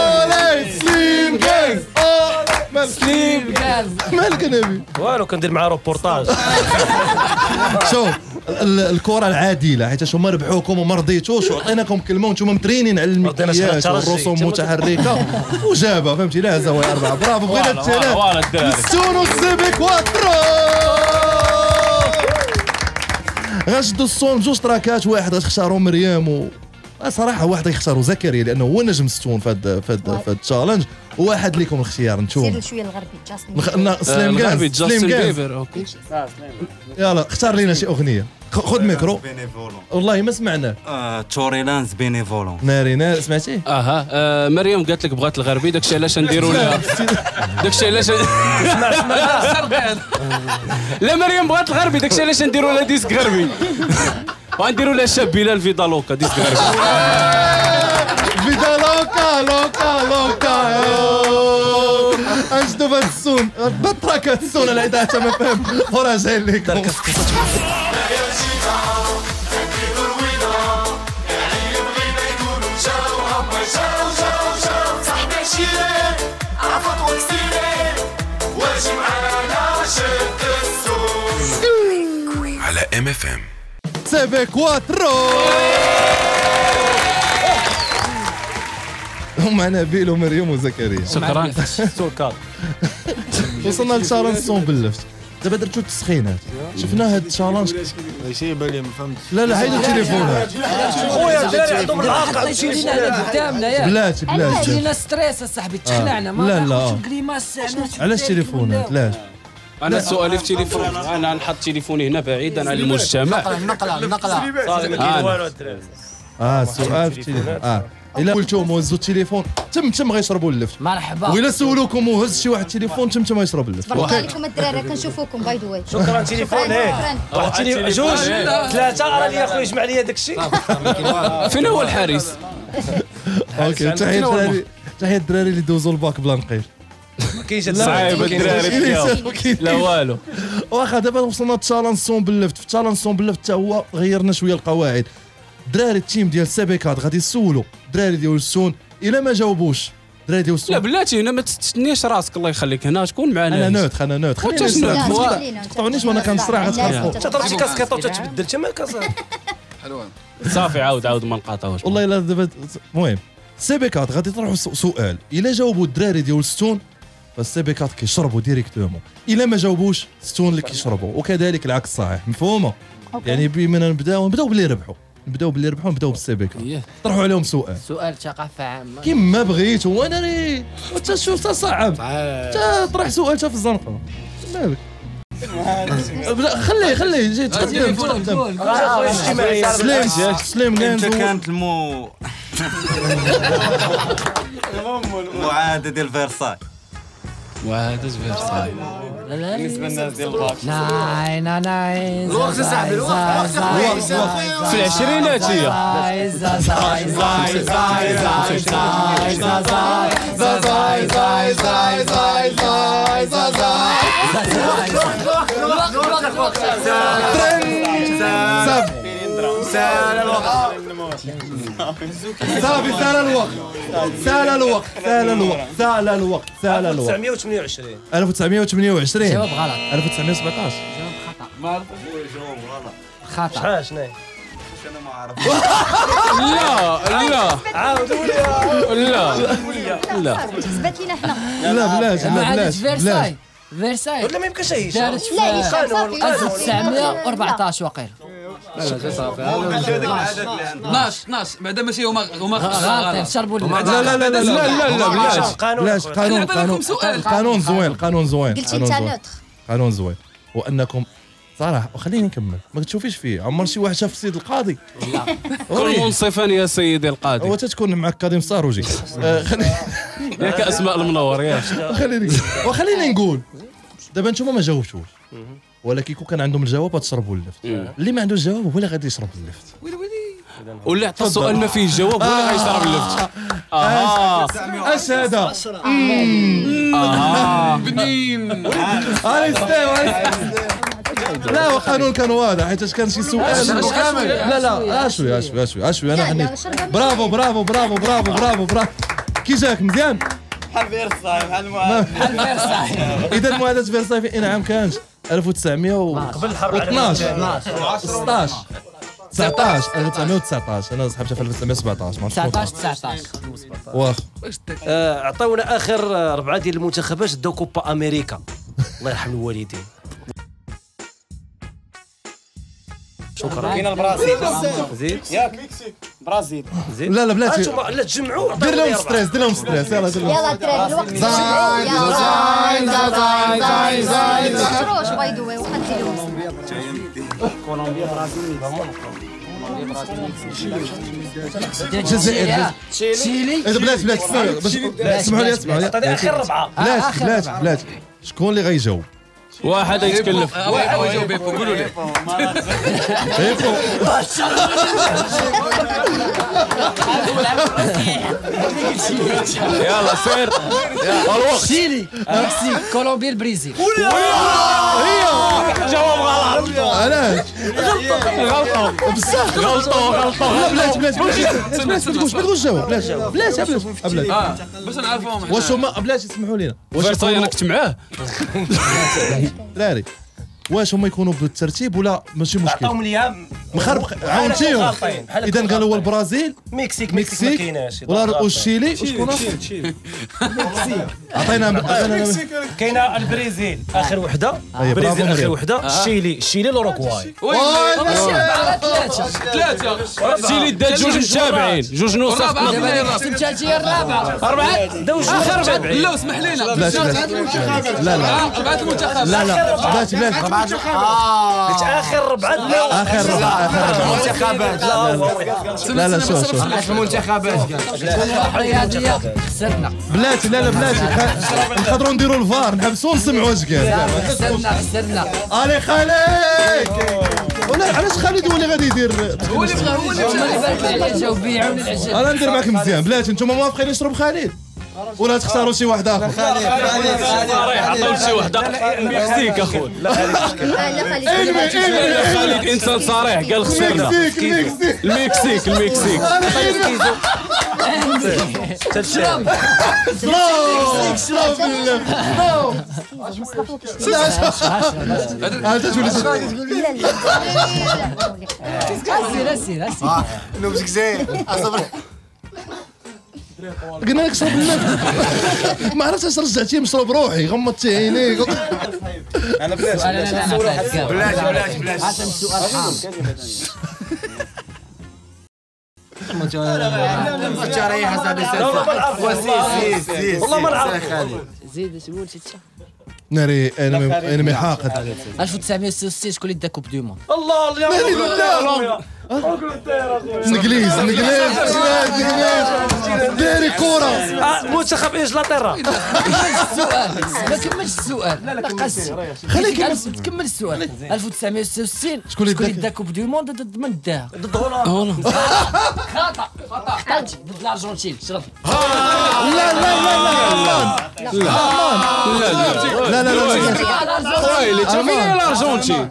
مالك نبي والو كندير معاه روبورتاج. شوف الكره العادله حيت هما ربحوكم وما رضيتوش وعطيناكم كلمه وانتم مترينين على المكياج والرسوم المتحركه وجابها فهمتي. لا زوايا 4. برافو بغينا الثلاث. ستونو سيبي كواترو. غنشدوا الصوم 2 تراكات. واحد غتختاروا مريم صراحه واحد يختاروا زكريا لانه هو نجم ستون في هذا التشالنج، وواحد ليكم الاختيار سير نتوما. شويه الغربي سليم جاستن اوكي يلا اختار لنا شي اغنيه. خذ ميكرو والله ما سمعناه. توريلانز بينيفولون ناري سمعتيه؟ مريم قالت لك بغات الغربي، داكشي علاش نديروا لها داكشي علاش لا مريم بغات الغربي، داكشي علاش نديروا لها ديسك غربي ونديروا لها شاب بلال فيدا لوكا ديسك غربي. فيدا لوكا انشدو بهاد السون بطرك هاد السون العيد حتى ما فهم وراجعين ليكم. على MFM سيبي كواترو ومعنا بيل ومريم وزكريا. شكرا. وصلنا لشارن الصون باللفت. دابا درتو التسخينات، شفنا هاد التشالنج. ماشي بالي ما فهمتش. لا حيدوا التليفونات خويا الدراري عندهم العاقه عطيتي لينا قدامنا ياك. بلاتي لينا ستريس اصاحبي تخلعنا ما ناخذش الكريماس. علاش التليفونات؟ علاش؟ انا سؤالي في تليفون، انا نحط تليفوني هنا بعيدا عن المجتمع. نقله السؤال في التليفون. الا قلتو موزو التليفون تم غيشربوا اللفت. مرحبا. وإلا سولوكم وهز شي واحد التليفون تم غيشرب اللفت. تبارك عليكم الدراري كنشوفوكم باي ذا واي. شكرا تليفون جوج ثلاثه راه لي اخويا جمع لي داك الشيء. فين هو الحارس؟ اوكي تحيه الدراري اللي دوزوا الباك بلا نقيل. ما كاينش صعيب الدراري لا والو. واخا دابا وصلنا لتشالنج سون باللفت. في تشالنج سون باللفت حتى هو غيرنا شويه القواعد. دراري التيم ديال سابيكات غادي يسولوا الدراري ديال السون، الا ما جاوبوش الدراري ديال السون. لا بلاتي هنا ما تستنيش راسك الله يخليك، هنا تكون معنا. انا نوت ما تقطعونيش وانا كنصرع غتخافوا. تضرب شي كاسكيطه وتتبدل تما حلوه صافي عاود ما نقاطعوش والله الا دابا. المهم سابيكات غادي يطرحوا سؤال، الا جاوبوا الدراري ديال ستون فالسابيكات كيشربوا ديريكتومون، الا ما جاوبوش ستون اللي كيشربوا، وكذلك العكس صحيح. مفهومه؟ يعني بما نبداو باللي ربحوا، نبداو بالسابيكات. طرحوا عليهم سؤال ثقافه عامه كيما بغيت. وانا ري انت شوف صعب طرح سؤال في الزنقه مالك. خليه جي تقدم. سليم كانت المعاهده ديال فيرساي. معاهده فيرساي بالنسبه للناس ديال الباك. ناي الوقت صاحبي الوقت في العشرينات هي. صافي سال الوقت 1928 جواب غلط. 1917 خطا. شحال شنو انا ما عارف. لا عاودوا لي لا حسبت لينا حنا. لا بلاش فيرساي ولا ما يمكنش هي دارت في 1914 وقيل. لا 12 بعدا ماشي هما غلطين شربوا لا بلاش قانون زوين قلتي انت نوتر. قانون زوين وانكم صراحه وخليني نكمل. ما تشوفيش فيه عمر شي واحد شاف السيد القاضي. لا كل منصفا يا سيدي القاضي. هو تتكون معك كاظم صاروجي. ياك اسماء المنور ياك. وخليني نقول دابا نتوما ما جاوبتوش، ولكن كون كان عندهم الجواب غتشربوا اللفت. اللي ما عندوش الجواب هو اللي غادي يشرب اللفت. واللي عطى السؤال ما فيه الجواب هو اللي غيشرب اللفت. الشهاده بنين. لا وقانون كان واضح حيت كان شي سؤال لا اشوي انا حنيت. برافو كي جاك مزيان بحال فيرساي بحال فيرساي. اذا معاهده فيرساي في اين عام كانت؟ 1912 1919 انا صاحبتها في 1917 ما 19 واخ. عطاونا اخر 4 ديال المنتخبات داو كوبا امريكا الله يرحم الوالدين. شكرا. كاين البرازيل زيد ياك برازيل زيد. لا لا بلاتي لا تجمعوا دير لهم ستريس دير لهم ستريس يلا دير لهم يلا ترى الوقت زاين شروش باي ذا واي واخا ديروا كولومبيا برازيل الجزائر تشيلي بلاتي اسمحوا لي اخر ربعه بلاتي شكون اللي غيجاوب واحد يتكلف واحد يجاوب بيبو قولوا لي يلا سير الوقت تشيلي مكسيك كولومبيا البرازيل جواب غلط علاش غلطوا بصح غلطوا بلاتي ما تقولش جاوب بلاتي باش نعرفوهم واش هما بلاتي اسمحوا لينا واش انا كنت معاه دراري واش هما يكونوا بالترتيب ولا ماشي مشكل عطاهم ليا مخربق عاونتيهم اذا قالوا هو البرازيل مكسيك ما كايناش ولا والشيلي وشكون عطينا كاينه البرازيل اخر وحده البرازيل اخر وحده الشيلي الاوروغواي ثلاثة الشيلي دات جوج متابعين جوج نصف حسبتها هي الرابعه أربعة دوز اخر متابعين لا اسمح لينا لا اربعة المنتخبات بلاتي قلت اخر ربعه اخر المنتخبات لا شوف المنتخبات الرياضيه خسرنا بلاتي نقدروا نديروا الفار نحبسوا ونسمعوا واش قال خسرنا علي خالد ولا علاش خالد هو اللي غادي يدير هو اللي جاوب بيعاون العجب انا ندير معاك مزيان بلاتي نتوما موافقين نشرب خالد ولا تختاروا شي واحد اخر صريح عطاو شي وحده المكسيك اخويا لا خالد انسان صريح قال خسرنا المكسيك سير نمسك زين قلنا لك شرب الماء ما عرفتش اش رجعتيه مشرب روحي غمضتي عينيك انا بلاش عشان السؤال حار والله ما نعرف زيد شقول شي ناري انمي حاقد 1966 شكون اللي دا كوب دو موند الله انجليز ديري كورة منتخب انجلترا ما كملش السؤال لا قص خليك تكمل السؤال 1966 شكون اللي دا كوب دو موند ضد من داها ضد هولندا خطا حطيت ضد الارجنتين شرف ويلي تفين الارجنتين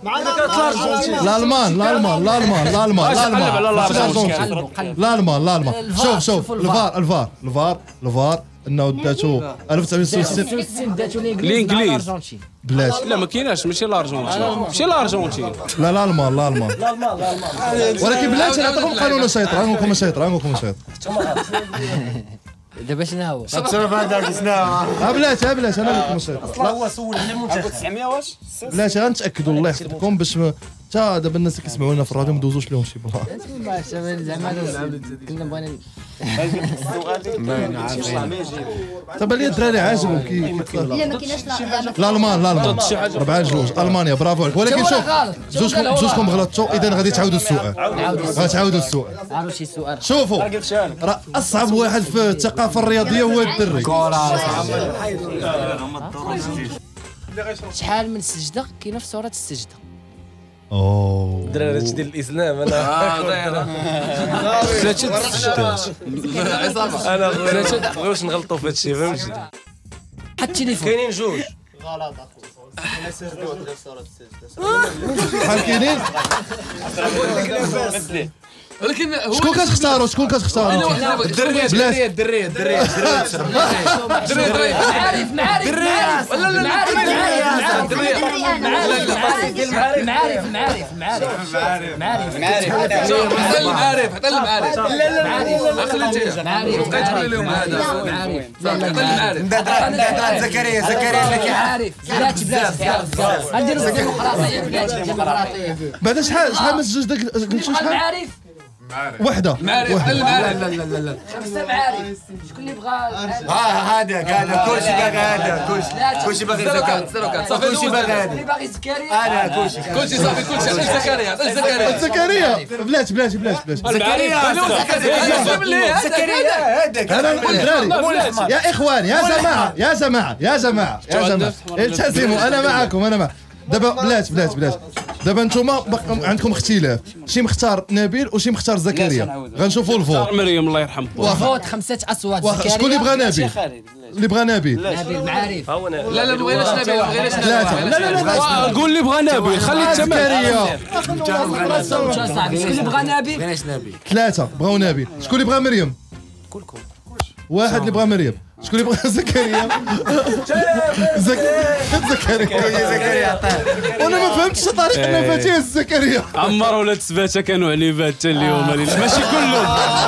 الالمان شوف الفار انه داتو 1966 داتو الانجليز بلاش لا ما كايناش ماشي الارجنتين لا الالمان ولكن بلاتي نعطيكم قانون السيطره نقولكم السيطره دابا شنو هو؟ تصرف هذاك شنو بلاتي انا لكم السيطره هو سول على المنتخب 900 واش بلاتي غنتاكدوا الله يحفظكم باش حتى دابا الناس اللي كيسمعونا في الراديو ما دوزوش لهم شي بلاصه زعما كنا بغينا دابا لي الدراري عاجبهم لا ما كايناش الالمان 4-2 المانيا برافو عليك ولكن شوف جوجكم غلطتوا اذا غادي تعاودوا السؤال عارف شي سؤال شوفوا راه اصعب واحد في الثقافه الرياضيه هو الدري شحال من سجده كاينه في سوره السجده دراري هادشي ديال الاسلام انا ثلاثه السجدات انا بغيوش نغلطوا في هادشي فهمتي حط التليفون كاينين جوج غلط اخويا بحال كاينين ولكن شكون كتختاروا شكون كتختاروا الدريه معارف لا لا معارف حتى المعارف لا لا خلي انت بقيت تقول لهم هذا معارف زكريا اللي كيعرف نديروا ديمقراطيه بعد شحال من جوج داك قلت شحال معارف وحده معارف لا 5 معارف شكون اللي بغى هذا كلشي باغي هذا كلشي باغي صافي كلشي باغي هذا اللي باغي زكريا انا كلشي صافي كلشي زكريا بلاش زكريا هذاك انا نقول دراري يا اخوان يا جماعه التزموا انا معكم دابا بلاش دابا نتوما عندكم اختلاف شي مختار نبيل وشي مختار زكريا غنشوفوا الفوت مريم الله يرحم فوت 5 اصوات زكريا شكون اللي بغى نبيل نبيل معارف لا بغيناش نبيل ثلاثه لا قول لي بغى نبيل خلي زكريا شكون اللي بغى نبيل ثلاثه بغاو نبيل شكون اللي بغى مريم واحد اللي بغى مريم شكون اللي بغى زكريا زكريا وانا ما فهمتش طريقه النفاتيه زكريا عمر ولاد سباته كانوا عليبات حتى اليوم ماشي كلهم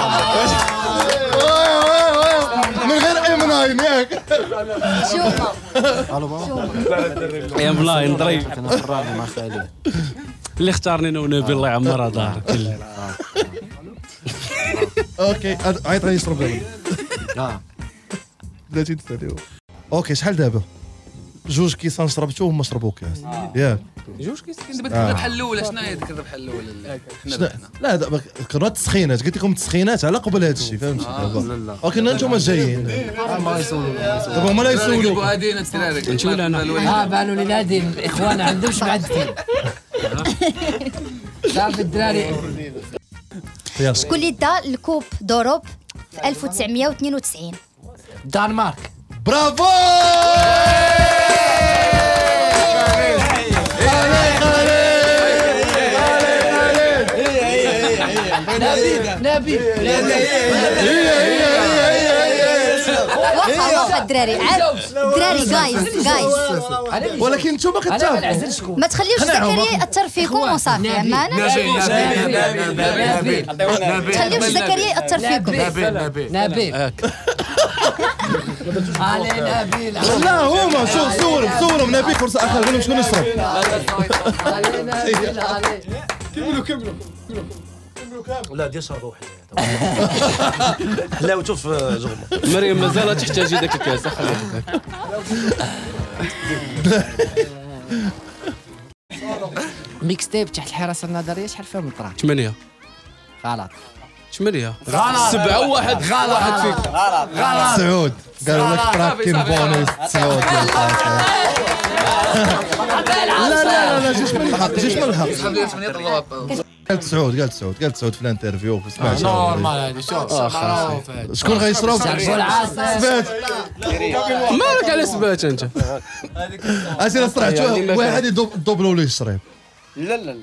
من غير امناين ياك يا ملاين ضريب اللي اختارني انا ونبيل الله يعمرها دار كله اوكي عيط غادي يشرب لبن بلاتي تساليو اوكي شحال دابا جوج كيسان شربتو وما شربوا كاس ياك جوج كيسان دابا الذبحه الاولى شنو هي ديك الذبحه الاولى لا دابا كنا التسخينات قلت لكم التسخينات على قبل هذا الشيء فهمتي دابا ولكن انتم جايين دابا هما لا يسولوا هادين الدراري نشوف انا بانوا لي نادين الاخوان عندهمش معدتين صافي الدراري شكون اللي دا الكوب دوروب في 1992 دنمارك برافو نبيل واخا الدراري جايز ولكن نتوما كتعرفوا ما تخليوش زكريا ياثر فيكم وصافي معنا تخليوش زكريا ياثر فيكم نبيل علي نبيل لا هما صورهم نبيل فرصه اخر قول لهم شكون يشرب علي نبيل علي كملوا لا ديال شرب واحد حلاوته في جغمه مريم مازال تحتاجي ذاك الكاس خليك ميكس تيب تحت الحراسه النظريه شحال فيها من طرح 8 غلط 8 غلط 7 واحد فيك غلط سعود قالوا لك طراك كاين بونيس سعود لا جيش من الحق قالت سعود في الانترفيو سمعت نورمال هذه شوف معروف شكون غيشرب سبات مالك على سبات انت اسير صرعت واحد يدوبلو ليه الشريب لا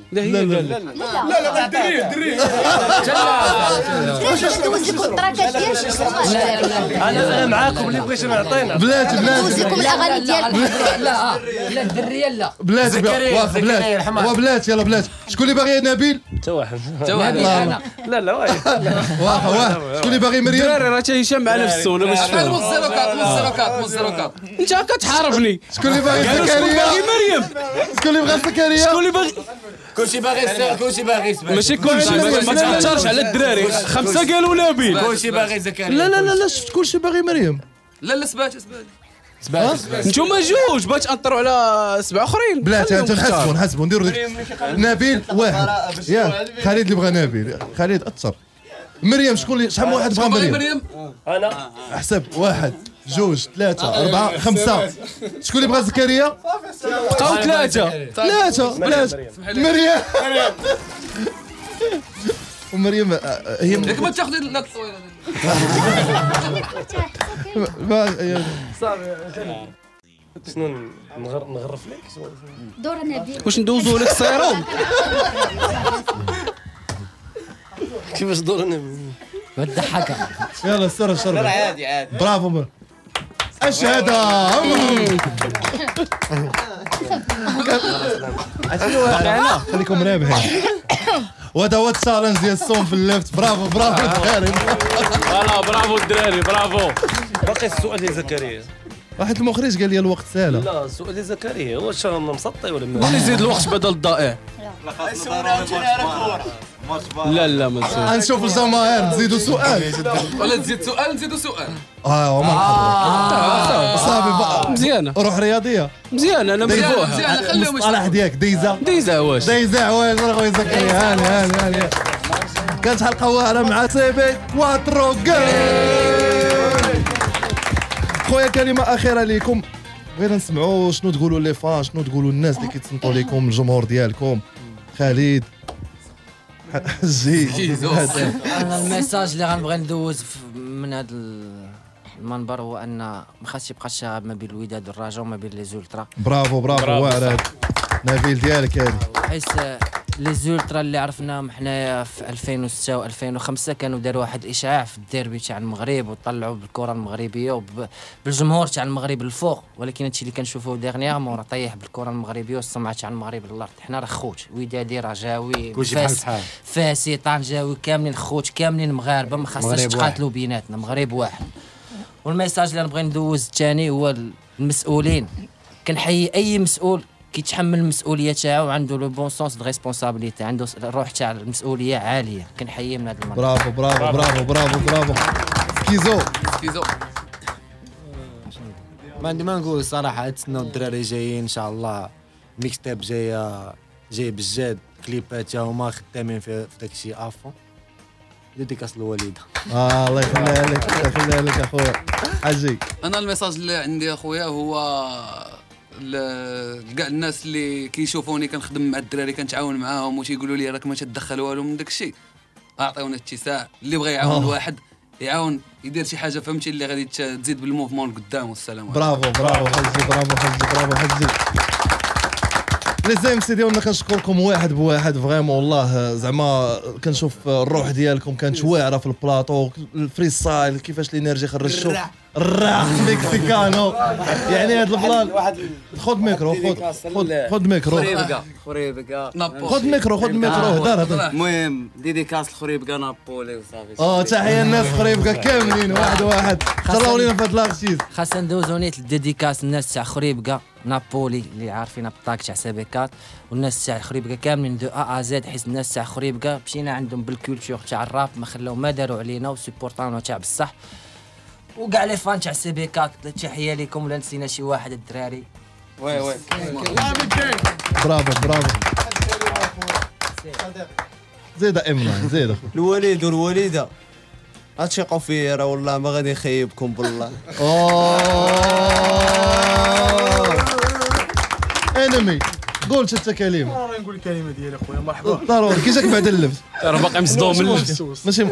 انا معاكم اللي بغيتو نعطينا بلاتي دوزيكم الاغاني ديال لا الدريه لا بلاتي يلا بلاتي شكون اللي باغي نبيل حتى واحد لا واخا شكون اللي باغي مريم الدراري راه تيهشام معنا في السونه باش تفهم موزيروكات انت كتحاربني شكون اللي باغي زكريا مريم شكون اللي بغى زكريا شكون اللي باغي كلشي باغي ماشي كلشي ما تختارش على الدراري 5 قالوا نبيل كلشي باغي زكريا لا شفت كلشي باغي مريم لا سبات نتوما جوج باش تاثروا على 7 اخرين بلاتي نحسبوا نديروا ديك نبيل واحد ياك خالد اللي بغى نبيل خالد اثر مريم شكون اللي شحال من واحد بغى مريم انا احسب 1 2 3 4 5 شكون اللي بغى زكريا بقاو 3 بلاش مريم ومريم هي ياك ما تاخذ لا الطويله صافي شنو نغرف لك دور نبيل واش ندوزو لك السيروم كيفاش دور انا ضحكها. يلا سر لا عادي عادي. برافو الشهاده. خليكم رابحين. وهذا هو التشالنج ديال الصوم في الليفت. برافو الدراري. فوالا برافو الدراري برافو. باقي السؤال ديال زكريا. واحد المخرج قال لي الوقت ساهل. لا السؤال ديال زكريا واش مسطي ولا ولا يزيد الوقت بدل الضائع. لا ما تسول. غنشوف الجماهير تزيدوا سؤال ولا تزيد سؤال نزيدوا سؤال. صافي مزيانه. روح رياضيه مزيانه. انا مزيانه. خليهم المصطلح ديالك ديزا واش خويا زكريا. هاني كانت حلقه واعره مع سيبي 4 جيم. خويا كلمه اخيره ليكم، بغينا نسمعوا شنو تقولوا لي فان، شنو تقولوا الناس اللي كيتصنتوا لكم، الجمهور ديالكم. خالد حجي. انا الميساج اللي غنبغي ندوز من هذا المنبر هو ان ما خاصش يبقى الشغب ما بين الوداد والرجاء وما بين لي زولترا. برافو واعر نبيل ديالك هذه. حيت لي زولترا اللي عرفناهم حنايا في 2006 و2005 كانوا داروا واحد الاشعاع في الديربي تاع المغرب وطلعوا بالكره المغربيه وبالجمهور تاع المغرب الفوق، ولكن هادشي اللي كنشوفوه ديغنيغمون راه طيح بالكره المغربيه والسمعه تاع المغرب للارض. حنا راه خوت، ودادي رجاوي فاسي طنجاوي كاملين خوت كاملين مغاربه، ما خاصناش تقاتلوا بيناتنا، مغرب واحد. والميساج اللي نبغي ندوز الثاني هو المسؤولين. كنحيي اي مسؤول كيتحمل المسؤوليه تاعو وعنده لو بون سونس دو ريسبونسابيلتي، عنده الروح تاع المسؤوليه عاليه، كنحييه من هذا المنبر. برافو. كيزو ما عندي ما نقول الصراحه. نتسناو الدراري جايين ان شاء الله، ميكس تيب جاي بالجد، كليبات هما خدامين في داك الشيء افون. ديديكاس الوليده. الله يخليها لك اخويا حجي. انا الميساج اللي عندي اخويا هو كاع الناس اللي كيشوفوني كنخدم مع الدراري كنتعاون معاهم وتيقولوا لي راك ما تدخل والو من داك الشيء، اعطيونا اتساع. اللي بغى يعاون واحد يعاون يدير شي حاجه فهمتي اللي غادي تزيد بالموفمون لقدام. والسلام عليكم. برافو حجي. لي زيم سي ديالنا كنشكركم واحد بواحد فريمون والله. زعما كنشوف الروح ديالكم كانت واعره في البلاطو، الفري ستايل كيفاش الانرجي خرجتو الراح مكسيكانو. يعني هذا البلان خذ ميكرو خذ ميكرو هدر. المهم ديديكاس الخريبكا نابولي وصافي. تحيه الناس خريبكا كاملين واحد. خليو لينا في هذا الارتيز. خاصنا ندوزو نيت الديديكاس الناس تاع خريبكا نابولي اللي عارفين الطاك تاع سابيكات، والناس تاع خريبكا كاملين دو ا زد، حيت الناس تاع خريبكا مشينا عندهم بالكولتور تاع الراب، ما خلاو ما داروا علينا وسيبورطانو تاع بصح. وكاع لي فان تاع سابيكات تحيه لكم. ولا نسينا شي واحد الدراري. وي برافو. زيد امنا زيد الوليد والوليده غتثقوا فيا راه والله ما غادي نخيبكم بالله. انمي قول انت كلمه. راه نقول الكلمه ديالي اخويا. مرحبا. ضروري كي جاك بعد اللبس راه باقي مصدوم من اللبس ماشي.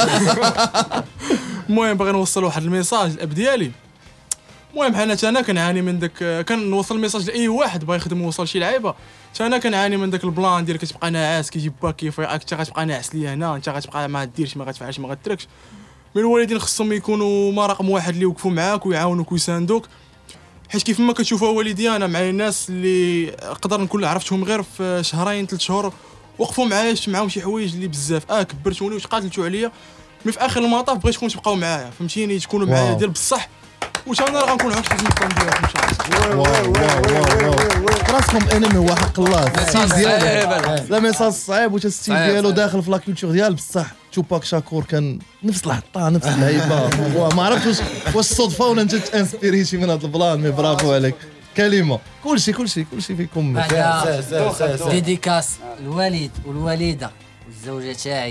المهم باغي نوصل واحد الميساج الاب ديالي. المهم انا كنعاني من داك، كنوصل الميساج لاي واحد باغي يخدم ويوصل شي لعيبه. انا كنعاني من داك البلان ديال كتبقى ناعس كيجيب باكي فيك، انت غتبقى ناعس ليا هنا، انت غتبقى ما ديرش ما غتفعلش ما غتركش. من الوالدين خصهم يكونوا ما رقم واحد اللي يوقفوا معاك ويعاونوك ويساندوك، حيت كيف ما كتشوفوا والدي انا مع الناس اللي نقدر نكون عرفتهم غير في شهرين 3 شهور وقفوا معايا معاهم شي حوايج اللي بزاف كبرتوني وتقاتلتوا عليا، مي في اخر المطاف بغيتكم تبقاو معايا فهمتيني، تكونوا معايا ديال بصح، واش انا راه غنكون عاود خدمتكم ديالكم ان شاء الله. راسكم انمي هو حق الله الستيل ديالو لا ميساج صعيب واش الستيل ديالو داخل في لا كولتور ديال بصح. توباك شاكور كان نفس الحطه نفس اللعيبه، ما عرفتش واش الصدفه ولا انت تانسبيريتي من هذا البلان، مي برافو عليك. كلمه كلشي فيكم. ديديكاس الوالد والوالده والزوجه تاعي.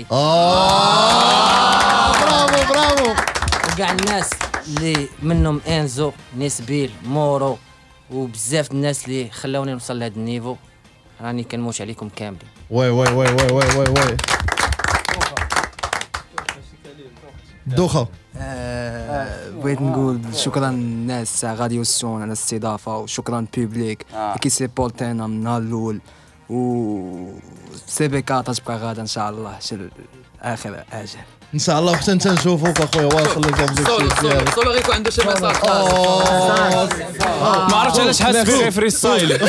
برافو وكاع الناس اللي منهم انزو نسبيل مورو وبزاف الناس اللي خلاوني نوصل لهذا النيفو، راني كنموت عليكم كاملين. واي دوخه. بغيت نقول شكرا للناس تاع غاديو السون على الاستضافه، وشكرا بيبليك كي سيبورتينا من النهار الاول، و سي بي 4 تبقى غادا ان شاء الله. اخر اجل ان شاء الله حتى انت نشوفوك اخويا واصل لك صولو غيكون عنده شي ميساج ما عرفتش علاش حاس فيه فري ستايل.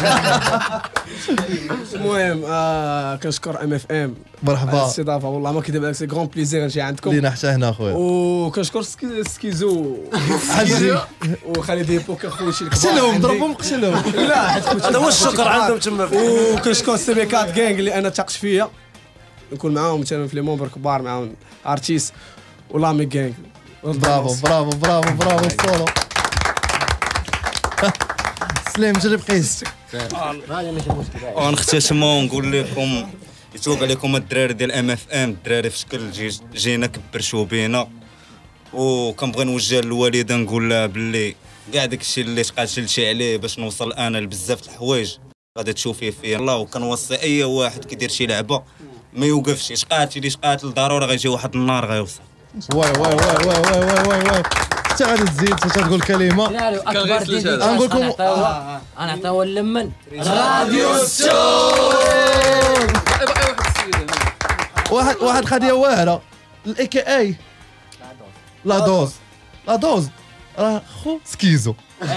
المهم كنشكر ام اف ام مرحبا الاستضافه والله ما كذب عليك سي غون بليزير نجي عندكم لينا حتى هنا اخويا وكنشكر سكيزو وخالد هيبوك اخويا شي قتلهم ضربهم قتلهم لا هذا هو الشكر عندهم تما وكنشكر سي بي كات جانج اللي انا تاقش فيا نكون معاهم مثلا في لي مومبر كبار معاهم ارتيست ولامي جانج. برافو برافو برافو برافو صولو. سليم جرب قيس. ونختتموا ونقول لكم يتوب عليكم الدراري ديال ام اف ام، الدراري في شكل جينا كبرشوا بينا، وكنبغي نوجه للوالده نقول لها باللي كاع داكشي اللي تقاتلتي عليه باش نوصل انا لبزاف د الحوايج غادي تشوفيه فيا الله. وكنوصي اي واحد كيدير شي لعبه ما يوقفش، يتقاتل ضروري غيجي واحد النهار غيوصل. واي واي واي واي واي واي واي انت غادي تزيد انت تقول كلمه نقول لكم انا عطاوها اللمن راديو واحد قضيه واعره الاي كي اي لا دوز راه خو سكيزو.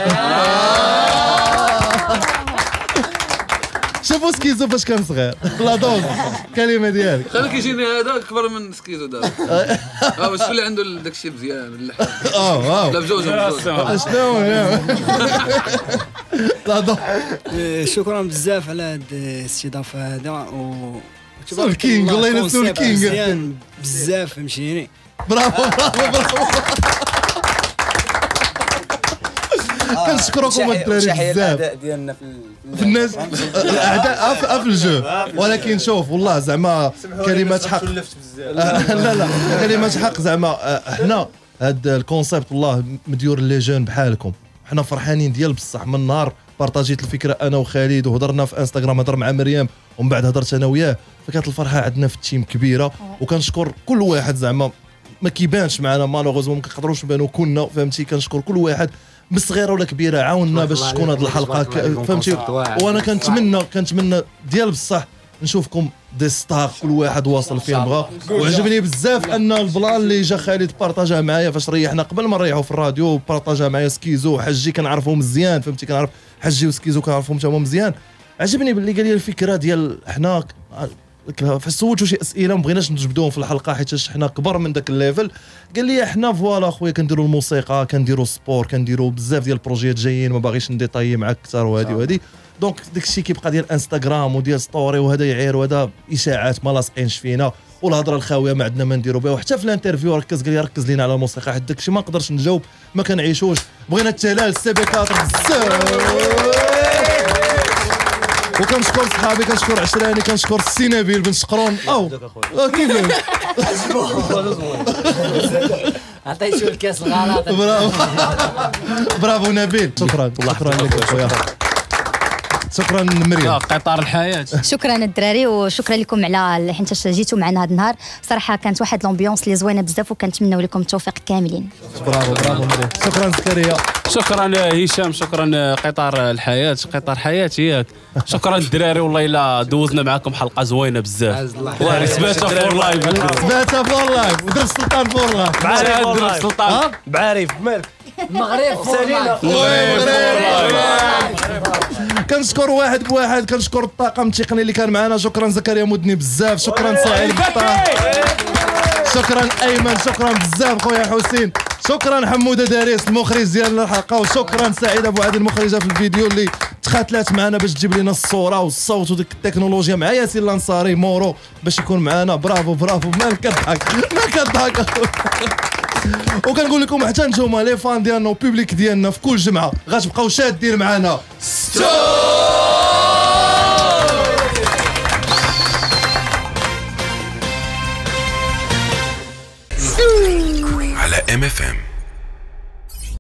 شوفوا سكيزو فاش كان صغير لا دوز كلمه ديالك خلي كيجيني هذا اكبر من سكيزو دابا باش اللي عنده داكشي مزيان اللحم لا بجوجهم شنو لا دوز. شكرا بزاف على هاد الاستضافه هذا سول كينغ والله الا سول كينغ مزيان بزاف فهمتيني. برافو برافو كنشكركم الدراري بزاف ديالنا في الناس الاعداء في الجو، ولكن شوف والله زعما كلمات حق لا كلمات حق زعما حنا هاد الكونسيبت والله مديور لي جون بحالكم، حنا فرحانين ديال بصح. من نهار بارطاجيت الفكره انا وخالد وهضرنا في انستغرام، هضر مع مريم ومن بعد هضرت انا وياه، فكانت الفرحه عندنا في التيم كبيره. وكنشكر كل واحد زعما ما كيبانش معنا مالوغوزمون ما كنقدروش نبانو كنا فهمتي. كنشكر كل واحد بصغيره ولا كبيره عاوننا باش تكون هذه الحلقه فهمتي. وانا كنتمنى ديال بصح نشوفكم دي ستار كل واحد واصل فين بغا. وعجبني بزاف ان البلان اللي جا خالد بارطاجا معايا فاش ريحنا قبل ما نريحوا في الراديو، بارطاجا معايا سكيزو وحجي كنعرفهم مزيان فهمتي، كنعرف حجي وسكيزو كنعرفهم حتى هما مزيان. عجبني باللي قال لي الفكره ديال حنا فاش سولتو شي اسئله ما بغيناش نجبدوهم في الحلقه حيت حنا كبر من داك الليفل. قال لي حنا فوالا خويا كنديروا الموسيقى كنديروا السبور كنديروا بزاف ديال البروجيات جايين، ما باغيش نديطايي معاك اكثر وهذه دونك داك الشيء كيبقى ديال انستغرام وديال ستوري وهذا يعير وهذا اشاعات ما لاصقينش فينا، والهضره الخاويه ما عندنا ما نديروا بها. وحتى في الانترفيو ركز قال لي ركز لينا على الموسيقى حيت داك الشيء ما نقدرش نجاوب ما كنعيشوش. بغينا التلال سي بي 4 بزاف. وكنشكر صحابي كنشكر عشراني كنشكر السي نبيل بن شقرون كيف عطيتو الكاس الغلط. برافو نبيل شكرا لك خويا. شكرا مريم. قطار الحياه. شكرا الدراري وشكرا لكم على حيت جيتوا معنا هذا النهار. صراحه كانت واحد لومبيونس اللي زوينه بزاف وكنتمنوا لكم التوفيق كاملين. برافو مريم. شكرا زكريا. شكرا هشام. شكرا قطار الحياه قطار حياتي ياك. شكرا الدراري والله الا دوزنا معكم حلقه زوينه بزاف. سباتها فور لايف سباتها فور لايف ودرب السلطان فور لايف بعرف السلطان بعرف مالك المغرب سالينا. كنشكر واحد بواحد كنشكر الطاقم التقني اللي كان معنا. شكرا زكريا مدني بزاف. شكرا سعيد بطاح. شكرا ايمن. شكرا بزاف خويا حسين. شكرا حموده داريس المخرج ديالنا الحلقه. وشكرا سعيد ابو عادل المخرجه في الفيديو اللي تخاتلات معنا باش تجيب لنا الصوره والصوت وديك التكنولوجيا مع ياسين الانصاري مورو باش يكون معنا. برافو مالك كضحك وكنقول لكم حتى نتوما لي فان ديالنا وبوبليك ديالنا في كل جمعه غتبقاو شادين معنا.